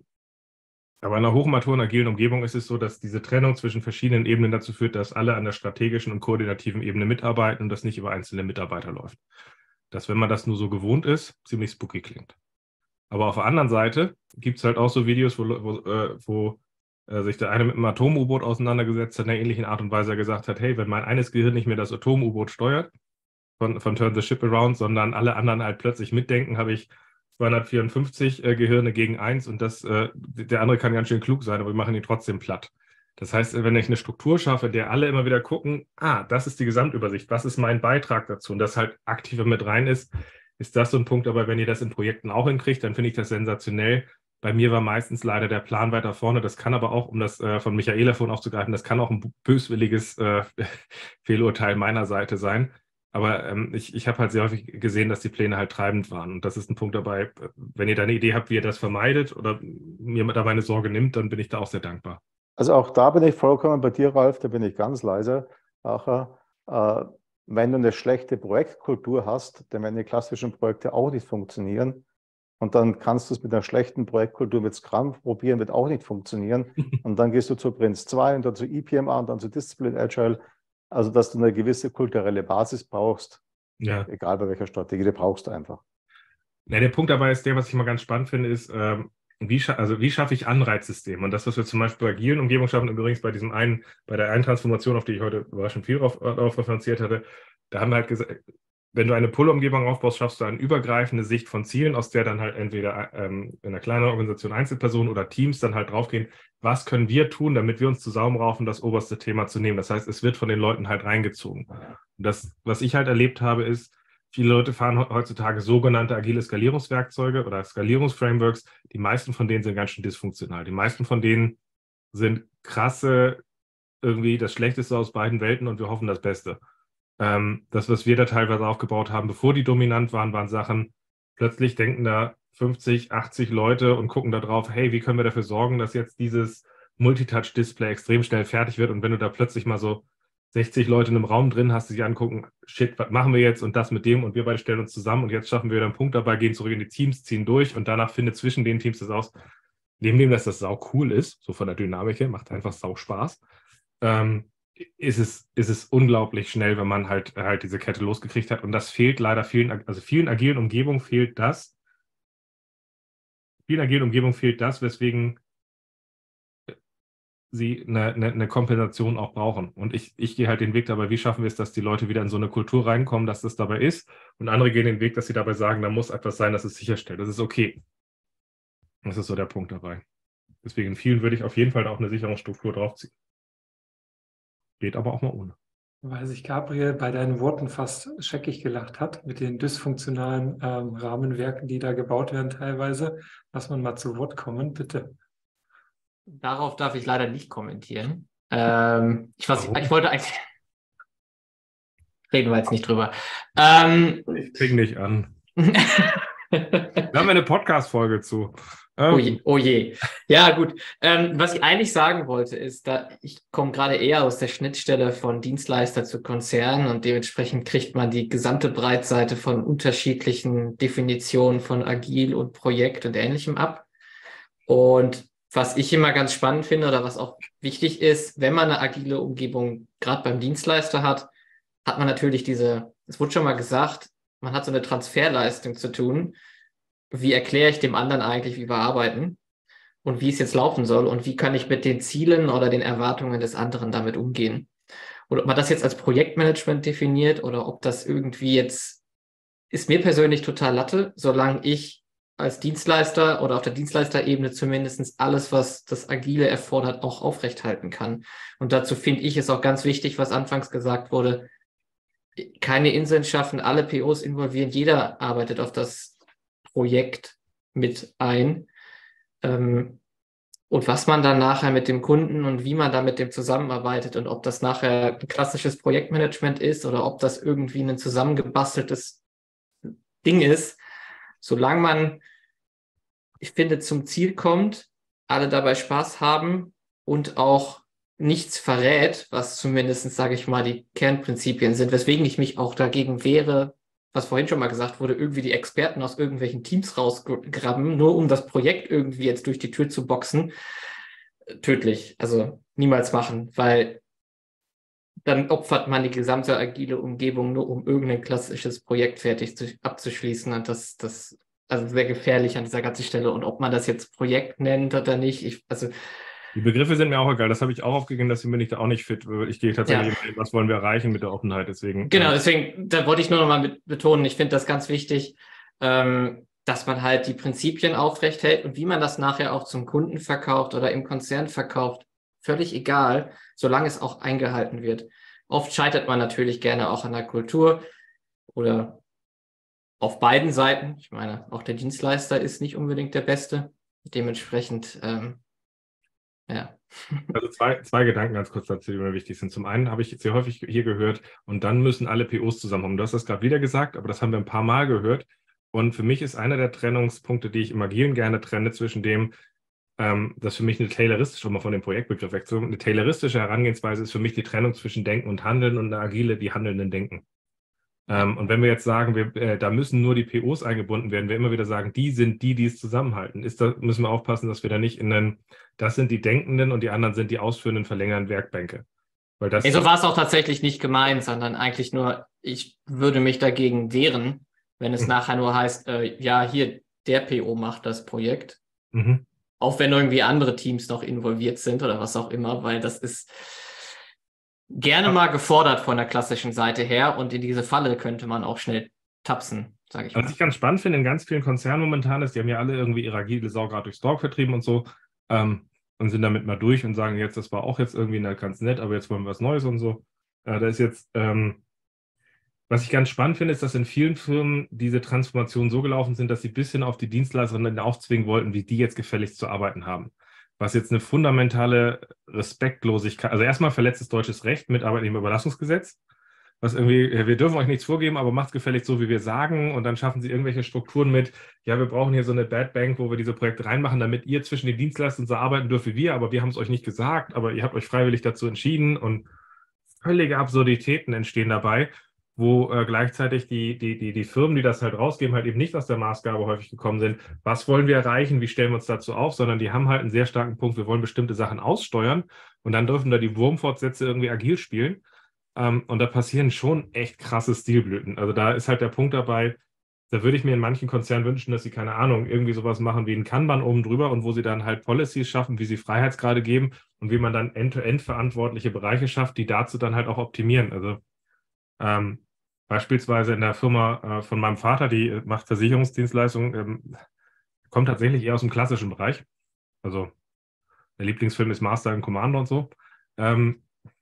Aber in einer hochmaturen agilen Umgebung ist es so, dass diese Trennung zwischen verschiedenen Ebenen dazu führt, dass alle an der strategischen und koordinativen Ebene mitarbeiten und das nicht über einzelne Mitarbeiter läuft. Dass, wenn man das nur so gewohnt ist, ziemlich spooky klingt. Aber auf der anderen Seite gibt es halt auch so Videos, wo, wo, äh, wo äh, sich der eine mit einem Atom-U-Boot auseinandergesetzt hat, in einer ähnlichen Art und Weise gesagt hat, hey, wenn mein eines Gehirn nicht mehr das Atom-U-Boot steuert, von, von Turn the Ship Around, sondern alle anderen halt plötzlich mitdenken, habe ich zweihundertvierundfünfzig äh, Gehirne gegen eins und das, äh, der andere kann ganz schön klug sein, aber wir machen ihn trotzdem platt. Das heißt, wenn ich eine Struktur schaffe, in der alle immer wieder gucken, ah, das ist die Gesamtübersicht, was ist mein Beitrag dazu und das halt aktiver mit rein ist, ist das so ein Punkt. Aber wenn ihr das in Projekten auch hinkriegt, dann finde ich das sensationell. Bei mir war meistens leider der Plan weiter vorne. Das kann aber auch, um das äh, von Michaela vorhin aufzugreifen, das kann auch ein böswilliges äh, Fehlurteil meiner Seite sein. Aber ähm, ich, ich habe halt sehr häufig gesehen, dass die Pläne halt treibend waren. Und das ist ein Punkt dabei, wenn ihr da eine Idee habt, wie ihr das vermeidet oder mir da meine Sorge nimmt, dann bin ich da auch sehr dankbar. Also auch da bin ich vollkommen bei dir, Ralf, da bin ich ganz leise. Nachher, äh, wenn du eine schlechte Projektkultur hast, dann werden die klassischen Projekte auch nicht funktionieren. Und dann kannst du es mit einer schlechten Projektkultur mit Scrum probieren, wird auch nicht funktionieren. Und dann gehst du zu Prince zwei und dann zu E P M A und dann zu Discipline Agile. Also, dass du eine gewisse kulturelle Basis brauchst, ja. Egal bei welcher Strategie, die brauchst du einfach. Ja, der Punkt dabei ist der, was ich mal ganz spannend finde, ist, ähm, wie, scha also wie schaffe ich Anreizsysteme? Und das, was wir zum Beispiel bei agilen Umgebungen schaffen, übrigens bei diesem einen, bei der einen Transformation, auf die ich heute überraschend viel darauf, darauf referenziert hatte, da haben wir halt gesagt, wenn du eine Pull-Umgebung aufbaust, schaffst du eine übergreifende Sicht von Zielen, aus der dann halt entweder ähm, in einer kleinen Organisation Einzelpersonen oder Teams dann halt draufgehen, was können wir tun, damit wir uns zusammenraufen, das oberste Thema zu nehmen. Das heißt, es wird von den Leuten halt reingezogen. Und das, was ich halt erlebt habe, ist, viele Leute fahren heutzutage sogenannte agile Skalierungswerkzeuge oder Skalierungsframeworks. Die meisten von denen sind ganz schön dysfunktional. Die meisten von denen sind krasse, irgendwie das Schlechteste aus beiden Welten und wir hoffen das Beste. Ähm, das, was wir da teilweise aufgebaut haben, bevor die dominant waren, waren Sachen, plötzlich denken da fünfzig, achtzig Leute und gucken da drauf, hey, wie können wir dafür sorgen, dass jetzt dieses Multitouch-Display extrem schnell fertig wird und wenn du da plötzlich mal so sechzig Leute in einem Raum drin hast, die sich angucken, shit, was machen wir jetzt und das mit dem und wir beide stellen uns zusammen und jetzt schaffen wir wieder einen Punkt dabei, gehen zurück in die Teams, ziehen durch und danach findet zwischen den Teams das aus, neben dem, dass das sau cool ist, so von der Dynamik her, macht einfach sau Spaß, ähm, ist es, ist es unglaublich schnell, wenn man halt, halt diese Kette losgekriegt hat und das fehlt leider vielen, also vielen agilen Umgebungen fehlt das, vielen agilen Umgebungen fehlt das, weswegen sie eine, eine, eine Kompensation auch brauchen. Und ich, ich gehe halt den Weg dabei, wie schaffen wir es, dass die Leute wieder in so eine Kultur reinkommen, dass das dabei ist. Und andere gehen den Weg, dass sie dabei sagen, da muss etwas sein, das es sicherstellt. Das ist okay. Das ist so der Punkt dabei. Deswegen in vielen würde ich auf jeden Fall auch eine Sicherungsstruktur draufziehen. Geht aber auch mal ohne. Weil sich Gabriel bei deinen Worten fast scheckig gelacht hat mit den dysfunktionalen ähm, Rahmenwerken, die da gebaut werden teilweise. Lass man mal zu Wort kommen, bitte. Darauf darf ich leider nicht kommentieren. Ähm, ich, was, ich, ich wollte eigentlich... Reden wir jetzt nicht drüber. Ähm, ich krieg nicht an. Wir haben eine Podcast-Folge zu. Ähm. Oh je, oh je. Ja, gut. Ähm, was ich eigentlich sagen wollte, ist, da ich komme gerade eher aus der Schnittstelle von Dienstleister zu Konzernen und dementsprechend kriegt man die gesamte Breitseite von unterschiedlichen Definitionen von Agil und Projekt und Ähnlichem ab. Und was ich immer ganz spannend finde oder was auch wichtig ist, wenn man eine agile Umgebung gerade beim Dienstleister hat, hat man natürlich diese, es wurde schon mal gesagt, man hat so eine Transferleistung zu tun. Wie erkläre ich dem anderen eigentlich, wie wir arbeiten und wie es jetzt laufen soll und wie kann ich mit den Zielen oder den Erwartungen des anderen damit umgehen? Und ob man das jetzt als Projektmanagement definiert oder ob das irgendwie jetzt, ist mir persönlich total Latte, solange ich als Dienstleister oder auf der Dienstleisterebene zumindest alles, was das Agile erfordert, auch aufrechthalten kann. Und dazu finde ich es auch ganz wichtig, was anfangs gesagt wurde, keine Inseln schaffen, alle P Os involvieren, jeder arbeitet auf das Projekt mit ein. Ähm, und was man dann nachher mit dem Kunden und wie man da mit dem zusammenarbeitet und ob das nachher ein klassisches Projektmanagement ist oder ob das irgendwie ein zusammengebasteltes Ding ist, solange man, ich finde, zum Ziel kommt, alle dabei Spaß haben und auch nichts verrät, was zumindest, sage ich mal, die Kernprinzipien sind, weswegen ich mich auch dagegen wehre, was vorhin schon mal gesagt wurde, irgendwie die Experten aus irgendwelchen Teams rausgraben, nur um das Projekt irgendwie jetzt durch die Tür zu boxen, tödlich. Also niemals machen, weil dann opfert man die gesamte agile Umgebung nur, um irgendein klassisches Projekt fertig zu, abzuschließen. Und das, das also sehr gefährlich an dieser ganzen Stelle. Und ob man das jetzt Projekt nennt oder nicht, ich, also die Begriffe sind mir auch egal. Das habe ich auch aufgegeben, deswegen bin ich da auch nicht fit. Ich gehe tatsächlich, ja. Was wollen wir erreichen mit der Offenheit? Deswegen. Genau, deswegen, da wollte ich nur noch mal betonen, ich finde das ganz wichtig, ähm, dass man halt die Prinzipien aufrecht hält und wie man das nachher auch zum Kunden verkauft oder im Konzern verkauft, völlig egal, solange es auch eingehalten wird. Oft scheitert man natürlich gerne auch an der Kultur oder auf beiden Seiten. Ich meine, auch der Dienstleister ist nicht unbedingt der Beste. Dementsprechend, ähm, ja. Also zwei, zwei Gedanken ganz kurz dazu, die mir wichtig sind. Zum einen habe ich sehr häufig hier gehört, und dann müssen alle P Os zusammenkommen. Du hast das gerade wieder gesagt, aber das haben wir ein paar Mal gehört. Und für mich ist einer der Trennungspunkte, die ich im Agilen gerne trenne, zwischen dem, ähm, das für mich eine tayloristische, um mal von dem Projektbegriff wegzukommen, eine tayloristische Herangehensweise ist für mich die Trennung zwischen Denken und Handeln und eine agile, die Handelnden denken. Ähm, und wenn wir jetzt sagen, wir, äh, da müssen nur die P Os eingebunden werden, wir immer wieder sagen, die sind die, die es zusammenhalten, ist da, müssen wir aufpassen, dass wir da nicht in einen, das sind die Denkenden und die anderen sind die ausführenden, verlängernden Werkbänke. Weil das nee, so war es auch tatsächlich nicht gemeint, sondern eigentlich nur, ich würde mich dagegen wehren, wenn es mhm. nachher nur heißt, äh, ja, hier, der P O macht das Projekt. Mhm. Auch wenn irgendwie andere Teams noch involviert sind oder was auch immer, weil das ist gerne mal gefordert von der klassischen Seite her und in diese Falle könnte man auch schnell tapsen, sage ich mal. Was ich ganz spannend finde in ganz vielen Konzernen momentan ist, die haben ja alle irgendwie ihre agile Sau gerade durchs Dorf vertrieben und so ähm, und sind damit mal durch und sagen jetzt, das war auch jetzt irgendwie ganz nett, aber jetzt wollen wir was Neues und so. Äh, da ist jetzt, ähm, was ich ganz spannend finde, ist, dass in vielen Firmen diese Transformationen so gelaufen sind, dass sie ein bisschen auf die Dienstleisterinnen aufzwingen wollten, wie die jetzt gefälligst zu arbeiten haben. Was jetzt eine fundamentale Respektlosigkeit, also erstmal verletztes deutsches Recht mit Arbeitnehmerüberlassungsgesetz, was irgendwie, wir dürfen euch nichts vorgeben, aber macht es gefälligst so, wie wir sagen, und dann schaffen sie irgendwelche Strukturen mit, ja, wir brauchen hier so eine Bad Bank, wo wir diese Projekte reinmachen, damit ihr zwischen den Dienstleistern so arbeiten dürft wie wir, aber wir haben es euch nicht gesagt, aber ihr habt euch freiwillig dazu entschieden und völlige Absurditäten entstehen dabei, wo äh, gleichzeitig die, die, die, die Firmen, die das halt rausgeben, halt eben nicht aus der Maßgabe häufig gekommen sind, was wollen wir erreichen, wie stellen wir uns dazu auf, sondern die haben halt einen sehr starken Punkt, wir wollen bestimmte Sachen aussteuern und dann dürfen da die Wurmfortsätze irgendwie agil spielen ähm, und da passieren schon echt krasse Stilblüten. Also da ist halt der Punkt dabei, da würde ich mir in manchen Konzernen wünschen, dass sie, keine Ahnung, irgendwie sowas machen wie ein Kanban oben drüber und wo sie dann halt Policies schaffen, wie sie Freiheitsgrade geben und wie man dann end-to-end verantwortliche Bereiche schafft, die dazu dann halt auch optimieren. Also ähm, beispielsweise in der Firma äh, von meinem Vater, die äh, macht Versicherungsdienstleistungen, ähm, kommt tatsächlich eher aus dem klassischen Bereich. Also der Lieblingsfilm ist Master and Commander und so. Ähm,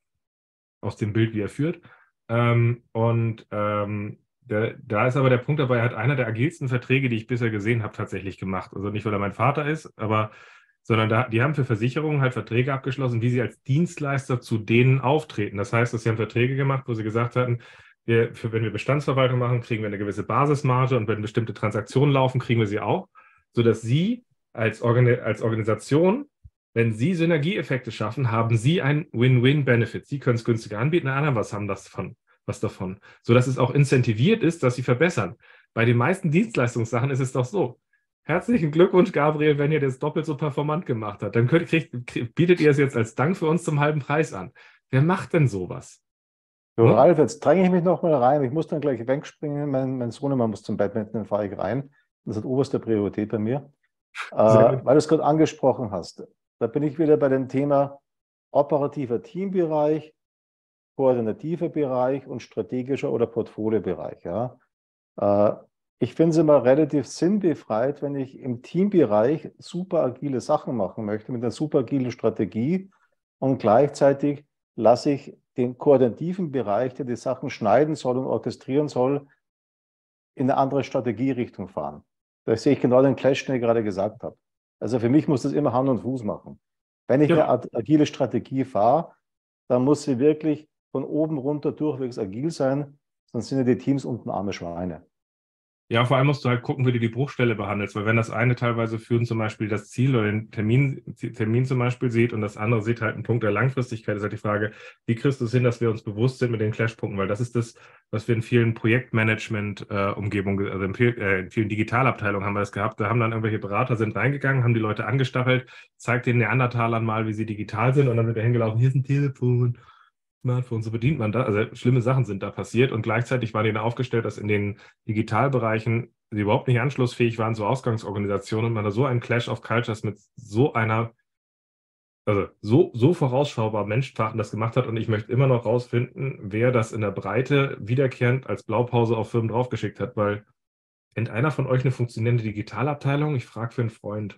aus dem Bild, wie er führt. Ähm, und ähm, der, da ist aber der Punkt dabei, er hat einer der agilsten Verträge, die ich bisher gesehen habe, tatsächlich gemacht. Also nicht, weil er mein Vater ist, aber sondern da, die haben für Versicherungen halt Verträge abgeschlossen, wie sie als Dienstleister zu denen auftreten. Das heißt, dass sie haben Verträge gemacht, wo sie gesagt hatten, wir, für, wenn wir Bestandsverwaltung machen, kriegen wir eine gewisse Basismarge und wenn bestimmte Transaktionen laufen, kriegen wir sie auch, sodass sie als, Organ als Organisation, wenn sie Synergieeffekte schaffen, haben sie einen Win-Win-Benefit. Sie können es günstiger anbieten, die anderen was haben das von, was davon. Sodass es auch incentiviert ist, dass sie verbessern. Bei den meisten Dienstleistungssachen ist es doch so. Herzlichen Glückwunsch, Gabriel, wenn ihr das doppelt so performant gemacht habt. Dann könnt, kriegt, bietet ihr es jetzt als Dank für uns zum halben Preis an. Wer macht denn sowas? So, hm? Ralf, jetzt dränge ich mich noch mal rein. Ich muss dann gleich wegspringen. Mein, mein Sohnemann muss zum Badminton, dann fahre ich rein. Das hat oberste Priorität bei mir. Äh, weil du es gerade angesprochen hast. Da bin ich wieder bei dem Thema operativer Teambereich, koordinativer Bereich und strategischer oder Portfoliobereich. Ja. Äh, Ich finde es immer relativ sinnbefreit, wenn ich im Teambereich super agile Sachen machen möchte, mit einer super agilen Strategie und gleichzeitig lasse ich den koordinativen Bereich, der die Sachen schneiden soll und orchestrieren soll, in eine andere Strategierichtung fahren. Da sehe ich genau den Clash, den ich gerade gesagt habe. Also für mich muss das immer Hand und Fuß machen. Wenn ich Ja. eine agile Strategie fahre, dann muss sie wirklich von oben runter durchwegs agil sein, sonst sind ja die Teams unten arme Schweine. Ja, vor allem musst du halt gucken, wie du die Bruchstelle behandelst, weil wenn das eine teilweise führen zum Beispiel das Ziel oder den Termin, Termin zum Beispiel sieht und das andere sieht halt einen Punkt der Langfristigkeit, ist halt die Frage, wie kriegst du es hin, dass wir uns bewusst sind mit den Clashpunkten, weil das ist das, was wir in vielen Projektmanagement-Umgebungen, also in, viel, äh, in vielen Digitalabteilungen haben wir das gehabt, da haben dann irgendwelche Berater sind reingegangen, haben die Leute angestachelt, zeigt den Neandertalern mal, wie sie digital sind und dann wird er hingelaufen, hier ist ein Telefon, Smartphone, so bedient man da. Also schlimme Sachen sind da passiert und gleichzeitig waren die dann aufgestellt, dass in den Digitalbereichen sie überhaupt nicht anschlussfähig waren zur Ausgangsorganisation und man da so einen Clash of Cultures mit so einer, also so, so vorausschaubar Menschenverachtend das gemacht hat und ich möchte immer noch rausfinden, wer das in der Breite wiederkehrend als Blaupause auf Firmen draufgeschickt hat, weil kennt einer von euch eine funktionierende Digitalabteilung? Ich frage für einen Freund.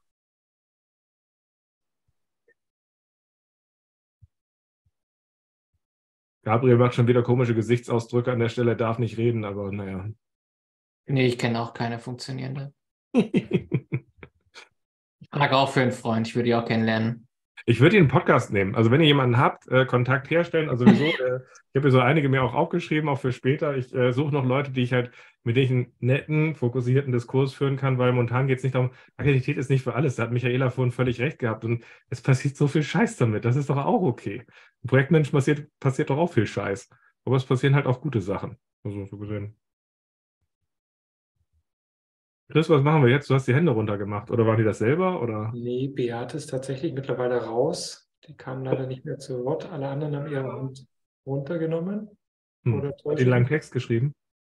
Gabriel macht schon wieder komische Gesichtsausdrücke an der Stelle, darf nicht reden, aber naja. Nee, ich kenne auch keine funktionierende. Ich frage auch für einen Freund, ich würde ihn auch kennenlernen. Ich würde ihn einen Podcast nehmen. Also wenn ihr jemanden habt, äh, Kontakt herstellen. Also sowieso, äh, ich habe hier so einige mir auch aufgeschrieben, auch für später. Ich äh, suche noch Leute, die ich halt, mit denen ich einen netten, fokussierten Diskurs führen kann, weil momentan geht es nicht darum, Agilität ist nicht für alles. Da hat Michaela vorhin völlig recht gehabt. Und es passiert so viel Scheiß damit. Das ist doch auch okay. Im Projektmensch passiert, passiert doch auch viel Scheiß. Aber es passieren halt auch gute Sachen. Also so gesehen. Chris, was machen wir jetzt? Du hast die Hände runtergemacht. Oder waren die das selber? Oder? Nee, Beate ist tatsächlich mittlerweile raus. Die kam leider nicht mehr zu Wort. Alle anderen haben ihre Hand runtergenommen. Hm. Oder Hat täusche den ich langen mich? Text geschrieben?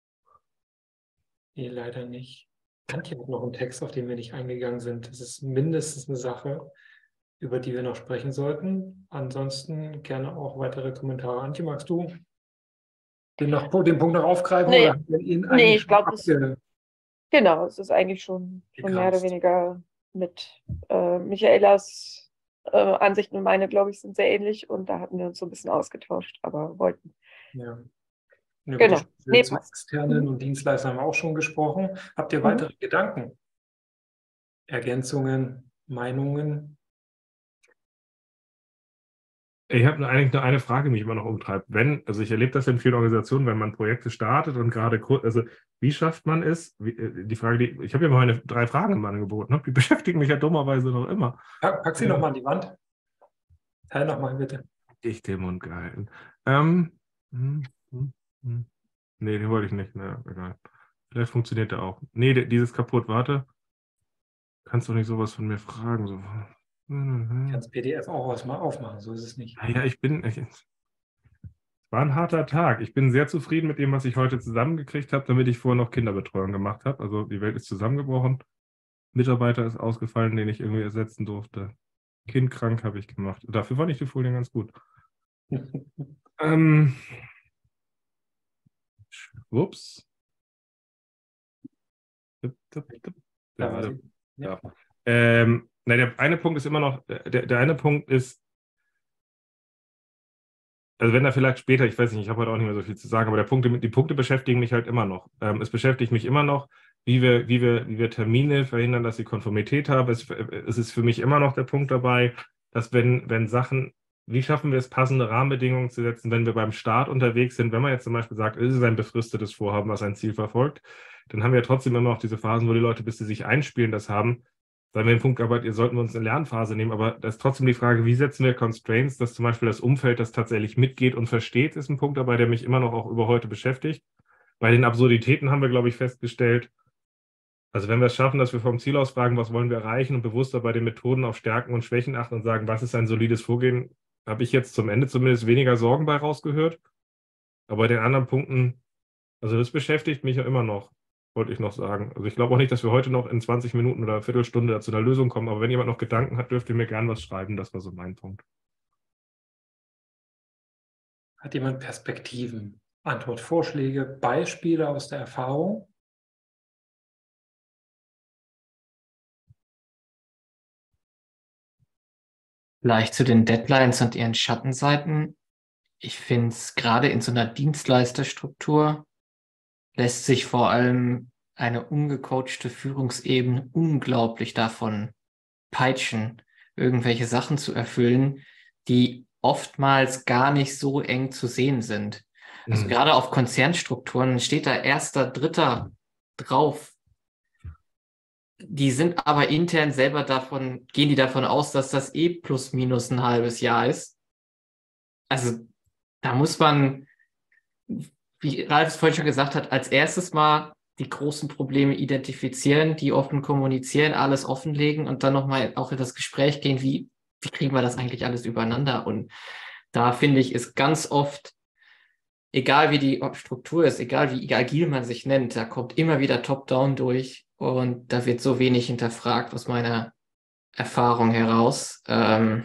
Nee, leider nicht. Antje hat noch einen Text, auf den wir nicht eingegangen sind. Das ist mindestens eine Sache, über die wir noch sprechen sollten. Ansonsten gerne auch weitere Kommentare. Antje, magst du den, noch, den Punkt noch aufgreifen? Nee. Oder haben wir ihn Nee, eigentlich ich glaube, schon das, abge- genau, es ist eigentlich schon, schon mehr oder gegrast? weniger mit äh, Michaelas äh, Ansichten und meine, glaube ich, sind sehr ähnlich und da hatten wir uns so ein bisschen ausgetauscht, aber wollten. Ja. Und über Genau. die Schnittstelle Nee, zu passt. externen und Dienstleistern haben wir auch schon gesprochen. Habt ihr Mhm. weitere Gedanken, Ergänzungen, Meinungen? Ich habe eigentlich nur eine Frage, die mich immer noch umtreibt. Wenn, also ich erlebe das in vielen Organisationen, wenn man Projekte startet und gerade kurz, also wie schafft man es? Wie, äh, die Frage, die, ich habe ja mal meine drei Fragen im Angebot, ne? Die beschäftigen mich ja dummerweise noch immer. Pack, pack sie Ja. nochmal an die Wand. Teil nochmal bitte. Ich den Mund gehalten. Ähm, hm, hm, hm. Nee, den wollte ich nicht. Na, egal. Vielleicht funktioniert der auch. Nee, der, dieses kaputt. Warte. Kannst du nicht sowas von mir fragen? So. Ich kann das P D F auch aus- mal aufmachen, so ist es nicht. Ah ja, ich bin. Ich, es war ein harter Tag. Ich bin sehr zufrieden mit dem, was ich heute zusammengekriegt habe, damit ich vorher noch Kinderbetreuung gemacht habe. Also die Welt ist zusammengebrochen. Mitarbeiter ist ausgefallen, den ich irgendwie ersetzen durfte. Kind krank habe ich gemacht. Dafür fand ich die Folien ganz gut. ähm. Ups. Tipp, tipp, tipp. Da Ja, war der, sie. Ja. ja. Ähm, na, der eine Punkt ist immer noch, der, der eine Punkt ist, also wenn da vielleicht später, ich weiß nicht, ich habe heute auch nicht mehr so viel zu sagen, aber der Punkt, die Punkte beschäftigen mich halt immer noch. Ähm, es beschäftigt mich immer noch, wie wir, wie wir, wie wir Termine verhindern, dass sie Konformität haben. Es, es ist für mich immer noch der Punkt dabei, dass wenn, wenn Sachen, wie schaffen wir es, passende Rahmenbedingungen zu setzen, wenn wir beim Start unterwegs sind, wenn man jetzt zum Beispiel sagt, es ist ein befristetes Vorhaben, was ein Ziel verfolgt, dann haben wir ja trotzdem immer noch diese Phasen, wo die Leute, bis sie sich einspielen, das haben. Sagen wir den Punkt, aber ihr sollten wir uns eine Lernphase nehmen, aber da ist trotzdem die Frage, wie setzen wir Constraints, dass zum Beispiel das Umfeld das tatsächlich mitgeht und versteht, ist ein Punkt dabei, der mich immer noch auch über heute beschäftigt. Bei den Absurditäten haben wir, glaube ich, festgestellt, also wenn wir es schaffen, dass wir vom Ziel aus fragen, was wollen wir erreichen und bewusster bei den Methoden auf Stärken und Schwächen achten und sagen, was ist ein solides Vorgehen, habe ich jetzt zum Ende zumindest weniger Sorgen bei rausgehört. Aber bei den anderen Punkten, also das beschäftigt mich ja immer noch, wollte ich noch sagen. Also ich glaube auch nicht, dass wir heute noch in zwanzig Minuten oder eine Viertelstunde zu einer Lösung kommen, aber wenn jemand noch Gedanken hat, dürft ihr mir gerne was schreiben. Das war so mein Punkt. Hat jemand Perspektiven, Antwortvorschläge, Beispiele aus der Erfahrung? Vielleicht zu den Deadlines und ihren Schattenseiten. Ich finde es gerade in so einer Dienstleisterstruktur lässt sich vor allem eine ungecoachte Führungsebene unglaublich davon peitschen, irgendwelche Sachen zu erfüllen, die oftmals gar nicht so eng zu sehen sind. Also Mhm. gerade auf Konzernstrukturen steht da erster, dritter drauf. Die sind aber intern selber davon, gehen die davon aus, dass das eh plus minus ein halbes Jahr ist. Also da muss man, wie Ralf es vorhin schon gesagt hat, als erstes mal die großen Probleme identifizieren, die offen kommunizieren, alles offenlegen und dann nochmal auch in das Gespräch gehen, wie, wie kriegen wir das eigentlich alles übereinander? Und da finde ich, ist ganz oft, egal wie die Struktur ist, egal wie agil man sich nennt, da kommt immer wieder Top-Down durch und da wird so wenig hinterfragt aus meiner Erfahrung heraus. Ähm,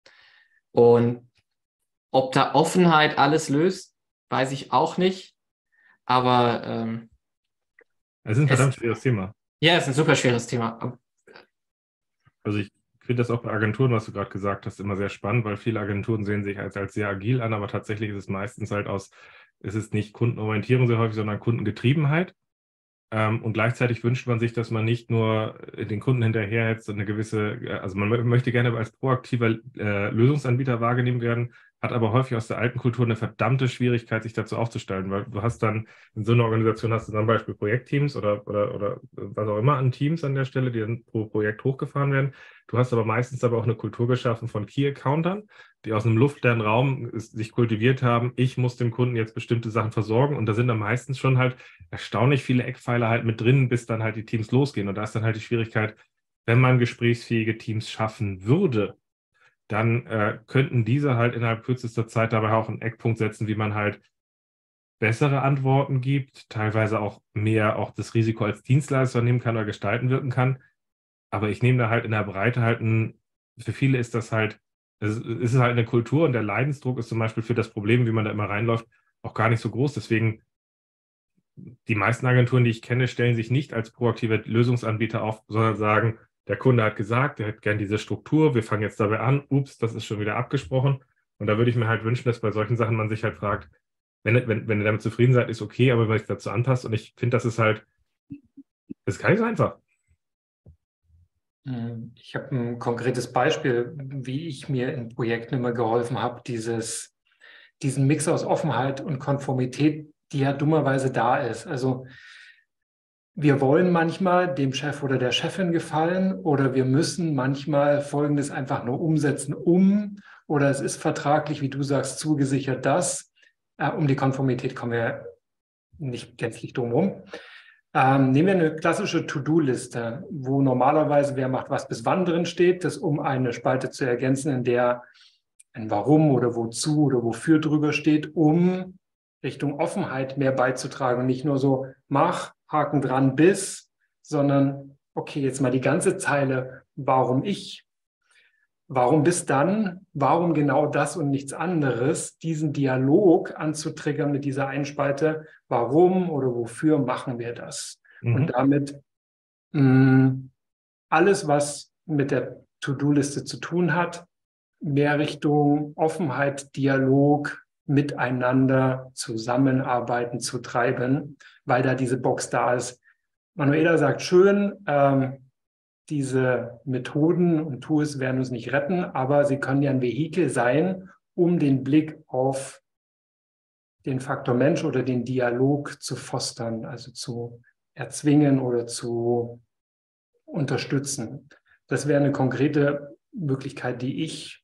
und ob da Offenheit alles löst, weiß ich auch nicht. Aber ähm, Es ist ein verdammt schweres Thema. Ja, es ist ein super schweres Thema. Also ich finde das auch bei Agenturen, was du gerade gesagt hast, immer sehr spannend, weil viele Agenturen sehen sich als, als sehr agil an, aber tatsächlich ist es meistens halt aus, es ist nicht Kundenorientierung sehr häufig, sondern Kundengetriebenheit. Ähm, und gleichzeitig wünscht man sich, dass man nicht nur den Kunden hinterherhetzt und eine gewisse, also man möchte gerne als proaktiver äh, Lösungsanbieter wahrgenommen werden, hat aber häufig aus der alten Kultur eine verdammte Schwierigkeit, sich dazu aufzustellen, weil du hast dann, in so einer Organisation hast du dann zum Beispiel Projektteams oder, oder, oder was auch immer an Teams an der Stelle, die dann pro Projekt hochgefahren werden. Du hast aber meistens aber auch eine Kultur geschaffen von Key-Accountern, die aus einem luftleeren Raum sich kultiviert haben, ich muss dem Kunden jetzt bestimmte Sachen versorgen und da sind dann meistens schon halt erstaunlich viele Eckpfeiler halt mit drin, bis dann halt die Teams losgehen. Und da ist dann halt die Schwierigkeit, wenn man gesprächsfähige Teams schaffen würde, dann äh, könnten diese halt innerhalb kürzester Zeit dabei auch einen Eckpunkt setzen, wie man halt bessere Antworten gibt, teilweise auch mehr auch das Risiko als Dienstleister nehmen kann oder gestalten wirken kann. Aber ich nehme da halt in der Breite halt ein, für viele ist das halt, es ist halt eine Kultur und der Leidensdruck ist zum Beispiel für das Problem, wie man da immer reinläuft, auch gar nicht so groß. Deswegen, die meisten Agenturen, die ich kenne, stellen sich nicht als proaktive Lösungsanbieter auf, sondern sagen, der Kunde hat gesagt, er hätte gern diese Struktur, wir fangen jetzt dabei an, ups, das ist schon wieder abgesprochen. Und da würde ich mir halt wünschen, dass bei solchen Sachen man sich halt fragt, wenn, wenn, wenn ihr damit zufrieden seid, ist okay, aber wenn man sich dazu anpasst. Und ich finde, das ist halt, das ist gar nicht so einfach. Ich habe ein konkretes Beispiel, wie ich mir in Projekten immer geholfen habe, dieses, diesen Mix aus Offenheit und Konformität, die ja dummerweise da ist. Also wir wollen manchmal dem Chef oder der Chefin gefallen oder wir müssen manchmal Folgendes einfach nur umsetzen, um oder es ist vertraglich, wie du sagst, zugesichert das. Äh, um die Konformität kommen wir nicht gänzlich drum rum. Ähm, nehmen wir eine klassische To-Do-Liste, wo normalerweise wer macht was bis wann drin steht, das um eine Spalte zu ergänzen, in der ein Warum oder Wozu oder Wofür drüber steht, um Richtung Offenheit mehr beizutragen und nicht nur so mach, Haken dran bis, sondern okay, jetzt mal die ganze Zeile, warum ich, warum bis dann, warum genau das und nichts anderes, diesen Dialog anzutriggern mit dieser Einspalte, warum oder wofür machen wir das? Mhm. Und damit mh, alles, was mit der To-Do-Liste zu tun hat, mehr Richtung Offenheit, Dialog, miteinander zusammenarbeiten zu treiben, weil da diese Box da ist. Manuela sagt schön, ähm, diese Methoden und Tools werden uns nicht retten, aber sie können ja ein Vehikel sein, um den Blick auf den Faktor Mensch oder den Dialog zu fostern, also zu erzwingen oder zu unterstützen. Das wäre eine konkrete Möglichkeit, die ich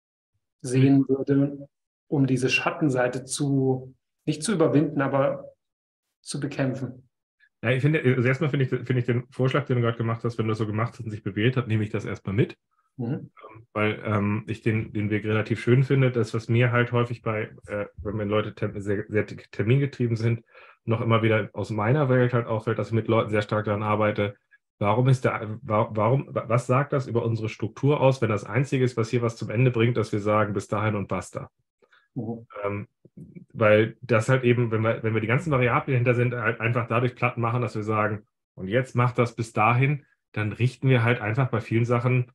sehen würde, um diese Schattenseite zu, nicht zu überwinden, aber zu bekämpfen. Ja, ich finde, also erstmal finde ich, finde ich den Vorschlag, den du gerade gemacht hast, wenn du das so gemacht hast und sich bewählt hat, nehme ich das erstmal mit. Mhm. Weil ähm, ich den, den Weg relativ schön finde. Das, was mir halt häufig bei, äh, wenn mir Leute tem- sehr, sehr termingetrieben sind, noch immer wieder aus meiner Welt halt auffällt, dass ich mit Leuten sehr stark daran arbeite. Warum ist der, warum, was sagt das über unsere Struktur aus, wenn das Einzige ist, was hier was zum Ende bringt, dass wir sagen, bis dahin und basta? Mhm. Ähm, weil das halt eben, wenn wir, wenn wir die ganzen Variablen hinter sind, halt einfach dadurch platt machen, dass wir sagen, und jetzt macht das bis dahin, dann richten wir halt einfach bei vielen Sachen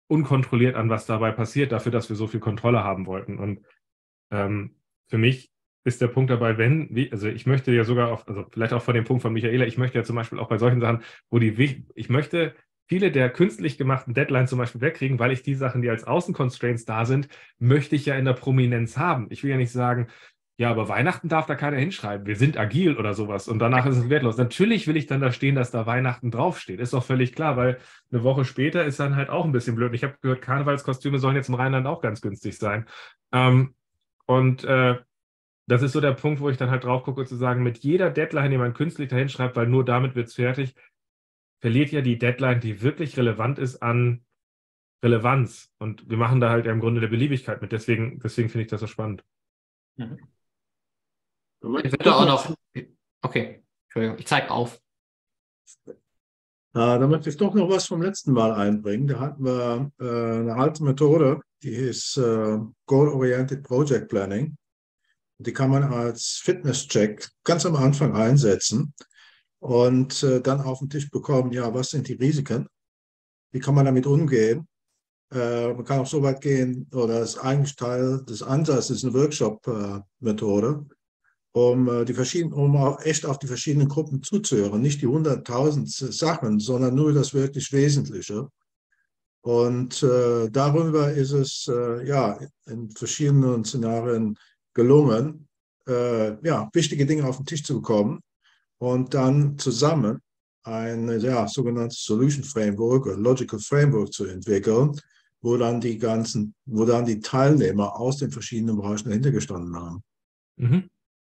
unkontrolliert an, was dabei passiert, dafür, dass wir so viel Kontrolle haben wollten. Und ähm, für mich ist der Punkt dabei, wenn, wie, also ich möchte ja sogar, auf, also vielleicht auch von dem Punkt von Michaela, ich möchte ja zum Beispiel auch bei solchen Sachen, wo die, ich möchte viele der künstlich gemachten Deadlines zum Beispiel wegkriegen, weil ich die Sachen, die als Außenconstraints da sind, möchte ich ja in der Prominenz haben. Ich will ja nicht sagen, ja, aber Weihnachten darf da keiner hinschreiben, wir sind agil oder sowas und danach ist es wertlos. Natürlich will ich dann da stehen, dass da Weihnachten draufsteht, ist doch völlig klar, weil eine Woche später ist dann halt auch ein bisschen blöd. Ich habe gehört, Karnevalskostüme sollen jetzt im Rheinland auch ganz günstig sein. Ähm, und äh, das ist so der Punkt, wo ich dann halt drauf gucke, zu sagen, mit jeder Deadline, die man künstlich dahin schreibt, weil nur damit wird es fertig, verliert ja die Deadline, die wirklich relevant ist, an Relevanz. Und wir machen da halt ja im Grunde der Beliebigkeit mit. Deswegen, deswegen finde ich das so spannend. Mhm. Ich würde auch noch. Okay, Entschuldigung, ich zeige auf. Ah, da möchte ich doch noch was vom letzten Mal einbringen. Da hatten wir äh, eine alte Methode, die ist äh, Goal-Oriented Project Planning. Die kann man als Fitness-Check ganz am Anfang einsetzen und äh, dann auf den Tisch bekommen, ja, was sind die Risiken? Wie kann man damit umgehen? Äh, man kann auch so weit gehen, oder das ist eigentlich Teil des Ansatzes, ist eine Workshop-Methode, um äh, die verschiedenen, um auch echt auf die verschiedenen Gruppen zuzuhören. Nicht die hunderttausend Sachen, sondern nur das wirklich Wesentliche. Und äh, darüber ist es äh, ja in verschiedenen Szenarien gelungen, äh, ja, wichtige Dinge auf den Tisch zu bekommen und dann zusammen ein ja, sogenanntes Solution Framework, ein Logical Framework zu entwickeln, wo dann die ganzen, wo dann die Teilnehmer aus den verschiedenen Bereichen dahinter gestanden haben. Mhm.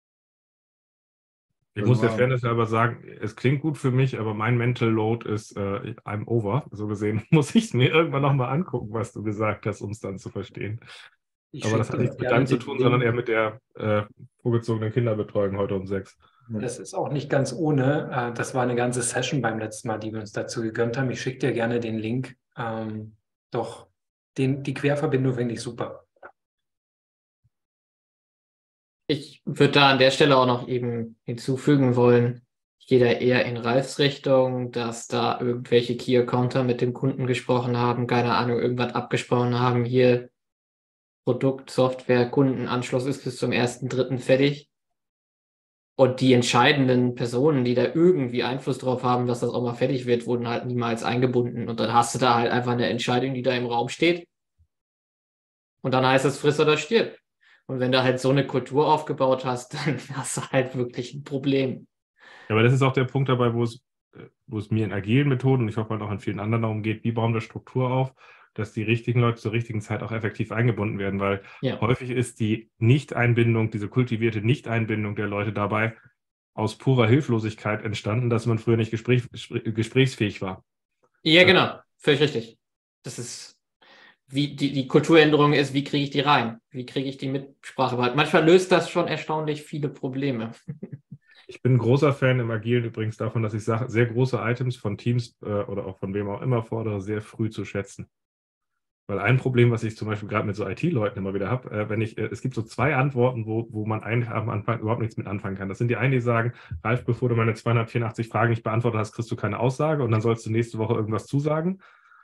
Ich muss der Fairness aber sagen, es klingt gut für mich, aber mein Mental Load ist äh, I'm over. So gesehen muss ich es mir irgendwann nochmal angucken, was du gesagt hast, um es dann zu verstehen. Ich aber das hat nichts mit deinem zu tun, sondern eher mit der äh, vorgezogenen Kinderbetreuung heute um sechs. Das ist auch nicht ganz ohne. Das war eine ganze Session beim letzten Mal, die wir uns dazu gegönnt haben. Ich schicke dir gerne den Link. Ähm, doch, den, die Querverbindung finde ich super. Ich würde da an der Stelle auch noch eben hinzufügen wollen, ich gehe da eher in Ralfs Richtung, dass da irgendwelche Key-Accounter mit dem Kunden gesprochen haben, keine Ahnung, irgendwas abgesprochen haben, hier Produkt, Software, Kundenanschluss ist bis zum ersten dritten fertig. Und die entscheidenden Personen, die da irgendwie Einfluss drauf haben, dass das auch mal fertig wird, wurden halt niemals eingebunden. Und dann hast du da halt einfach eine Entscheidung, die da im Raum steht. Und dann heißt es, friss oder stirb. Und wenn du halt so eine Kultur aufgebaut hast, dann hast du halt wirklich ein Problem. Ja, aber das ist auch der Punkt dabei, wo es, wo es mir in agilen Methoden und ich hoffe halt auch in vielen anderen darum geht, wie bauen wir Struktur auf, dass die richtigen Leute zur richtigen Zeit auch effektiv eingebunden werden, weil ja. häufig ist die Nicht-Einbindung, diese kultivierte Nicht-Einbindung der Leute dabei aus purer Hilflosigkeit entstanden, dass man früher nicht gespräch, gesprächsfähig war. Ja, genau, völlig richtig. Das ist, wie die, die Kulturänderung ist, wie kriege ich die rein? Wie kriege ich die Mitsprache? Manchmal löst das schon erstaunlich viele Probleme. Ich bin ein großer Fan im Agilen übrigens davon, dass ich sage, sehr große Items von Teams äh, oder auch von wem auch immer fordere, sehr früh zu schätzen. Weil ein Problem, was ich zum Beispiel gerade mit so I T-Leuten immer wieder habe, äh, wenn ich, äh, es gibt so zwei Antworten, wo, wo man eigentlich am Anfang überhaupt nichts mit anfangen kann. Das sind die einen, die sagen, Ralf, bevor du meine zweihundertvierundachtzig Fragen nicht beantwortet hast, kriegst du keine Aussage und dann sollst du nächste Woche irgendwas zusagen.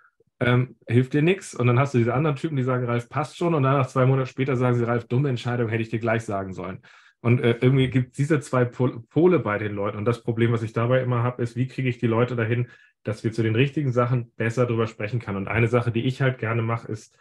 Ähm, hilft dir nichts. Und dann hast du diese anderen Typen, die sagen, Ralf, passt schon. Und dann nach zwei Monate später sagen sie, Ralf, dumme Entscheidung, hätte ich dir gleich sagen sollen. Und äh, irgendwie gibt es diese zwei Pol Pole bei den Leuten. Und das Problem, was ich dabei immer habe, ist, wie kriege ich die Leute dahin, dass wir zu den richtigen Sachen besser drüber sprechen können. Und eine Sache, die ich halt gerne mache, ist,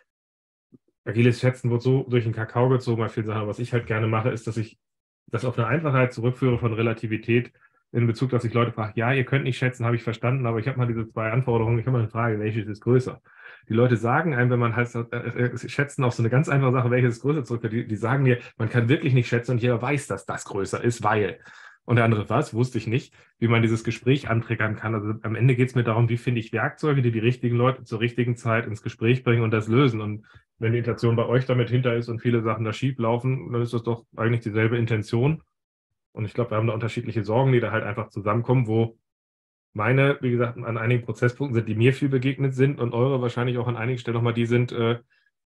agiles Schätzen wird so durch den Kakao gezogen bei vielen Sachen, aber was ich halt gerne mache, ist, dass ich das auf eine Einfachheit zurückführe von Relativität in Bezug, dass ich Leute frage, ja, ihr könnt nicht schätzen, habe ich verstanden, aber ich habe mal diese zwei Anforderungen, ich habe mal eine Frage, welches ist größer? Die Leute sagen einem, wenn man halt äh, äh, schätzen auf so eine ganz einfache Sache, welches ist größer zurück, die, die sagen mir, man kann wirklich nicht schätzen und jeder weiß, dass das größer ist, weil. Und der andere, was, wusste ich nicht, wie man dieses Gespräch antriggern kann. Also am Ende geht es mir darum, wie finde ich Werkzeuge, die die richtigen Leute zur richtigen Zeit ins Gespräch bringen und das lösen. Und wenn die Intention bei euch damit hinter ist und viele Sachen da schief laufen, dann ist das doch eigentlich dieselbe Intention. Und ich glaube, wir haben da unterschiedliche Sorgen, die da halt einfach zusammenkommen, wo meine, wie gesagt, an einigen Prozesspunkten sind, die mir viel begegnet sind und eure wahrscheinlich auch an einigen Stellen nochmal die sind, äh,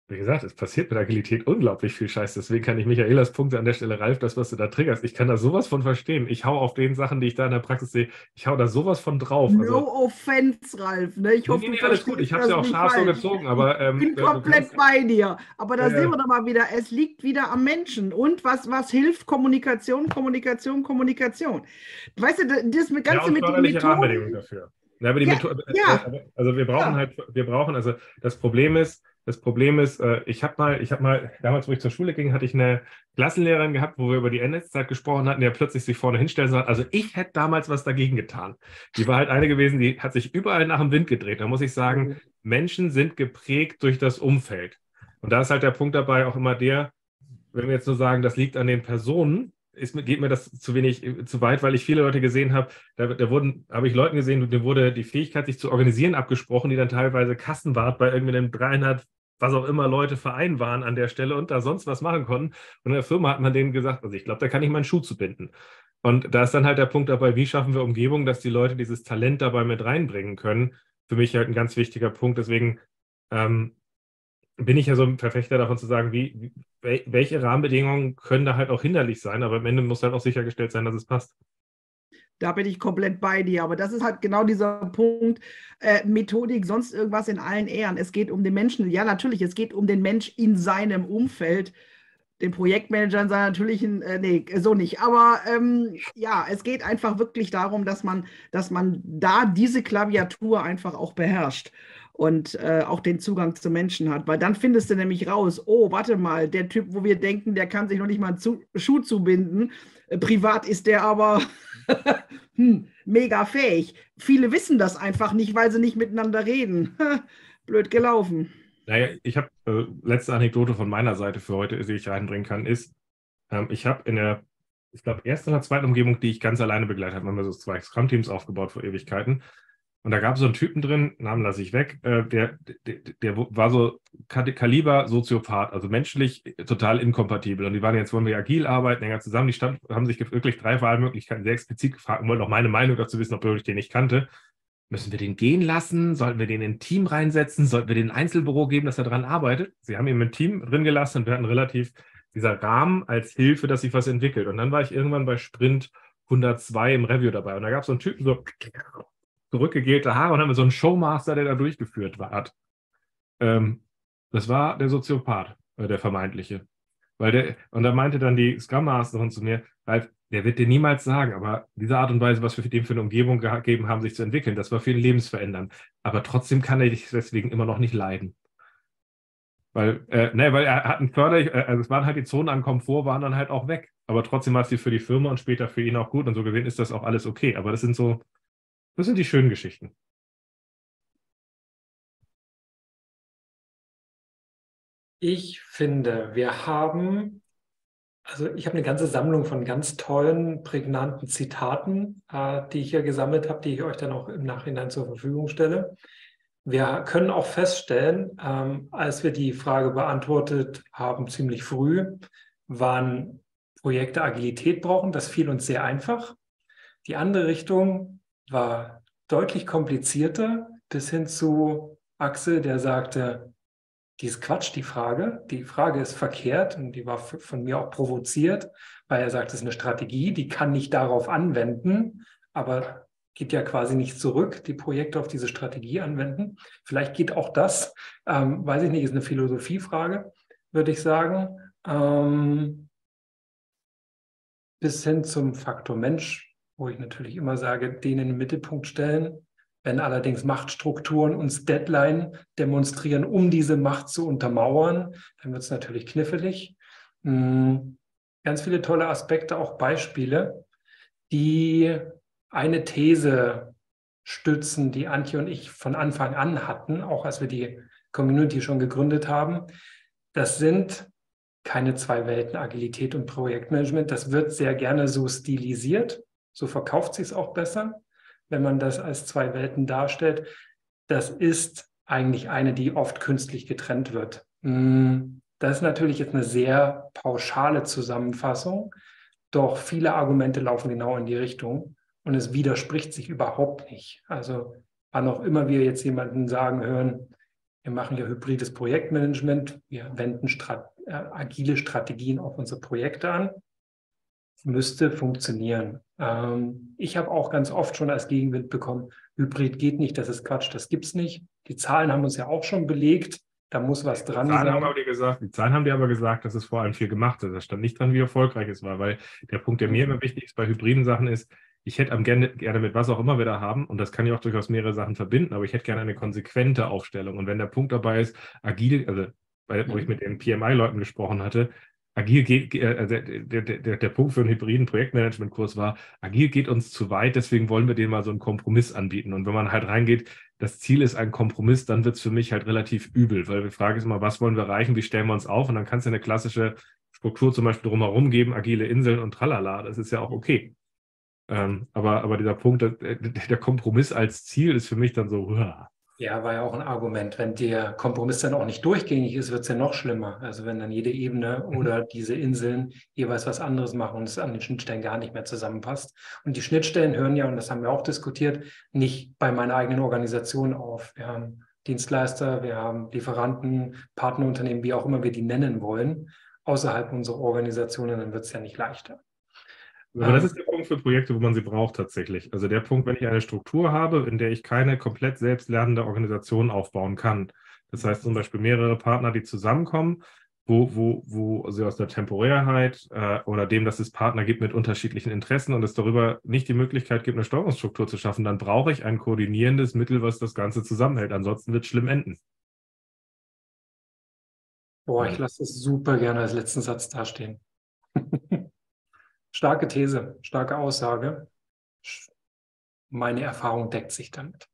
Wie gesagt, es passiert mit Agilität unglaublich viel Scheiß. Deswegen kann ich Michaelas Punkte an der Stelle, Ralf, das, was du da triggerst, ich kann da sowas von verstehen. Ich hau auf den Sachen, die ich da in der Praxis sehe, ich hau da sowas von drauf. No also, offense, Ralf. Ne? Ich nee, hoffe, nee, du nee, alles gut. Ich habe es ja auch scharf so gezogen, aber ähm, ich bin äh, komplett kannst, bei dir. Aber da äh, sehen wir doch mal wieder, es liegt wieder am Menschen. Und was, was hilft? Kommunikation, Kommunikation, Kommunikation. Weißt du, das Ganze ja, und mit den förderliche Rahmenbedingungen Methoden. dafür. Ja, aber die Ja, Methode, ja. äh, also wir brauchen Ja. halt, wir brauchen, also das Problem ist, das Problem ist, äh, ich habe mal, ich habe mal, damals, wo ich zur Schule ging, hatte ich eine Klassenlehrerin gehabt, wo wir über die N S-Zeit gesprochen hatten, die ja plötzlich sich vorne hinstellen sagt, also ich hätte damals was dagegen getan. Die war halt eine gewesen, die hat sich überall nach dem Wind gedreht. Da muss ich sagen, mhm. Menschen sind geprägt durch das Umfeld. Und da ist halt der Punkt dabei auch immer der, wenn wir jetzt nur sagen, das liegt an den Personen, Ist, geht mir das zu wenig, zu weit, weil ich viele Leute gesehen habe, da, da wurden, habe ich Leuten gesehen, denen wurde die Fähigkeit, sich zu organisieren, abgesprochen, die dann teilweise Kassenwart bei irgendwie einem dreihundert, was auch immer, Leute Verein waren an der Stelle und da sonst was machen konnten. Und in der Firma hat man denen gesagt, also ich glaube, da kann ich meinen Schuh zu binden. Und da ist dann halt der Punkt dabei, wie schaffen wir Umgebung, dass die Leute dieses Talent dabei mit reinbringen können. Für mich halt ein ganz wichtiger Punkt. Deswegen ähm, bin ich ja so ein Verfechter davon zu sagen, wie, wie, welche Rahmenbedingungen können da halt auch hinderlich sein, aber am Ende muss halt auch sichergestellt sein, dass es passt. Da bin ich komplett bei dir, aber das ist halt genau dieser Punkt, äh, Methodik, sonst irgendwas in allen Ehren. Es geht um den Menschen, ja natürlich, es geht um den Mensch in seinem Umfeld. Den Projektmanagern sei natürlich, ein, äh, nee, so nicht, aber ähm, ja, es geht einfach wirklich darum, dass man, dass man da diese Klaviatur einfach auch beherrscht. Und äh, auch den Zugang zu Menschen hat. Weil dann findest du nämlich raus, oh, warte mal, der Typ, wo wir denken, der kann sich noch nicht mal einen zu Schuh zubinden, äh, privat ist der aber hm, mega fähig. Viele wissen das einfach nicht, weil sie nicht miteinander reden. Blöd gelaufen. Naja, ich habe, äh, letzte Anekdote von meiner Seite für heute, die ich reinbringen kann, ist, ähm, ich habe in der, ich glaube, ersten oder zweiten Umgebung, die ich ganz alleine begleitet habe, haben wir so zwei Scrum-Teams aufgebaut vor Ewigkeiten. Und da gab es so einen Typen drin, Namen lasse ich weg, äh, der, der, der war so Kaliber Soziopath, also menschlich total inkompatibel. Und die waren jetzt, wollen wir agil arbeiten, länger zusammen. Die stand, haben sich wirklich drei Wahlmöglichkeiten sehr explizit gefragt und wollten auch meine Meinung dazu wissen, obwohl ich den nicht kannte. Müssen wir den gehen lassen? Sollten wir den in ein Team reinsetzen? Sollten wir den ein Einzelbüro geben, dass er daran arbeitet? Sie haben ihn im Team drin gelassen und wir hatten relativ dieser Rahmen als Hilfe, dass sich was entwickelt. Und dann war ich irgendwann bei Sprint hundertzwei im Review dabei. Und da gab es so einen Typen, so zurückgegelte Haare und haben so einen Showmaster, der da durchgeführt hat. Ähm, das war der Soziopath, äh, der vermeintliche. Weil der, und da meinte dann die Scrum Masterin zu mir, Ralf, der wird dir niemals sagen, aber diese Art und Weise, was wir für den für eine Umgebung gegeben haben, sich zu entwickeln, das war für ihn lebensverändernd. Aber trotzdem kann er dich deswegen immer noch nicht leiden. Weil, äh, ne, weil er hat einen Förder, äh, also es waren halt die Zonen an Komfort, waren dann halt auch weg. Aber trotzdem war es die für die Firma und später für ihn auch gut und so gesehen ist das auch alles okay. Aber das sind so, das sind die schönen Geschichten. Ich finde, wir haben, also ich habe eine ganze Sammlung von ganz tollen, prägnanten Zitaten, äh, die ich hier gesammelt habe, die ich euch dann auch im Nachhinein zur Verfügung stelle. Wir können auch feststellen, ähm, als wir die Frage beantwortet haben, ziemlich früh, wann Projekte Agilität brauchen. Das fiel uns sehr einfach. Die andere Richtung war deutlich komplizierter, bis hin zu Axel, der sagte, die ist Quatsch, die Frage. Die Frage ist verkehrt und die war von mir auch provoziert, weil er sagt, es ist eine Strategie, die kann nicht darauf anwenden, aber geht ja quasi nicht zurück, die Projekte auf diese Strategie anwenden. Vielleicht geht auch das, ähm, weiß ich nicht, ist eine Philosophiefrage, würde ich sagen. Ähm, bis hin zum Faktor Mensch, wo ich natürlich immer sage, den in den Mittelpunkt stellen. Wenn allerdings Machtstrukturen uns Deadline demonstrieren, um diese Macht zu untermauern, dann wird es natürlich knifflig. Ganz viele tolle Aspekte, auch Beispiele, die eine These stützen, die Antje und ich von Anfang an hatten, auch als wir die Community schon gegründet haben. Das sind keine zwei Welten, Agilität und Projektmanagement. Das wird sehr gerne so stilisiert, so verkauft sich es auch besser, wenn man das als zwei Welten darstellt. Das ist eigentlich eine, die oft künstlich getrennt wird. Das ist natürlich jetzt eine sehr pauschale Zusammenfassung, doch viele Argumente laufen genau in die Richtung und es widerspricht sich überhaupt nicht. Also wann auch immer wir jetzt jemanden sagen hören, Wir machen ja hybrides Projektmanagement. Wir wenden Strat äh, agile Strategien auf unsere Projekte an. Müsste funktionieren. Ähm, ich habe auch ganz oft schon als Gegenwind bekommen, Hybrid geht nicht, das ist Quatsch, das gibt es nicht. Die Zahlen haben uns ja auch schon belegt, da muss was dran die Zahlen sein. Haben aber die, gesagt, die Zahlen haben dir aber gesagt, dass es vor allem viel gemacht ist. Da stand nicht dran, wie erfolgreich es war, weil der Punkt, der mir immer wichtig ist bei hybriden Sachen ist, ich hätte am gerne, gerne mit was auch immer wir da haben, und das kann ja auch durchaus mehrere Sachen verbinden, aber ich hätte gerne eine konsequente Aufstellung. Und wenn der Punkt dabei ist, agil, also bei, wo ich mit den P M I-Leuten gesprochen hatte, agil geht, äh, der, der, der, der Punkt für einen hybriden Projektmanagement-Kurs war, agil geht uns zu weit, deswegen wollen wir denen mal so einen Kompromiss anbieten. Und wenn man halt reingeht, das Ziel ist ein Kompromiss, dann wird es für mich halt relativ übel, weil die Frage ist immer, was wollen wir erreichen, wie stellen wir uns auf? Und dann kannst du eine klassische Struktur zum Beispiel drumherum geben, agile Inseln und tralala, das ist ja auch okay. Ähm, aber, aber dieser Punkt, der, der Kompromiss als Ziel ist für mich dann so, uah. Ja, war ja auch ein Argument. Wenn der Kompromiss dann auch nicht durchgängig ist, wird es ja noch schlimmer. Also wenn dann jede Ebene oder diese Inseln jeweils was anderes machen und es an den Schnittstellen gar nicht mehr zusammenpasst. Und die Schnittstellen hören ja, und das haben wir auch diskutiert, nicht bei meiner eigenen Organisation auf. Wir haben Dienstleister, wir haben Lieferanten, Partnerunternehmen, wie auch immer wir die nennen wollen, außerhalb unserer Organisationen, dann wird es ja nicht leichter. Aber das ist der Punkt für Projekte, wo man sie braucht tatsächlich. Also der Punkt, wenn ich eine Struktur habe, in der ich keine komplett selbstlernende Organisation aufbauen kann. Das heißt zum Beispiel mehrere Partner, die zusammenkommen, wo, wo, wo sie aus der Temporärheit äh, oder dem, dass es Partner gibt mit unterschiedlichen Interessen und es darüber nicht die Möglichkeit gibt, eine Steuerungsstruktur zu schaffen, dann brauche ich ein koordinierendes Mittel, was das Ganze zusammenhält. Ansonsten wird es schlimm enden. Boah, ich lasse das super gerne als letzten Satz dastehen. Starke These, starke Aussage. Meine Erfahrung deckt sich damit.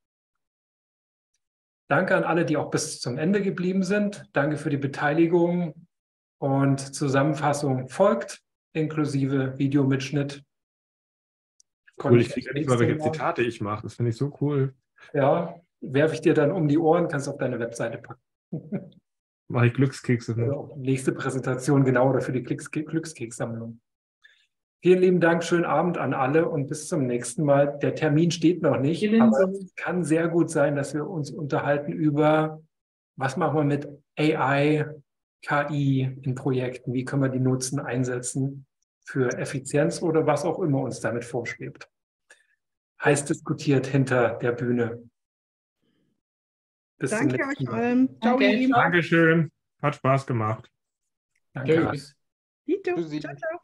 Danke an alle, die auch bis zum Ende geblieben sind. Danke für die Beteiligung und Zusammenfassung folgt, inklusive Videomitschnitt. Cool, ich kriege nicht mal, welche Zitate ich mache. Das finde ich so cool. Ja, werfe ich dir dann um die Ohren, kannst du auf deine Webseite packen. Mache ich Glückskekse. Also nächste Präsentation genau oder für die Glückskekssammlung. Vielen lieben Dank, schönen Abend an alle und bis zum nächsten Mal. Der Termin steht noch nicht, aber es kann sehr gut sein, dass wir uns unterhalten über, was machen wir mit A I, K I in Projekten, wie können wir die nutzen, einsetzen für Effizienz oder was auch immer uns damit vorschwebt. Heiß diskutiert hinter der Bühne. Bis Danke euch allen. Ciao, okay. Dankeschön. Hat Spaß gemacht. Danke. Tschüss. Ciao, ciao.